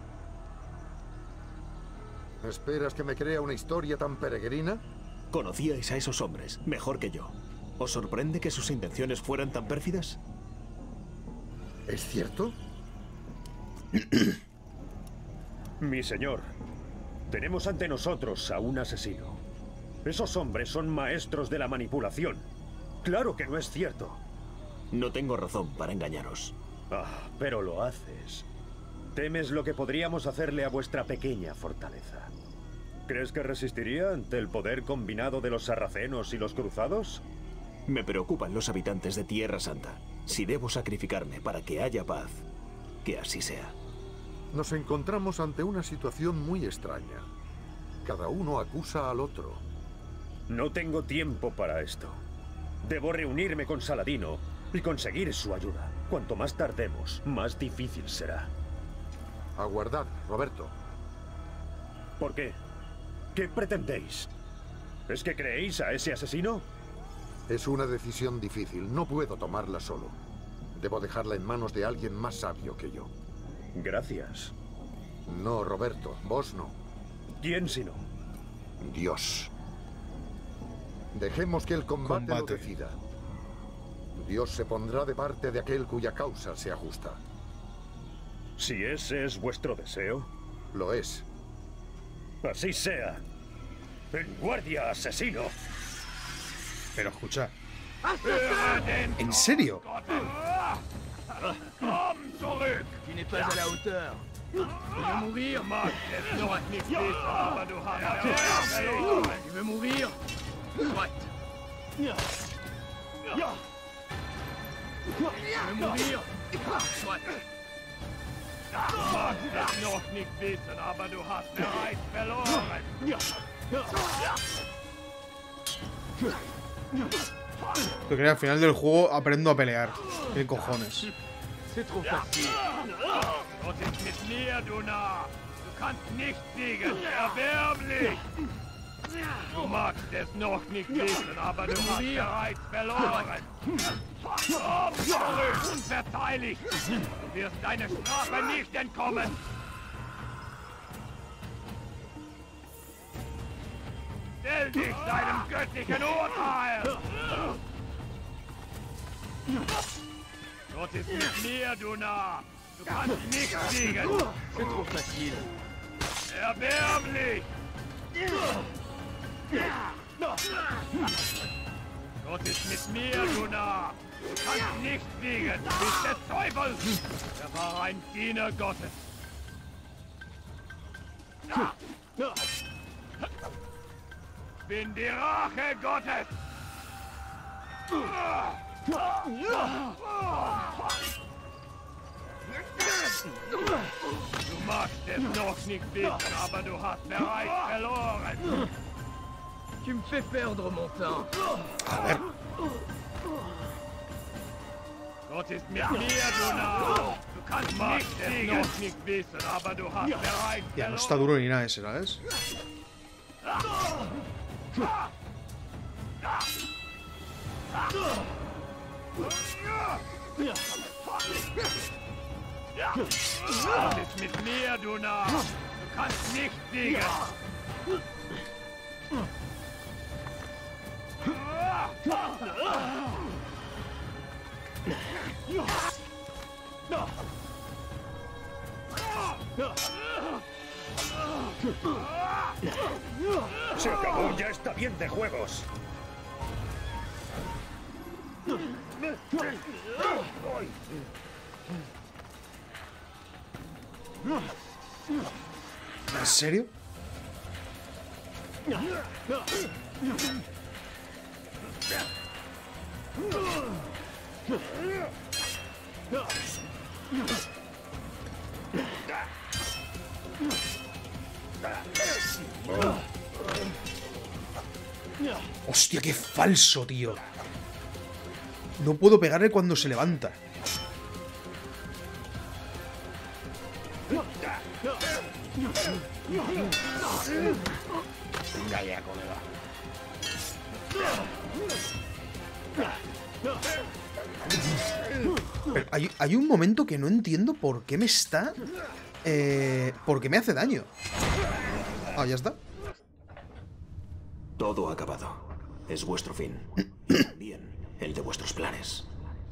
¿Esperas que me crea una historia tan peregrina? Conocíais a esos hombres mejor que yo. ¿Os sorprende que sus intenciones fueran tan pérfidas? ¿Es cierto? Mi señor, tenemos ante nosotros a un asesino. Esos hombres son maestros de la manipulación. Claro que no es cierto. No tengo razón para engañaros. Ah, pero lo haces. ¿Temes lo que podríamos hacerle a vuestra pequeña fortaleza? ¿Crees que resistiría ante el poder combinado de los sarracenos y los cruzados? Me preocupan los habitantes de Tierra Santa. Si debo sacrificarme para que haya paz, que así sea. Nos encontramos ante una situación muy extraña. Cada uno acusa al otro. No tengo tiempo para esto. Debo reunirme con Saladino y conseguir su ayuda. Cuanto más tardemos, más difícil será. Aguardad, Roberto. ¿Por qué? ¿Qué pretendéis? ¿Es que creéis a ese asesino? Es una decisión difícil. No puedo tomarla solo. Debo dejarla en manos de alguien más sabio que yo. Gracias. No, Roberto, vos no. ¿Quién si no? Dios. Dejemos que el combate, Combate. lo decida. Dios se pondrá de parte de aquel cuya causa sea justa. Si ese es vuestro deseo. Lo es. Así sea. En guardia, asesino. Pero escucha. ¿En serio? Komm zurück! Tu n'es pas à la hauteur. Tu veux mourir? Tu n'auras nicht wissen, aber du hast verloren. Tu veux mourir? Soit. Tu veux mourir? Soit. Du magst es noch nicht wissen, aber du hast bereits verloren. Yo creo que al final del juego aprendo a pelear. ¿Qué cojones? C'est trop facile. Was ist mit mir, du Narr? Du kannst nicht siegen. Erbärmlich! Du magst es noch nicht wissen, aber du hast bereits verloren. Komm zurück, unverteidigt! Du wirst deiner Strafe nicht entkommen. Stell dich deinem göttlichen Urteil! Gott ist mit mir, du Narr! Du kannst nicht siegen! C'est trop facile. Erbärmlich! Gott ist mit mir, du Narr! Du kannst nicht siegen! Du bist der Teufel! Er war ein Diener Gottes! Ich bin die Rache Gottes! Du magst es noch nicht wissen, aber du hast bereits verloren. Tu me fais perdre mon temps. Gott ist mit mir, du Narr. Du kannst nicht es noch nicht wissen, aber du hast bereits Ya, no está duro ni nada ese, ¿sabes? Gott ist mit mir, du Narr. Du kannst nicht siegen. Se acabó, ya está bien de juegos. ¿En serio? Hostia, qué falso, tío. No puedo pegarle cuando se levanta. Venga ya, colega. Pero hay, hay un momento que no entiendo por qué me está... Eh, por qué me hace daño. Ah, ya está. Todo acabado. Es vuestro fin. Y también el de vuestros planes.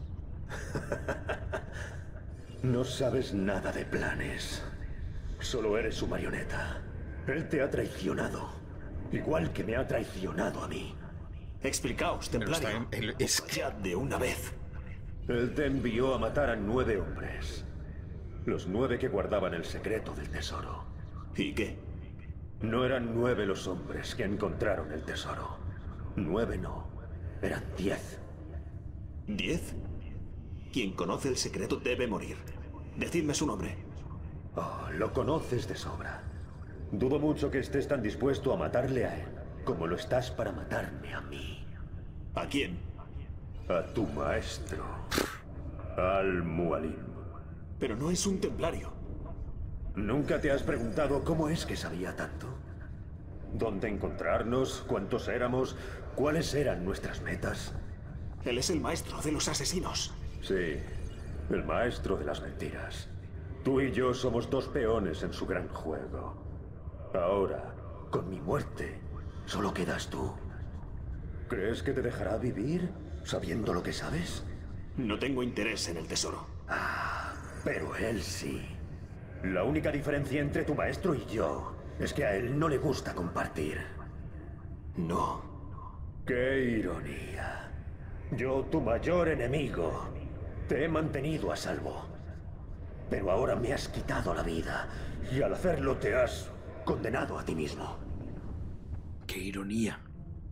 No sabes nada de planes. Solo eres su marioneta. Él te ha traicionado. Igual que me ha traicionado a mí. Explicaos, templario. Es ya de una vez. Él te envió a matar a nueve hombres. Los nueve que guardaban el secreto del tesoro. ¿Y qué? No eran nueve los hombres que encontraron el tesoro. Nueve no. Eran diez. ¿Diez? Quien conoce el secreto debe morir. Decidme su nombre. Oh, lo conoces de sobra. Dudo mucho que estés tan dispuesto a matarle a él como lo estás para matarme a mí. ¿A quién? A tu maestro, Al-Mualim. Pero no es un templario. ¿Nunca te has preguntado cómo es que sabía tanto? ¿Dónde encontrarnos? ¿Cuántos éramos? ¿Cuáles eran nuestras metas? Él es el maestro de los asesinos. Sí, el maestro de las mentiras. Tú y yo somos dos peones en su gran juego. Ahora, con mi muerte, solo quedas tú. ¿Crees que te dejará vivir sabiendo lo que sabes? No tengo interés en el tesoro. Ah, pero él sí. La única diferencia entre tu maestro y yo es que a él no le gusta compartir. No. ¡Qué ironía! Yo, tu mayor enemigo, te he mantenido a salvo. Pero ahora me has quitado la vida y al hacerlo te has condenado a ti mismo. ¡Qué ironía!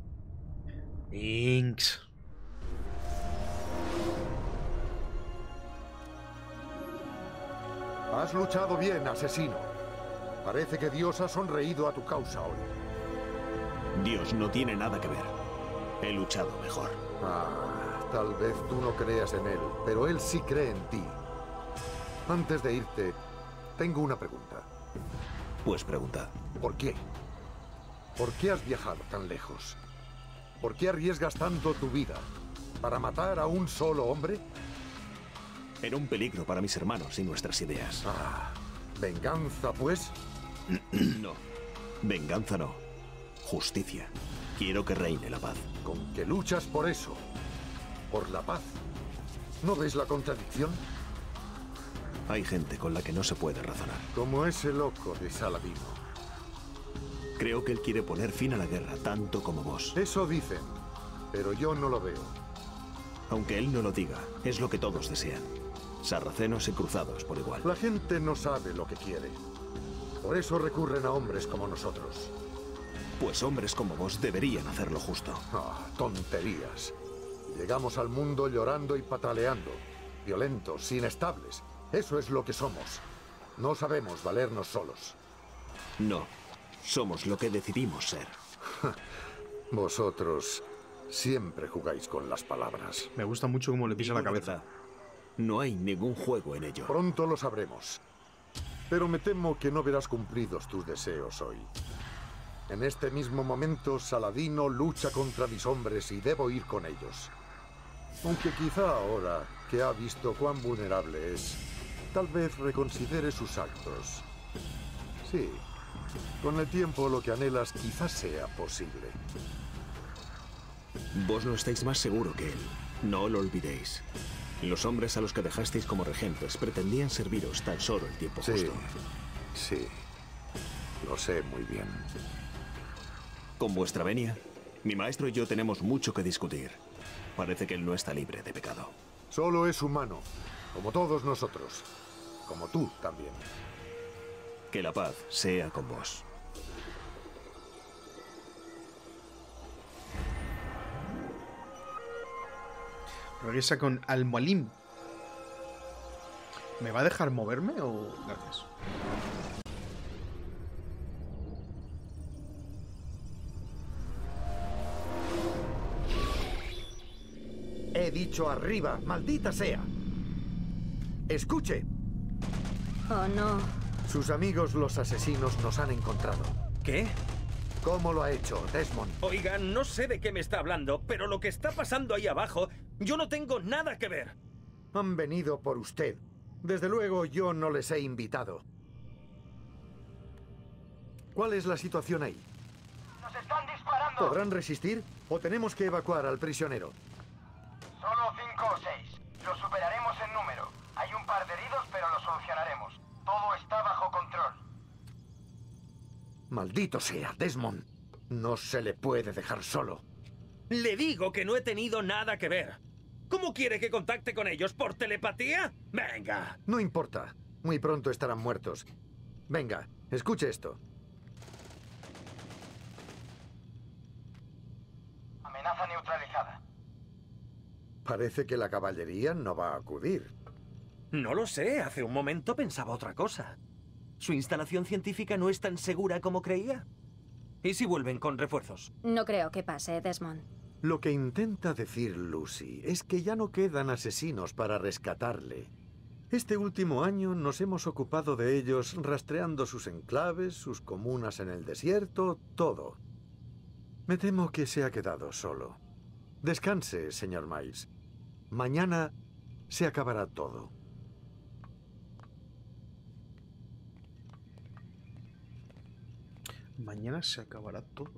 Inks. Has luchado bien, asesino. Parece que Dios ha sonreído a tu causa hoy. Dios no tiene nada que ver. He luchado mejor. Ah, tal vez tú no creas en él, pero él sí cree en ti. Antes de irte, tengo una pregunta. Pues pregunta. ¿Por qué? ¿Por qué has viajado tan lejos? ¿Por qué arriesgas tanto tu vida? ¿Para matar a un solo hombre? Era un peligro para mis hermanos y nuestras ideas. Ah, ¿venganza, pues? No. Venganza no. Justicia. Quiero que reine la paz. ¿Con que luchas por eso? ¿Por la paz? ¿No ves la contradicción? Hay gente con la que no se puede razonar. Como ese loco de Saladino. Creo que él quiere poner fin a la guerra, tanto como vos. Eso dicen, pero yo no lo veo. Aunque él no lo diga, es lo que todos desean. Sarracenos y cruzados por igual. La gente no sabe lo que quiere. Por eso recurren a hombres como nosotros. Pues hombres como vos deberían hacer lo justo. Ah, tonterías. Llegamos al mundo llorando y pataleando. Violentos, inestables. Eso es lo que somos. No sabemos valernos solos. No. Somos lo que decidimos ser. Vosotros siempre jugáis con las palabras. Me gusta mucho cómo le pisa la cabeza. No hay ningún juego en ello. Pronto lo sabremos. Pero me temo que no verás cumplidos tus deseos hoy. En este mismo momento, Saladino lucha contra mis hombres y debo ir con ellos. Aunque quizá ahora que ha visto cuán vulnerable es, tal vez reconsidere sus actos. Sí. Con el tiempo lo que anhelas quizás sea posible. Vos no estáis más seguro que él. No lo olvidéis. Los hombres a los que dejasteis como regentes pretendían serviros tan solo el tiempo sí, justo. Sí, lo sé muy bien. Con vuestra venia, mi maestro y yo tenemos mucho que discutir. Parece que él no está libre de pecado. Solo es humano, como todos nosotros. Como tú también. Que la paz sea con vos. Regresa con Al-Mualim. ¿Me va a dejar moverme o...? Gracias. He dicho arriba, maldita sea. Escuche. Oh, no. Sus amigos, los asesinos, nos han encontrado. ¿Qué? ¿Cómo lo ha hecho, Desmond? Oiga, no sé de qué me está hablando, pero lo que está pasando ahí abajo, yo no tengo nada que ver. Han venido por usted. Desde luego, yo no les he invitado. ¿Cuál es la situación ahí? ¡Nos están disparando! ¿Podrán resistir o tenemos que evacuar al prisionero? Solo cinco o seis. Lo superaremos en número. Hay un par de heridos, pero lo solucionaremos. Todo está bajo control. Maldito sea, Desmond. No se le puede dejar solo. Le digo que no he tenido nada que ver. ¿Cómo quiere que contacte con ellos? ¿Por telepatía? Venga. No importa. Muy pronto estarán muertos. Venga, escuche esto. Amenaza neutralizada. Parece que la caballería no va a acudir. No lo sé. Hace un momento pensaba otra cosa. ¿Su instalación científica no es tan segura como creía? ¿Y si vuelven con refuerzos? No creo que pase, Desmond. Lo que intenta decir Lucy es que ya no quedan asesinos para rescatarle. Este último año nos hemos ocupado de ellos rastreando sus enclaves, sus comunas en el desierto, todo. Me temo que se ha quedado solo. Descanse, señor Miles. Mañana se acabará todo. Mañana se acabará todo.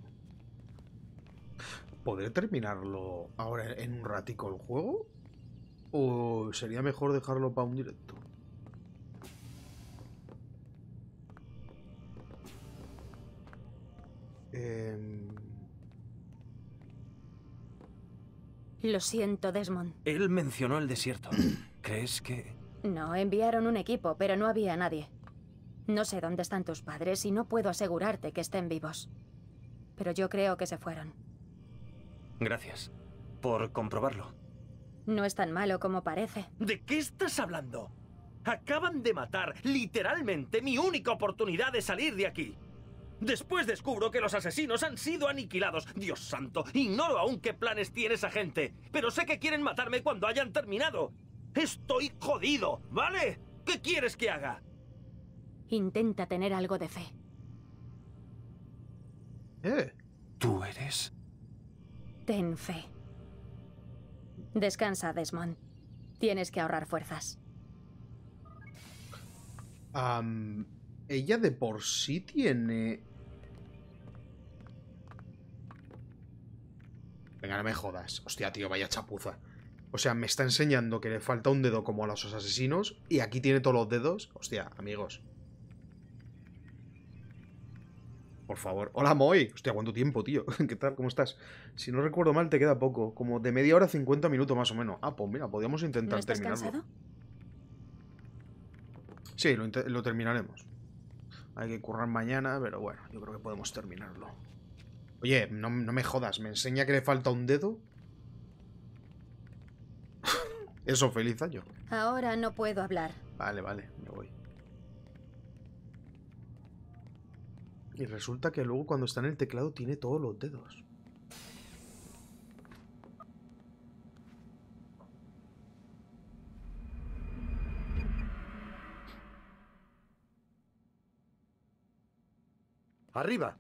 ¿Podré terminarlo ahora en un ratico el juego? ¿O sería mejor dejarlo para un directo? Eh... Lo siento, Desmond. Él mencionó el desierto. ¿Crees que...? No, enviaron un equipo, pero no había nadie. No sé dónde están tus padres y no puedo asegurarte que estén vivos. Pero yo creo que se fueron. Gracias por comprobarlo. No es tan malo como parece. ¿De qué estás hablando? Acaban de matar, literalmente, mi única oportunidad de salir de aquí. Después descubro que los asesinos han sido aniquilados. Dios santo, ignoro aún qué planes tiene esa gente, pero sé que quieren matarme cuando hayan terminado. Estoy jodido, ¿vale? ¿Qué quieres que haga? Intenta tener algo de fe. ¿Eh? ¿Tú eres? Ten fe. Descansa, Desmond. Tienes que ahorrar fuerzas. Um, ella de por sí tiene... Venga, no me jodas. Hostia, tío, vaya chapuza. O sea, me está enseñando que le falta un dedo como a los asesinos y aquí tiene todos los dedos. Hostia, amigos. Por favor. Hola, Moy. Hostia, ¿cuánto tiempo, tío? ¿Qué tal? ¿Cómo estás? Si no recuerdo mal, te queda poco. Como de media hora a cincuenta minutos más o menos. Ah, pues mira, podríamos intentar ¿No estás terminarlo. cansado? Sí, lo, lo terminaremos. Hay que currar mañana, pero bueno, yo creo que podemos terminarlo. Oye, no, no me jodas. ¿Me enseña que le falta un dedo? Eso, feliz año. Ahora no puedo hablar. Vale, vale, me voy. Y resulta que luego cuando está en el teclado tiene todos los dedos. ¡Arriba!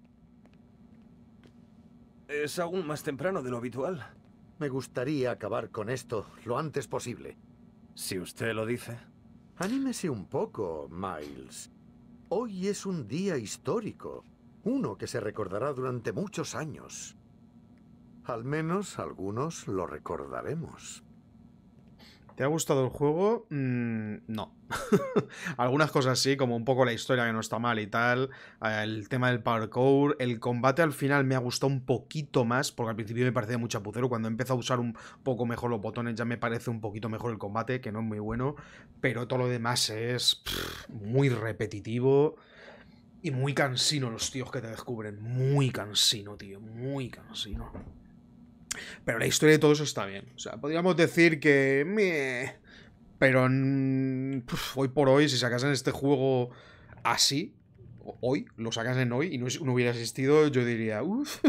Es aún más temprano de lo habitual. Me gustaría acabar con esto lo antes posible. Si usted lo dice. Anímese un poco, Miles. Hoy es un día histórico. Uno que se recordará durante muchos años. Al menos algunos lo recordaremos. ¿Te ha gustado el juego? Mm, no. Algunas cosas sí, como un poco la historia que no está mal y tal. El tema del parkour. El combate al final me ha gustado un poquito más, porque al principio me parecía muy chapucero. Cuando empezado a usar un poco mejor los botones ya me parece un poquito mejor el combate, que no es muy bueno. Pero todo lo demás es pff, muy repetitivo y muy cansino los tíos que te descubren. Muy cansino, tío. Muy cansino. Pero la historia de todo eso está bien. O sea, podríamos decir que... Meh, pero puf, hoy por hoy, si sacasen este juego así, hoy, lo sacasen hoy y no, no hubiera existido, yo diría... Uff.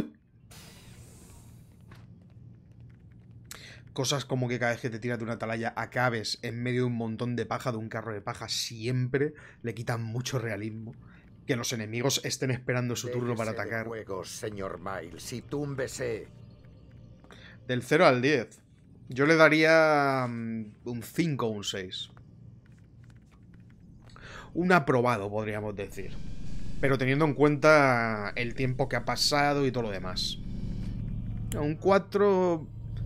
Cosas como que cada vez que te tiras de una atalaya acabes en medio de un montón de paja, de un carro de paja, siempre le quitan mucho realismo. Que los enemigos estén esperando su turno para atacar. De juegos, señor Miles, y túmbese. Del cero al diez. Yo le daría um, un cinco o un seis. Un aprobado, podríamos decir. Pero teniendo en cuenta el tiempo que ha pasado y todo lo demás. Un cuatro...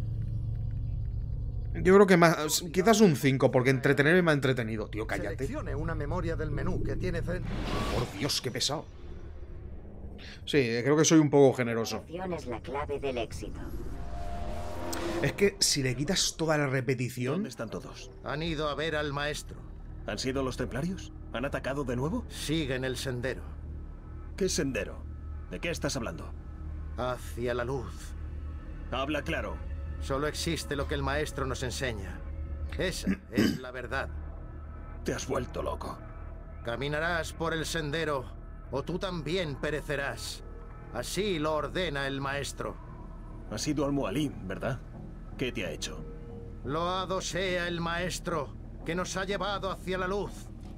Yo creo que más... Quizás un cinco, porque entretenerme me ha entretenido. Tío, cállate. Seleccione una memoria del menú que tiene... Por Dios, qué pesado. Sí, creo que soy un poco generoso. Es la clave del éxito. Es que si le quitas toda la repetición... ¿Dónde están todos? Han ido a ver al maestro. ¿Han sido los templarios? ¿Han atacado de nuevo? Siguen el sendero. ¿Qué sendero? ¿De qué estás hablando? Hacia la luz. Habla claro. Solo existe lo que el maestro nos enseña. Esa es la verdad. Te has vuelto loco. Caminarás por el sendero o tú también perecerás. Así lo ordena el maestro. Has ido al Mualim, ¿verdad? ¿Qué te ha hecho? Loado sea el maestro que nos ha llevado hacia la luz.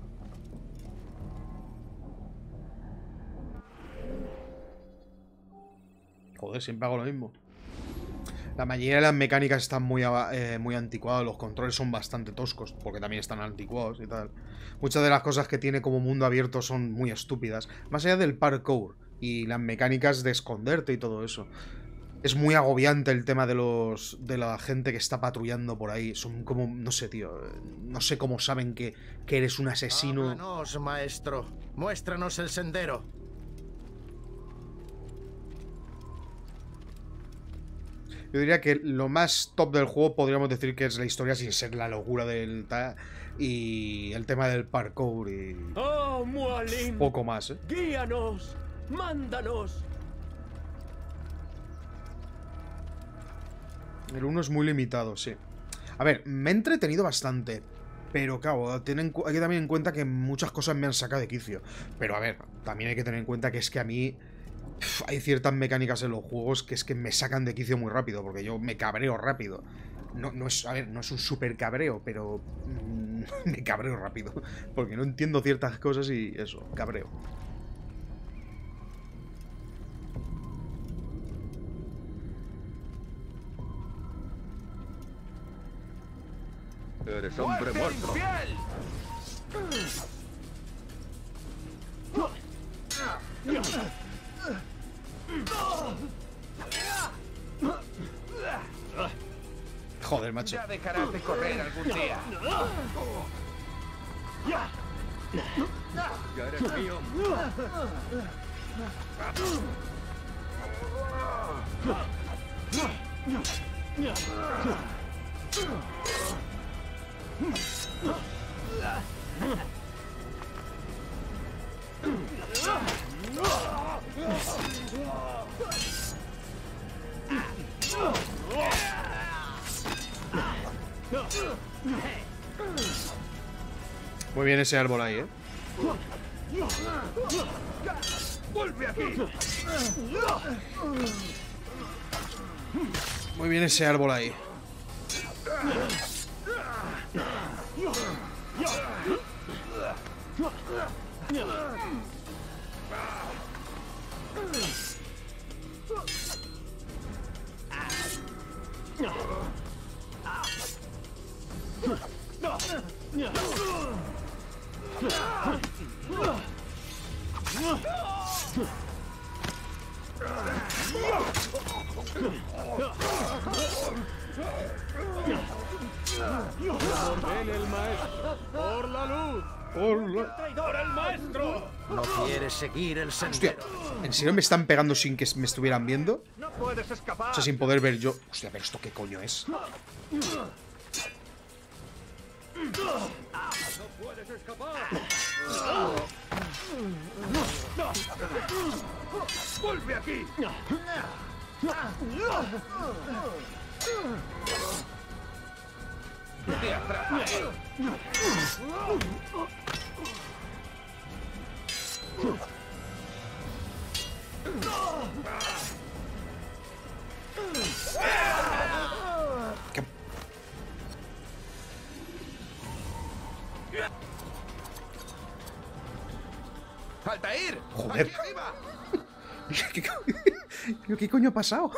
Joder, siempre hago lo mismo. La mayoría de las mecánicas están muy, eh, muy anticuadas. Los controles son bastante toscos, porque también están anticuados y tal. Muchas de las cosas que tiene como mundo abierto son muy estúpidas. Más allá del parkour, Y las mecánicas de esconderte y todo eso. Es muy agobiante el tema de los de la gente que está patrullando por ahí. Son como, no sé, tío. No sé cómo saben que, que eres un asesino. Háblanos, maestro. Muéstranos el sendero. Yo diría que lo más top del juego podríamos decir que es la historia sin ser la locura del... Ta y el tema del parkour y... ¡Oh, Mualim! Poco más, ¿eh? ¡Guíanos! ¡Mándanos! El uno es muy limitado, sí. A ver, me he entretenido bastante. Pero claro, tienen, hay que tener en cuenta que muchas cosas me han sacado de quicio. Pero a ver, también hay que tener en cuenta que es que a mí... Pff, hay ciertas mecánicas en los juegos que es que me sacan de quicio muy rápido. Porque yo me cabreo rápido. No, no es, a ver, no es un super cabreo, pero... Mmm, me cabreo rápido. Porque no entiendo ciertas cosas y eso, cabreo. Eres hombre muerto. Joder, macho. Ya dejarás de correr algún día. Ya eres mío. Muy bien ese árbol ahí, ¿eh? ¡Vuelve aquí! Muy bien ese árbol ahí. ¡Ven el maestro! ¡Por la luz! ¡Por la... ¡Por el maestro! No quieres seguir el sendero. Hostia, ¿en serio me están pegando sin que me estuvieran viendo? ¡No puedes escapar! O sea, sin poder ver yo... Hostia, pero ¿esto qué coño es? ¡No puedes escapar! ¡Vuelve aquí! ¡Te atraparé! ¿Qué? ¡Altair! Joder. ¡Aquí arriba! ¿Qué, co- ¿Qué coño ha pasado?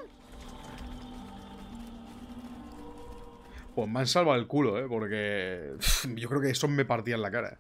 Pues me han salvado el culo, ¿eh? Porque... yo creo que eso me partía en la cara.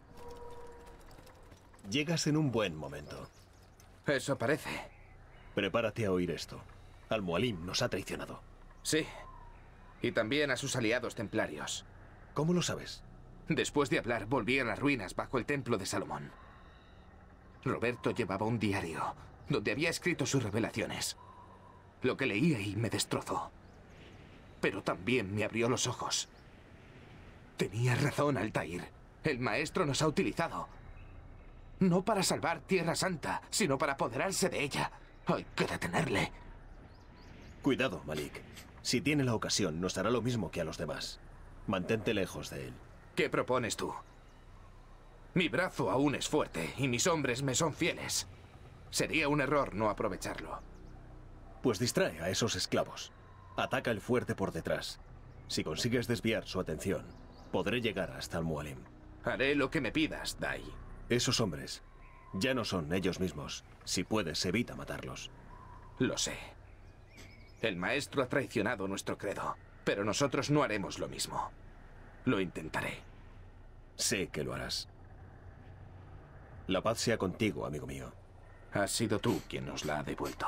Llegas en un buen momento. Eso parece. Prepárate a oír esto. Al-Mualim nos ha traicionado. Sí. Y también a sus aliados templarios. ¿Cómo lo sabes? Después de hablar, volví a las ruinas bajo el templo de Salomón. Roberto llevaba un diario donde había escrito sus revelaciones. Lo que leí ahí me destrozó. Pero también me abrió los ojos. Tenía razón, Altair. El maestro nos ha utilizado. No para salvar Tierra Santa, sino para apoderarse de ella. Hay que detenerle. Cuidado, Malik. Si tiene la ocasión, nos hará lo mismo que a los demás. Mantente lejos de él. ¿Qué propones tú? Mi brazo aún es fuerte y mis hombres me son fieles. Sería un error no aprovecharlo. Pues distrae a esos esclavos. Ataca el fuerte por detrás. Si consigues desviar su atención, podré llegar hasta Al-Mualim. Haré lo que me pidas, Dai. Esos hombres ya no son ellos mismos. Si puedes, evita matarlos. Lo sé. El maestro ha traicionado nuestro credo, pero nosotros no haremos lo mismo. Lo intentaré. Sé que lo harás. La paz sea contigo, amigo mío. Has sido tú quien nos la ha devuelto.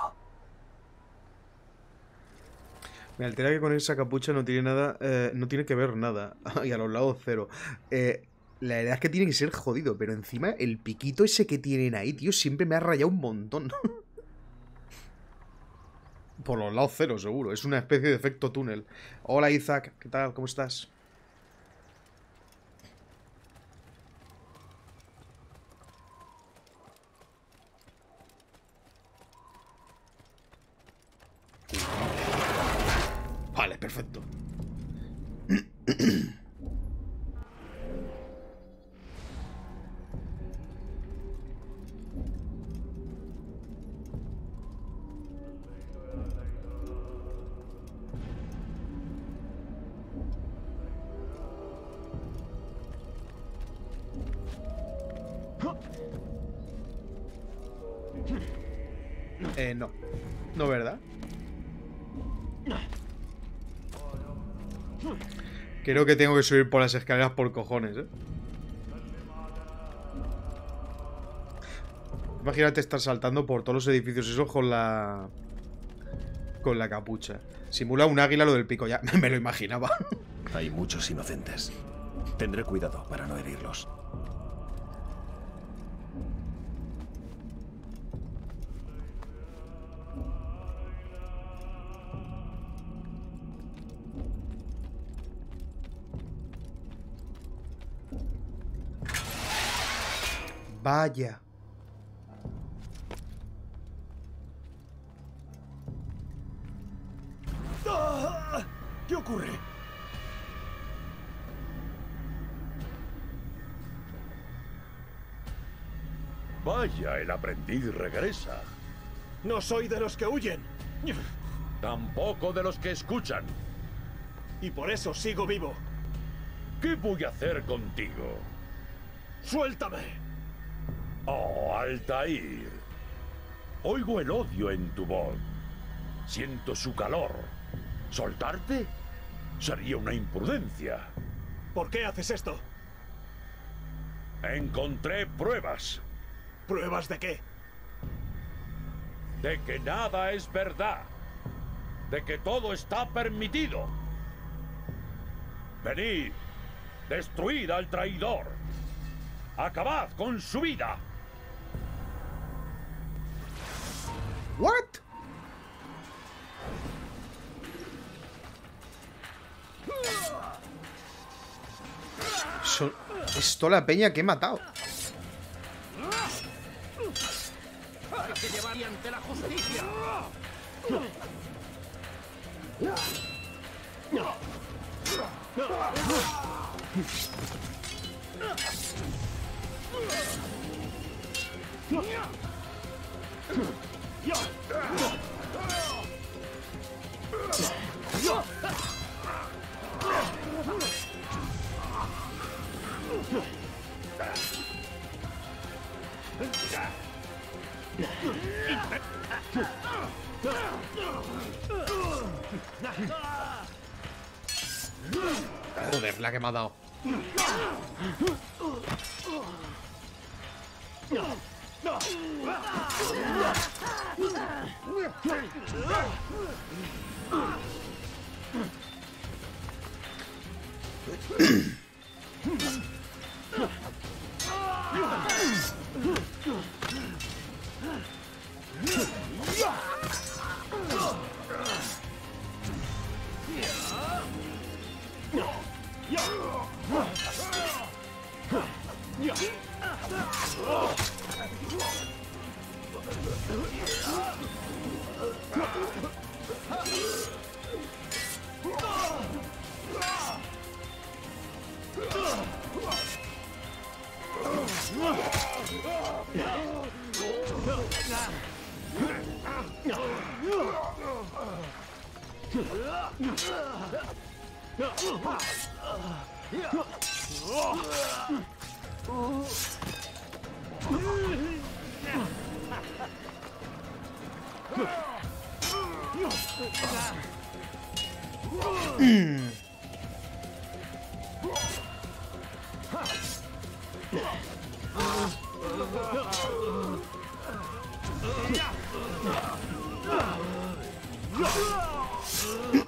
Me altera que con esa capucha no tiene nada, eh, no tiene que ver nada. Y a los lados cero. Eh, la verdad es que tiene que ser jodido, pero encima el piquito ese que tienen ahí, tío, siempre me ha rayado un montón. Por los lados cero, seguro. Es una especie de efecto túnel. Hola, Isaac. ¿Qué tal? ¿Cómo estás? Vale, perfecto. Eh, no. No, ¿verdad? Creo que tengo que subir por las escaleras por cojones, ¿eh? Imagínate estar saltando por todos los edificios esos con la... Con la capucha. Simula un águila lo del pico, ya me lo imaginaba. Hay muchos inocentes. Tendré cuidado para no herirlos. Vaya. ¿Qué ocurre? Vaya, el aprendiz regresa. No soy de los que huyen. Tampoco de los que escuchan. Y por eso sigo vivo. ¿Qué voy a hacer contigo? ¡Suéltame! Oh, Altair. Oigo el odio en tu voz. Siento su calor. ¿Soltarte? Sería una imprudencia. ¿Por qué haces esto? Encontré pruebas. ¿Pruebas de qué? De que nada es verdad. De que todo está permitido. Venid. Destruid al traidor. Acabad con su vida. What? So, esto la peña que he matado. Hay que llevar ante la justicia. Joder, la que me ha dado.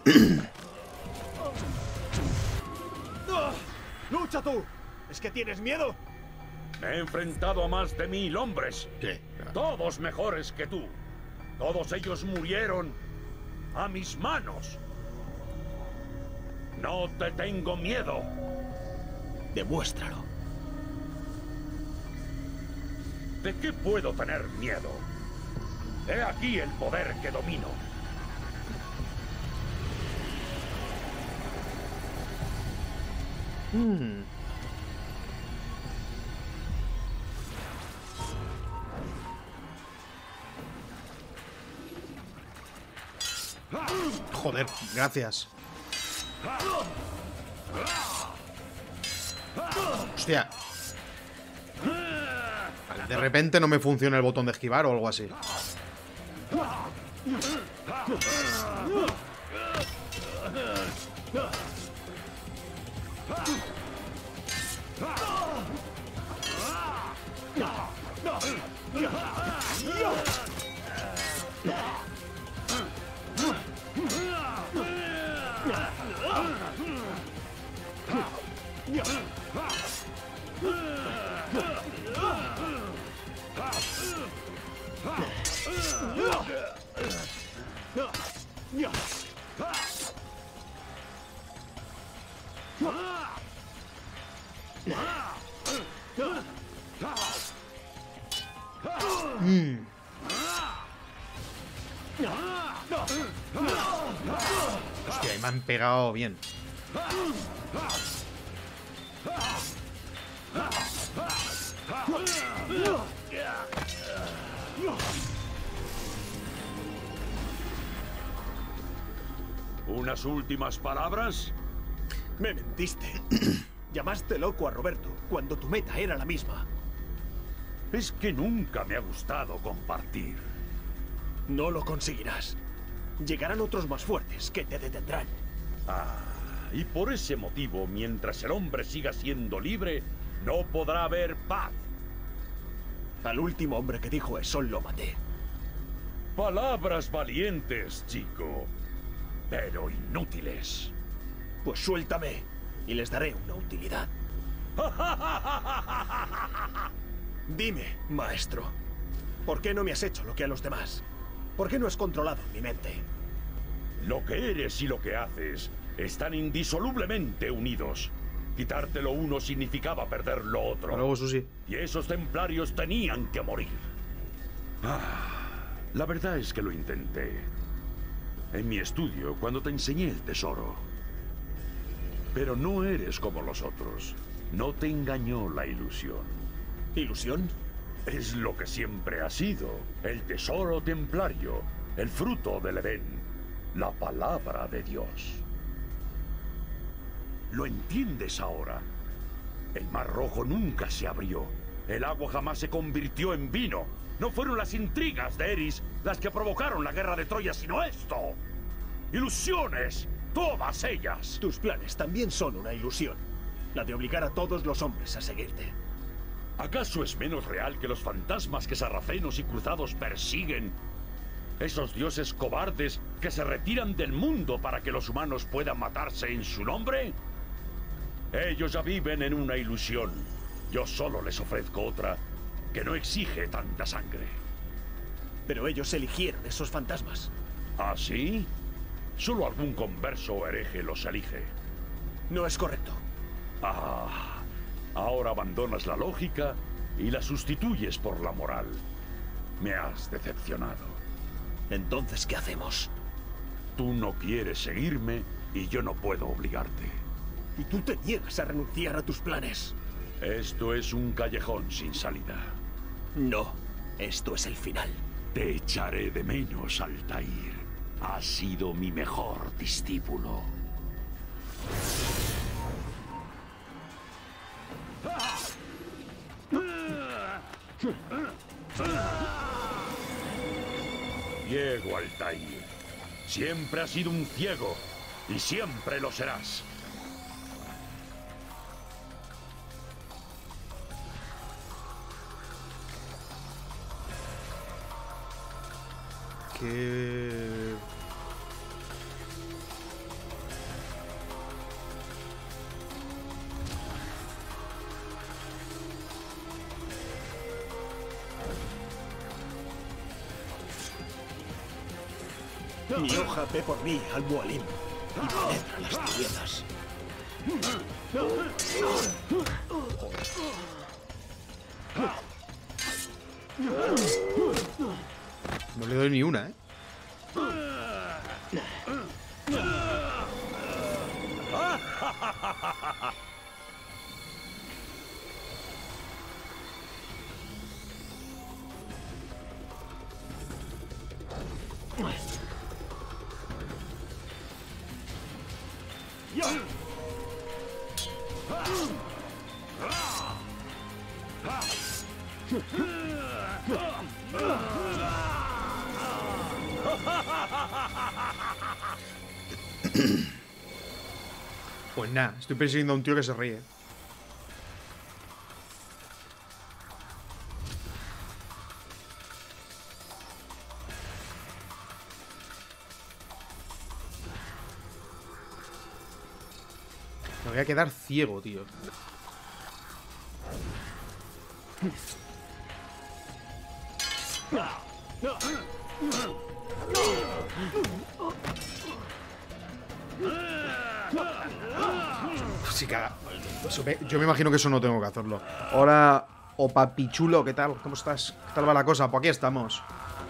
¡Lucha tú! ¿Es que tienes miedo? Me he enfrentado a más de mil hombres. ¿Qué? Todos mejores que tú. Todos ellos murieron a mis manos. No te tengo miedo. Demuéstralo. ¿De qué puedo tener miedo? He aquí el poder que domino. Hmm. Joder, gracias. Hostia. Vale, de repente no me funciona el botón de esquivar o algo así. Mm. Hostia, y me han pegado bien. ¿Unas últimas palabras? Me mentiste. Llamaste loco a Roberto cuando tu meta era la misma. Es que nunca me ha gustado compartir. No lo conseguirás. Llegarán otros más fuertes que te detendrán. Ah, y por ese motivo, mientras el hombre siga siendo libre, no podrá haber paz. Al último hombre que dijo eso lo maté. Palabras valientes, chico, pero inútiles. Pues suéltame y les daré una utilidad. Dime, maestro, ¿por qué no me has hecho lo que a los demás? ¿Por qué no has controlado mi mente? Lo que eres y lo que haces están indisolublemente unidos. Quitarte lo uno significaba perder lo otro. Luego, Susi. Y esos templarios tenían que morir. Ah, la verdad es que lo intenté. En mi estudio, cuando te enseñé el tesoro. Pero no eres como los otros. No te engañó la ilusión. ¿Ilusión? Es lo que siempre ha sido. El tesoro templario. El fruto del Edén. La palabra de Dios. ¿Lo entiendes ahora? El Mar Rojo nunca se abrió. El agua jamás se convirtió en vino. No fueron las intrigas de Eris las que provocaron la guerra de Troya, sino esto. Ilusiones. Todas ellas. Tus planes también son una ilusión. La de obligar a todos los hombres a seguirte. ¿Acaso es menos real que los fantasmas que sarracenos y cruzados persiguen? Esos dioses cobardes que se retiran del mundo para que los humanos puedan matarse en su nombre. Ellos ya viven en una ilusión. Yo solo les ofrezco otra que no exige tanta sangre. Pero ellos eligieron esos fantasmas. ¿Ah, sí? Solo algún converso o hereje los elige. No es correcto. Ah, ahora abandonas la lógica y la sustituyes por la moral. Me has decepcionado. Entonces, ¿qué hacemos? Tú no quieres seguirme y yo no puedo obligarte. Y tú te niegas a renunciar a tus planes. Esto es un callejón sin salida. No, esto es el final. Te echaré de menos, Altair. Has sido mi mejor discípulo. Ciego, Altair. Siempre has sido un ciego y siempre lo serás. Que... Mi hoja ve por mí al Mualim y penetra las tierras. No le doy ni una, ¿eh? Pues nada, estoy persiguiendo a un tío que se ríe. Me voy a quedar ciego, tío. Sí, caga. Eso me- yo me imagino que eso no tengo que hacerlo. Hola, opa pichulo, ¿qué tal? ¿Cómo estás? ¿Qué tal va la cosa? Pues aquí estamos.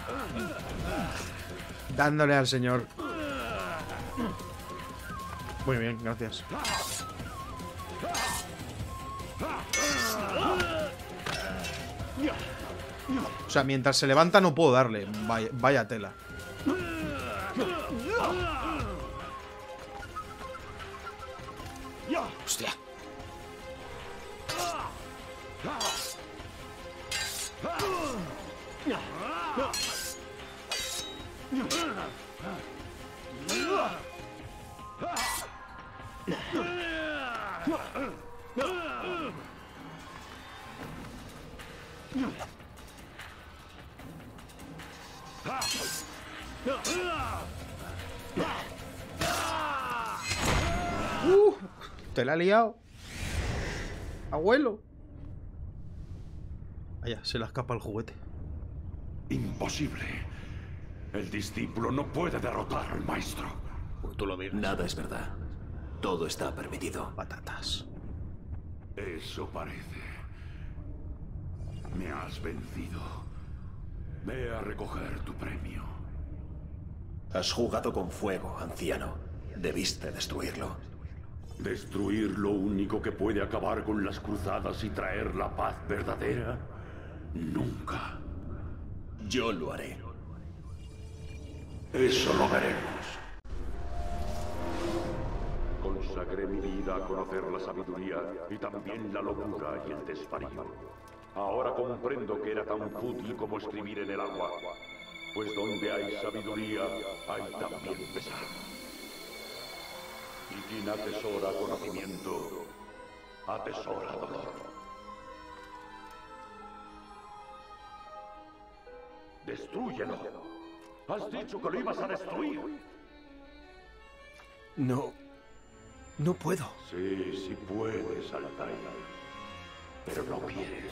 Dándole al señor. Muy bien, gracias. O sea, mientras se levanta no puedo darle. Vaya, vaya tela. Hostia. Uh, te la ha liado. Abuelo. Vaya, se le escapa el juguete. Imposible. El discípulo no puede derrotar al maestro. Tú lo miras. Nada es verdad. Todo está permitido. Patatas. Eso parece. Me has vencido. Ve a recoger tu premio. Has jugado con fuego, anciano. Debiste destruirlo. ¿Destruir lo único que puede acabar con las cruzadas y traer la paz verdadera? Nunca. Yo lo haré. Eso lo veremos. Consagré mi vida a conocer la sabiduría y también la locura y el desvarío. Ahora comprendo que era tan fútil como escribir en el agua. Pues donde hay sabiduría, hay también pesar. Y quien atesora conocimiento, atesora dolor. ¡Destrúyelo! ¡Has dicho que lo ibas a destruir! No... no puedo. Sí, sí puedes, Altair. Pero no quieres.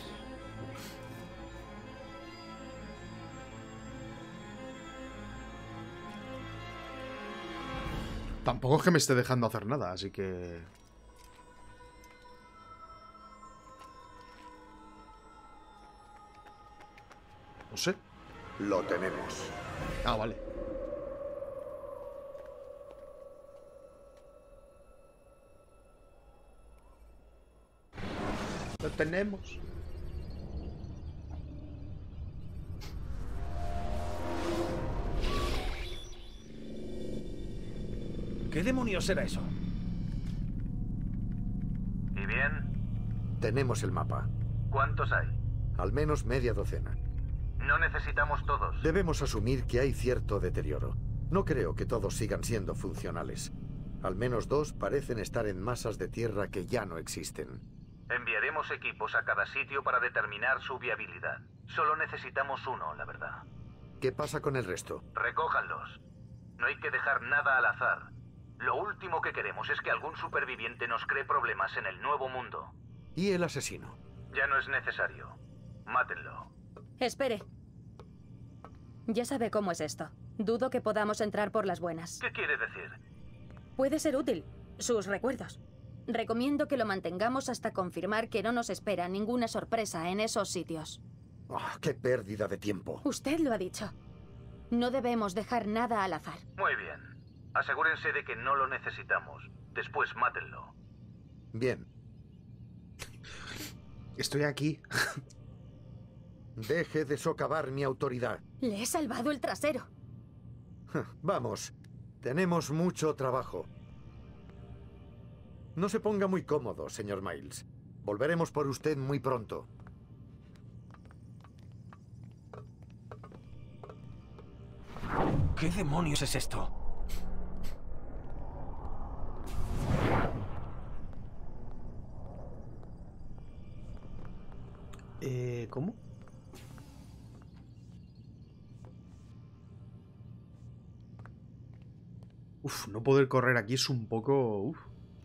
Tampoco es que me esté dejando hacer nada, así que... No sé. Lo tenemos. Ah, vale. Lo tenemos. ¿Qué demonios era eso? ¿Y bien? Tenemos el mapa. ¿Cuántos hay? Al menos media docena. No necesitamos todos. Debemos asumir que hay cierto deterioro. No creo que todos sigan siendo funcionales. Al menos dos parecen estar en masas de tierra que ya no existen. Enviaremos equipos a cada sitio para determinar su viabilidad. Solo necesitamos uno, la verdad. ¿Qué pasa con el resto? Recójanlos. No hay que dejar nada al azar. Lo último que queremos es que algún superviviente nos cree problemas en el nuevo mundo. ¿Y el asesino? Ya no es necesario. Mátenlo. Espere. Ya sabe cómo es esto. Dudo que podamos entrar por las buenas. ¿Qué quiere decir? Puede ser útil. Sus recuerdos. Recomiendo que lo mantengamos hasta confirmar que no nos espera ninguna sorpresa en esos sitios. Oh, ¡qué pérdida de tiempo! Usted lo ha dicho. No debemos dejar nada al azar. Muy bien. Asegúrense de que no lo necesitamos. Después mátenlo. Bien. Estoy aquí. Deje de socavar mi autoridad. Le he salvado el trasero. Vamos, tenemos mucho trabajo. No se ponga muy cómodo, señor Miles. Volveremos por usted muy pronto. ¿Qué demonios es esto? Eh, ¿cómo? Uf, no poder correr aquí es un poco... Uf.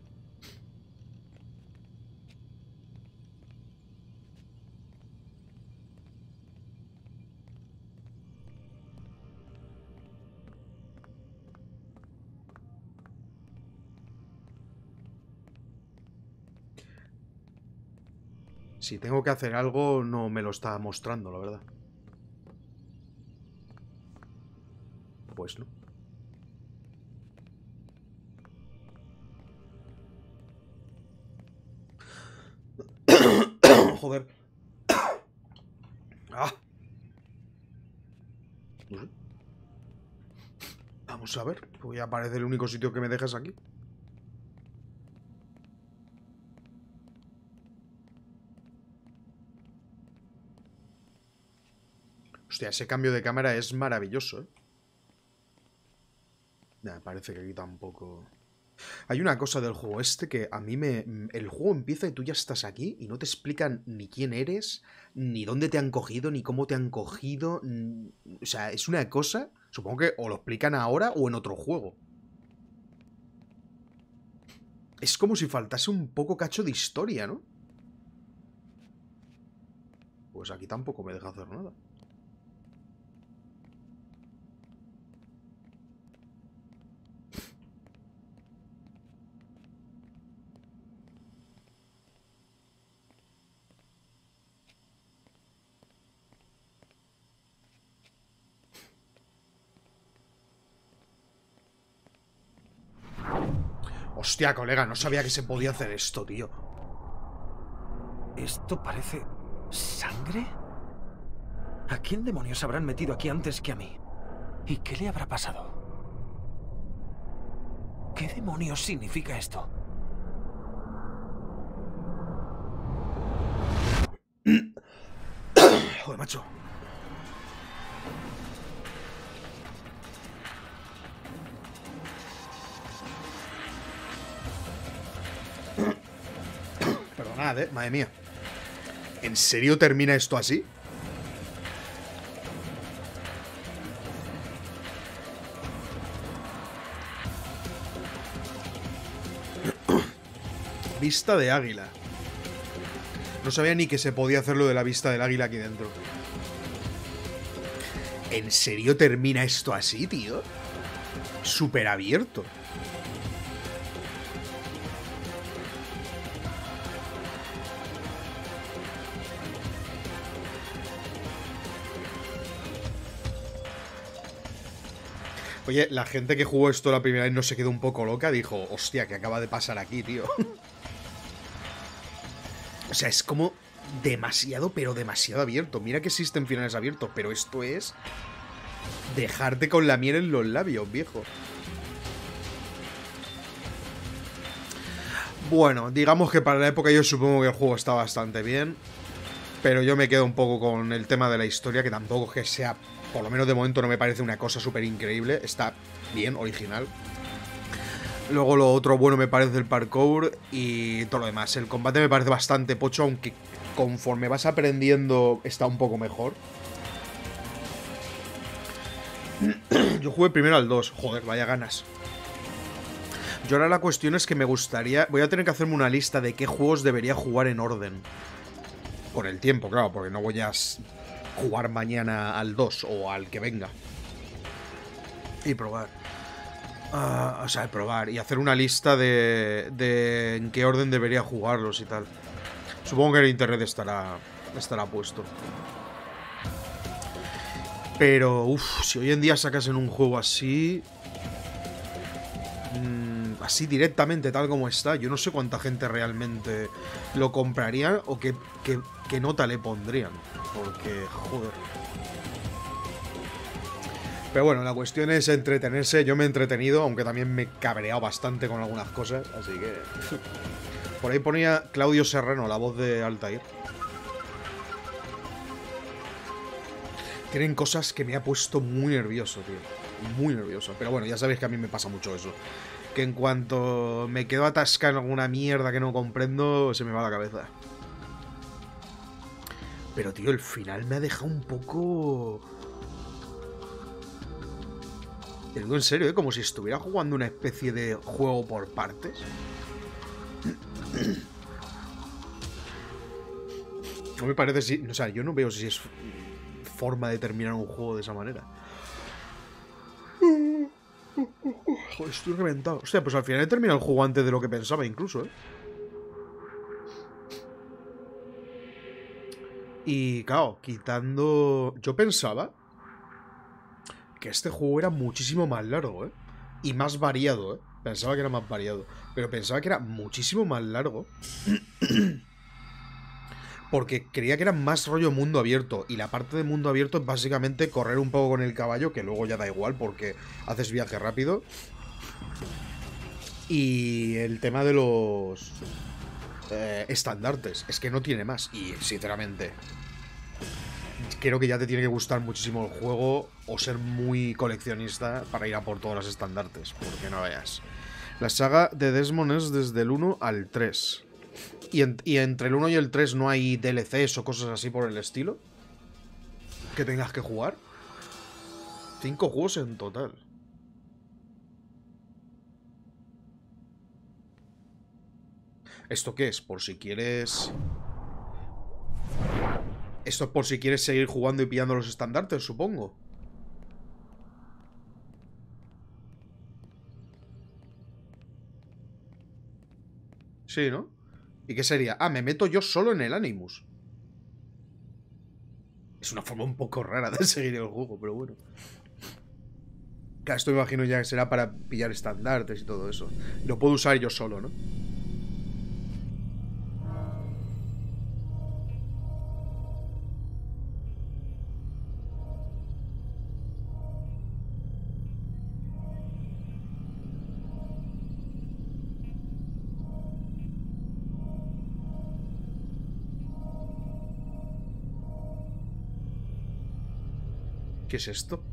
Si tengo que hacer algo, no me lo está mostrando, la verdad. Pues no. Joder. Ah. No sé. Vamos a ver. Voy a aparecer el único sitio que me dejas aquí. Hostia, ese cambio de cámara es maravilloso, ¿eh? Nah, parece que aquí tampoco... Hay una cosa del juego este que a mí me... El juego empieza y tú ya estás aquí y no te explican ni quién eres, ni dónde te han cogido, ni cómo te han cogido... O sea, es una cosa... Supongo que o lo explican ahora o en otro juego. Es como si faltase un poco cacho de historia, ¿no? Pues aquí tampoco me deja hacer nada. Hostia, colega, no sabía que se podía hacer esto, tío. ¿Esto parece... sangre? ¿A quién demonios habrán metido aquí antes que a mí? ¿Y qué le habrá pasado? ¿Qué demonios significa esto? Joder, macho. Perdonad, eh, madre mía. ¿En serio termina esto así? Vista de águila. No sabía ni que se podía hacer lo de la vista del águila aquí dentro. ¿En serio termina esto así, tío? Súper abierto. Oye, la gente que jugó esto la primera vez no se quedó un poco loca. Dijo, hostia, ¿qué acaba de pasar aquí, tío? O sea, es como demasiado, pero demasiado abierto. Mira que existen finales abiertos, pero esto es dejarte con la miel en los labios, viejo. Bueno, digamos que para la época yo supongo que el juego está bastante bien. Pero yo me quedo un poco con el tema de la historia, que tampoco es que sea... Por lo menos de momento no me parece una cosa súper increíble. Está bien, original. Luego lo otro bueno me parece el parkour y todo lo demás. El combate me parece bastante pocho, aunque conforme vas aprendiendo está un poco mejor. Yo jugué primero al dos. Joder, vaya ganas. Yo ahora la cuestión es que me gustaría... Voy a tener que hacerme una lista de qué juegos debería jugar en orden. Con el tiempo, claro, porque no voy a jugar mañana al dos o al que venga. Y probar. Uh, o sea, probar y hacer una lista de, de en qué orden debería jugarlos y tal. Supongo que en internet estará, estará puesto. Pero, uff, si hoy en día sacas en un juego así... Mmm, así directamente, tal como está, yo no sé cuánta gente realmente lo compraría o qué, qué, qué nota le pondrían. Porque, joder... Pero bueno, la cuestión es entretenerse. Yo me he entretenido, aunque también me he cabreado bastante con algunas cosas. Así que... Por ahí ponía Claudio Serrano, la voz de Altair. Tienen cosas que me ha puesto muy nervioso, tío. Muy nervioso. Pero bueno, ya sabéis que a mí me pasa mucho eso. Que en cuanto me quedo atascado en alguna mierda que no comprendo, se me va la cabeza. Pero, tío, el final me ha dejado un poco... Te digo en serio, ¿eh? Como si estuviera jugando una especie de juego por partes. No me parece si... O sea, yo no veo si es forma de terminar un juego de esa manera. Joder, estoy reventado. Hostia, pues al final he terminado el juego antes de lo que pensaba incluso, ¿eh? Y claro, quitando... Yo pensaba que este juego era muchísimo más largo, ¿eh? Y más variado, ¿eh? Pensaba que era más variado. Pero pensaba que era muchísimo más largo. Porque creía que era más rollo mundo abierto. Y la parte de mundo abierto es básicamente correr un poco con el caballo, que luego ya da igual porque haces viaje rápido. Y el tema de los eh, estandartes. Es que no tiene más. Y sinceramente... Creo que ya te tiene que gustar muchísimo el juego o ser muy coleccionista para ir a por todos los estandartes, porque no veas. La saga de Desmond es desde el uno al tres. ¿Y, en, y entre el uno y el tres no hay D L Cs o cosas así por el estilo que tengas que jugar? Cinco juegos en total. ¿Esto qué es? Por si quieres... Esto es por si quieres seguir jugando y pillando los estandartes, supongo. Sí, ¿no? ¿Y qué sería? Ah, me meto yo solo en el Animus. Es una forma un poco rara de seguir el juego, pero bueno. Claro, esto me imagino ya que será para pillar estandartes y todo eso. Lo puedo usar yo solo, ¿no? ¿Qué es esto?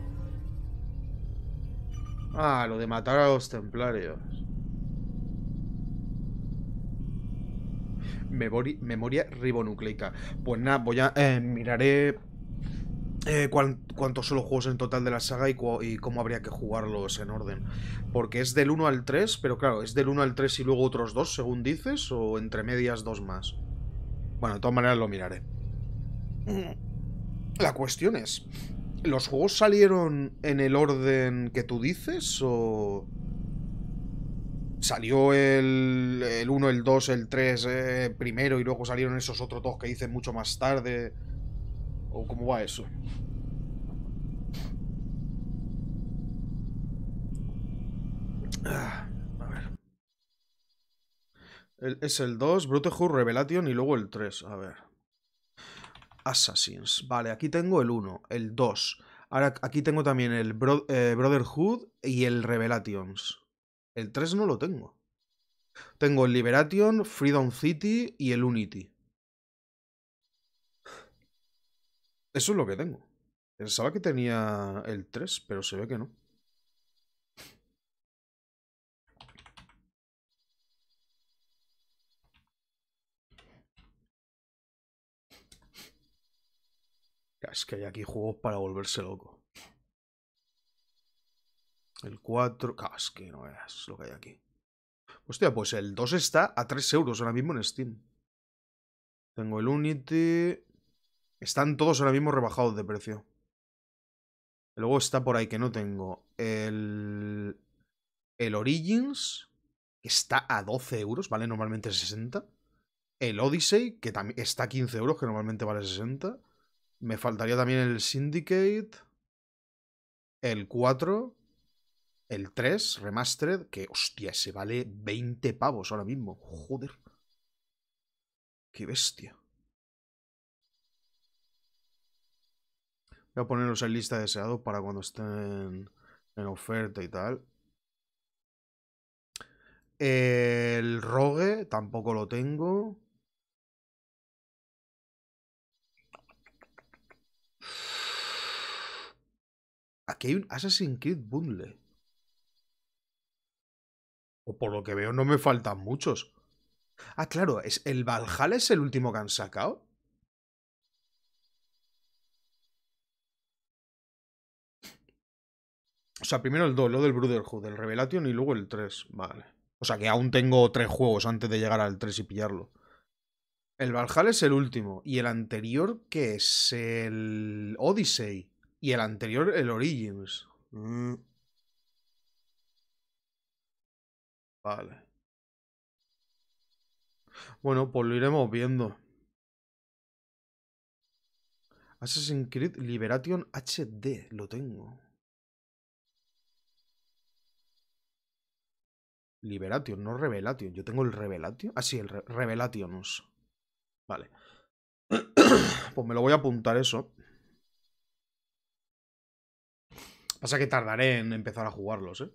Ah, lo de matar a los templarios. Memori memoria ribonucleica. Pues nada, voy a... Eh, miraré... Eh, cuán, cuántos son los juegos en total de la saga y, y cómo habría que jugarlos en orden. Porque es del uno al tres, pero claro, ¿es del uno al tres y luego otros dos, según dices? ¿O entre medias dos más? Bueno, de todas maneras lo miraré. La cuestión es... ¿Los juegos salieron en el orden que tú dices o...? ¿Salió el, el uno, el dos, el tres eh, primero y luego salieron esos otros dos que hice mucho más tarde? ¿O cómo va eso? Ah, a ver. El, es el dos, Brotherhood, Revelation y luego el tres. A ver. Assassins. Vale, aquí tengo el uno, el dos. Ahora aquí tengo también el Bro eh, Brotherhood y el Revelations. El tres no lo tengo. Tengo el Liberation, Freedom City y el Unity. Eso es lo que tengo. Pensaba que tenía el tres, pero se ve que no. Es que hay aquí juegos para volverse loco. El cuatro... Ah, es que no veas lo que hay aquí. Hostia, pues el dos está a tres euros ahora mismo en Steam. Tengo el Unity... Están todos ahora mismo rebajados de precio. Luego está por ahí que no tengo. El... El Origins, que está a doce euros, vale normalmente sesenta. El Odyssey, que también está a quince euros, que normalmente vale sesenta. Me faltaría también el Syndicate. El cuatro. El tres, Remastered, que hostia, ese vale veinte pavos ahora mismo. Joder. Qué bestia. Voy a ponerlos en lista de deseados para cuando estén en oferta y tal. El Rogue tampoco lo tengo. Aquí hay un Assassin's Creed Bundle. O por lo que veo no me faltan muchos. Ah, claro, ¿es ¿el Valhalla es el último que han sacado? O sea, primero el dos, lo del Brotherhood, el Revelation y luego el tres. Vale. O sea que aún tengo tres juegos antes de llegar al tres y pillarlo. El Valhalla es el último. Y el anterior, ¿qué es? El Odyssey. Y el anterior, el Origins. Mm. Vale. Bueno, pues lo iremos viendo. Assassin's Creed Liberation H D. Lo tengo. Liberation, no Revelation. Yo tengo el Revelation. Ah, sí, el Re Revelations. Vale. Pues me lo voy a apuntar eso. Pasa que tardaré en empezar a jugarlos, ¿eh?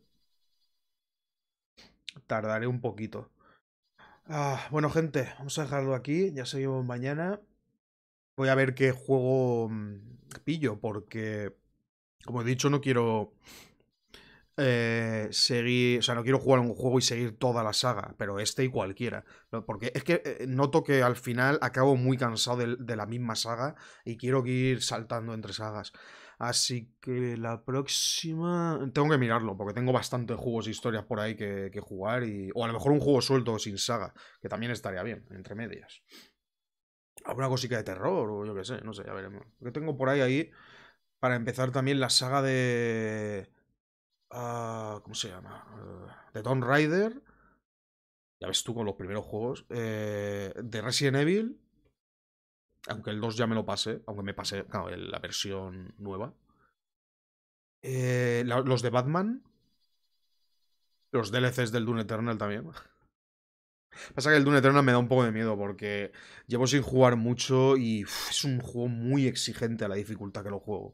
Tardaré un poquito. Ah, bueno, gente, vamos a dejarlo aquí. Ya seguimos mañana. Voy a ver qué juego pillo, porque, como he dicho, no quiero eh, seguir... O sea, no quiero jugar un juego y seguir toda la saga, pero este y cualquiera. Porque es que eh, noto que al final acabo muy cansado de, de la misma saga y quiero ir saltando entre sagas. Así que la próxima... Tengo que mirarlo, porque tengo bastantes juegos e historias por ahí que, que jugar. Y... O a lo mejor un juego suelto sin saga, que también estaría bien, entre medias. Alguna cosita de terror, o yo qué sé, no sé, ya veremos. Porque tengo por ahí, ahí, para empezar también la saga de... Uh, ¿Cómo se llama? Uh, de Tomb Raider. Ya ves tú con los primeros juegos. Eh, de Resident Evil. Aunque el dos ya me lo pasé. Aunque me pasé, claro, la versión nueva. Eh, la, los de Batman. Los D L Cs del Doom Eternal también. Pasa que el Doom Eternal me da un poco de miedo porque llevo sin jugar mucho y uf, es un juego muy exigente a la dificultad que lo juego.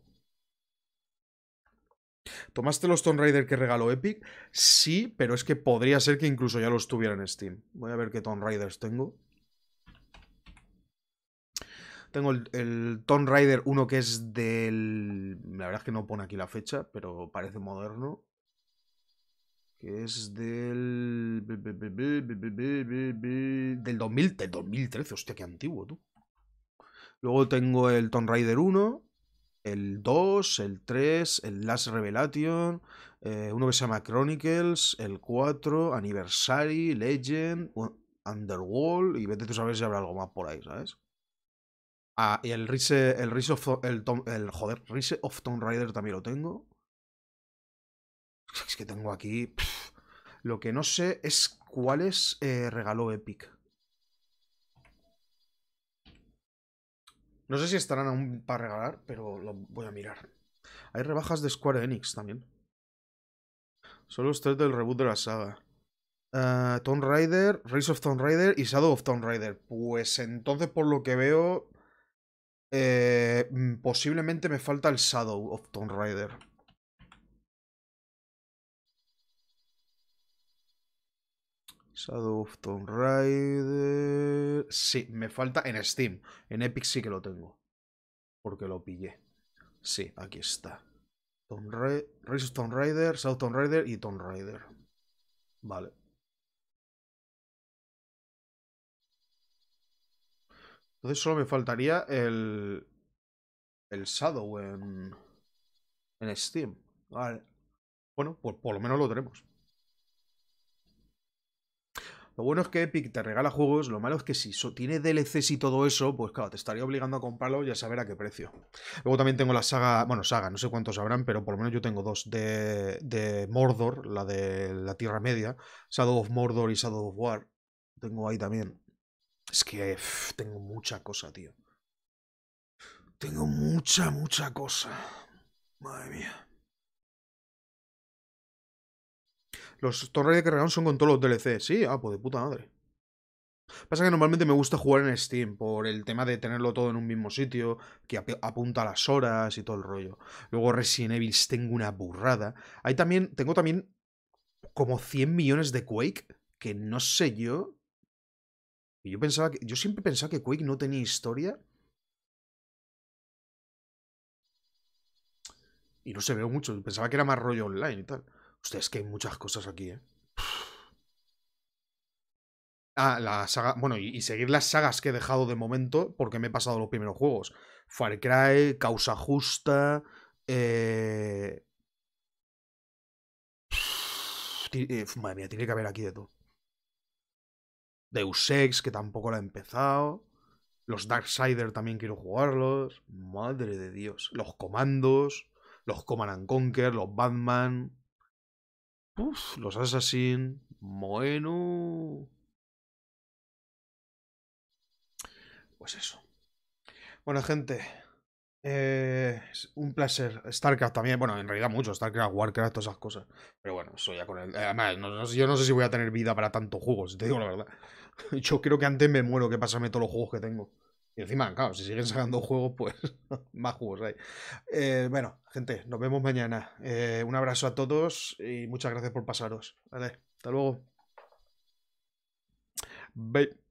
¿Tomaste los Tomb Raider que regaló Epic? Sí, pero es que podría ser que incluso ya los tuviera en Steam. Voy a ver qué Tomb Raiders tengo. Tengo el, el Tomb Raider uno que es del... La verdad es que no pone aquí la fecha, pero parece moderno. Que es del... Del, dos mil, del dos mil trece, hostia, qué antiguo, tú. Luego tengo el Tomb Raider uno, el dos, el tres, el Last Revelation, eh, uno que se llama Chronicles, el cuatro, Anniversary, Legend, Underworld, y vete tú a saber si habrá algo más por ahí, ¿sabes? Ah, y el Rise, el Rise of, el, Tom, el, joder, Rise of Tomb Raider también lo tengo. Es que tengo aquí... Pff, lo que no sé es cuáles eh, regaló Epic. No sé si estarán aún para regalar, pero lo voy a mirar. Hay rebajas de Square Enix también. Son los tres del reboot de la saga. Uh, Tomb Raider, Rise of Tomb Raider y Shadow of Tomb Raider. Pues entonces, por lo que veo, eh, posiblemente me falta el Shadow of Tomb Raider. Shadow of Tomb Raider... Sí, me falta en Steam. En Epic sí que lo tengo. Porque lo pillé. Sí, aquí está. Tomb Ra- Rise of Tomb Raider, Shadow of Tomb Raider y Tomb Raider. Vale. Entonces solo me faltaría el... El Shadow en... En Steam. Vale. Bueno, pues por lo menos lo tenemos. Lo bueno es que Epic te regala juegos, lo malo es que si so tiene D L Cs y todo eso, pues claro, te estaría obligando a comprarlo y a saber a qué precio. Luego también tengo la saga, bueno, saga, no sé cuántos habrán, pero por lo menos yo tengo dos de, de Mordor, la de la Tierra Media, Shadow of Mordor y Shadow of War. Tengo ahí también. Es que pff, tengo mucha cosa, tío. Tengo mucha, mucha cosa. Madre mía. Los Tomb Raider que regalan son con todos los D L C. Sí, ah, pues de puta madre. Pasa que normalmente me gusta jugar en Steam por el tema de tenerlo todo en un mismo sitio, que ap apunta las horas y todo el rollo. Luego Resident Evil tengo una burrada. Ahí también, tengo también como cien millones de Quake, que no sé yo. Y yo pensaba que, yo siempre pensaba que Quake no tenía historia. Y no se ve mucho, pensaba que era más rollo online y tal. Hostia, es que hay muchas cosas aquí, ¿eh? Ah, la saga... Bueno, y, y seguir las sagas que he dejado de momento porque me he pasado los primeros juegos. Far Cry, Causa Justa... Eh... eh madre mía, tiene que haber aquí de todo. Deus Ex, que tampoco la he empezado. Los Darksider también quiero jugarlos. Madre de Dios. Los Comandos. Los Command and Conquer. Los Batman... Uf, los Assassin. Bueno. Pues eso. Bueno, gente. Eh, un placer. StarCraft también. Bueno, en realidad mucho. StarCraft, Warcraft, todas esas cosas. Pero bueno, eso ya con el. Además, no, no, yo no sé si voy a tener vida para tantos juegos, si te digo la verdad. Yo creo que antes me muero que pasarme todos los juegos que tengo. Y encima, claro, si siguen sacando juegos, pues más juegos hay. Eh, bueno, gente, nos vemos mañana. Eh, un abrazo a todos y muchas gracias por pasaros. Vale, hasta luego. Bye.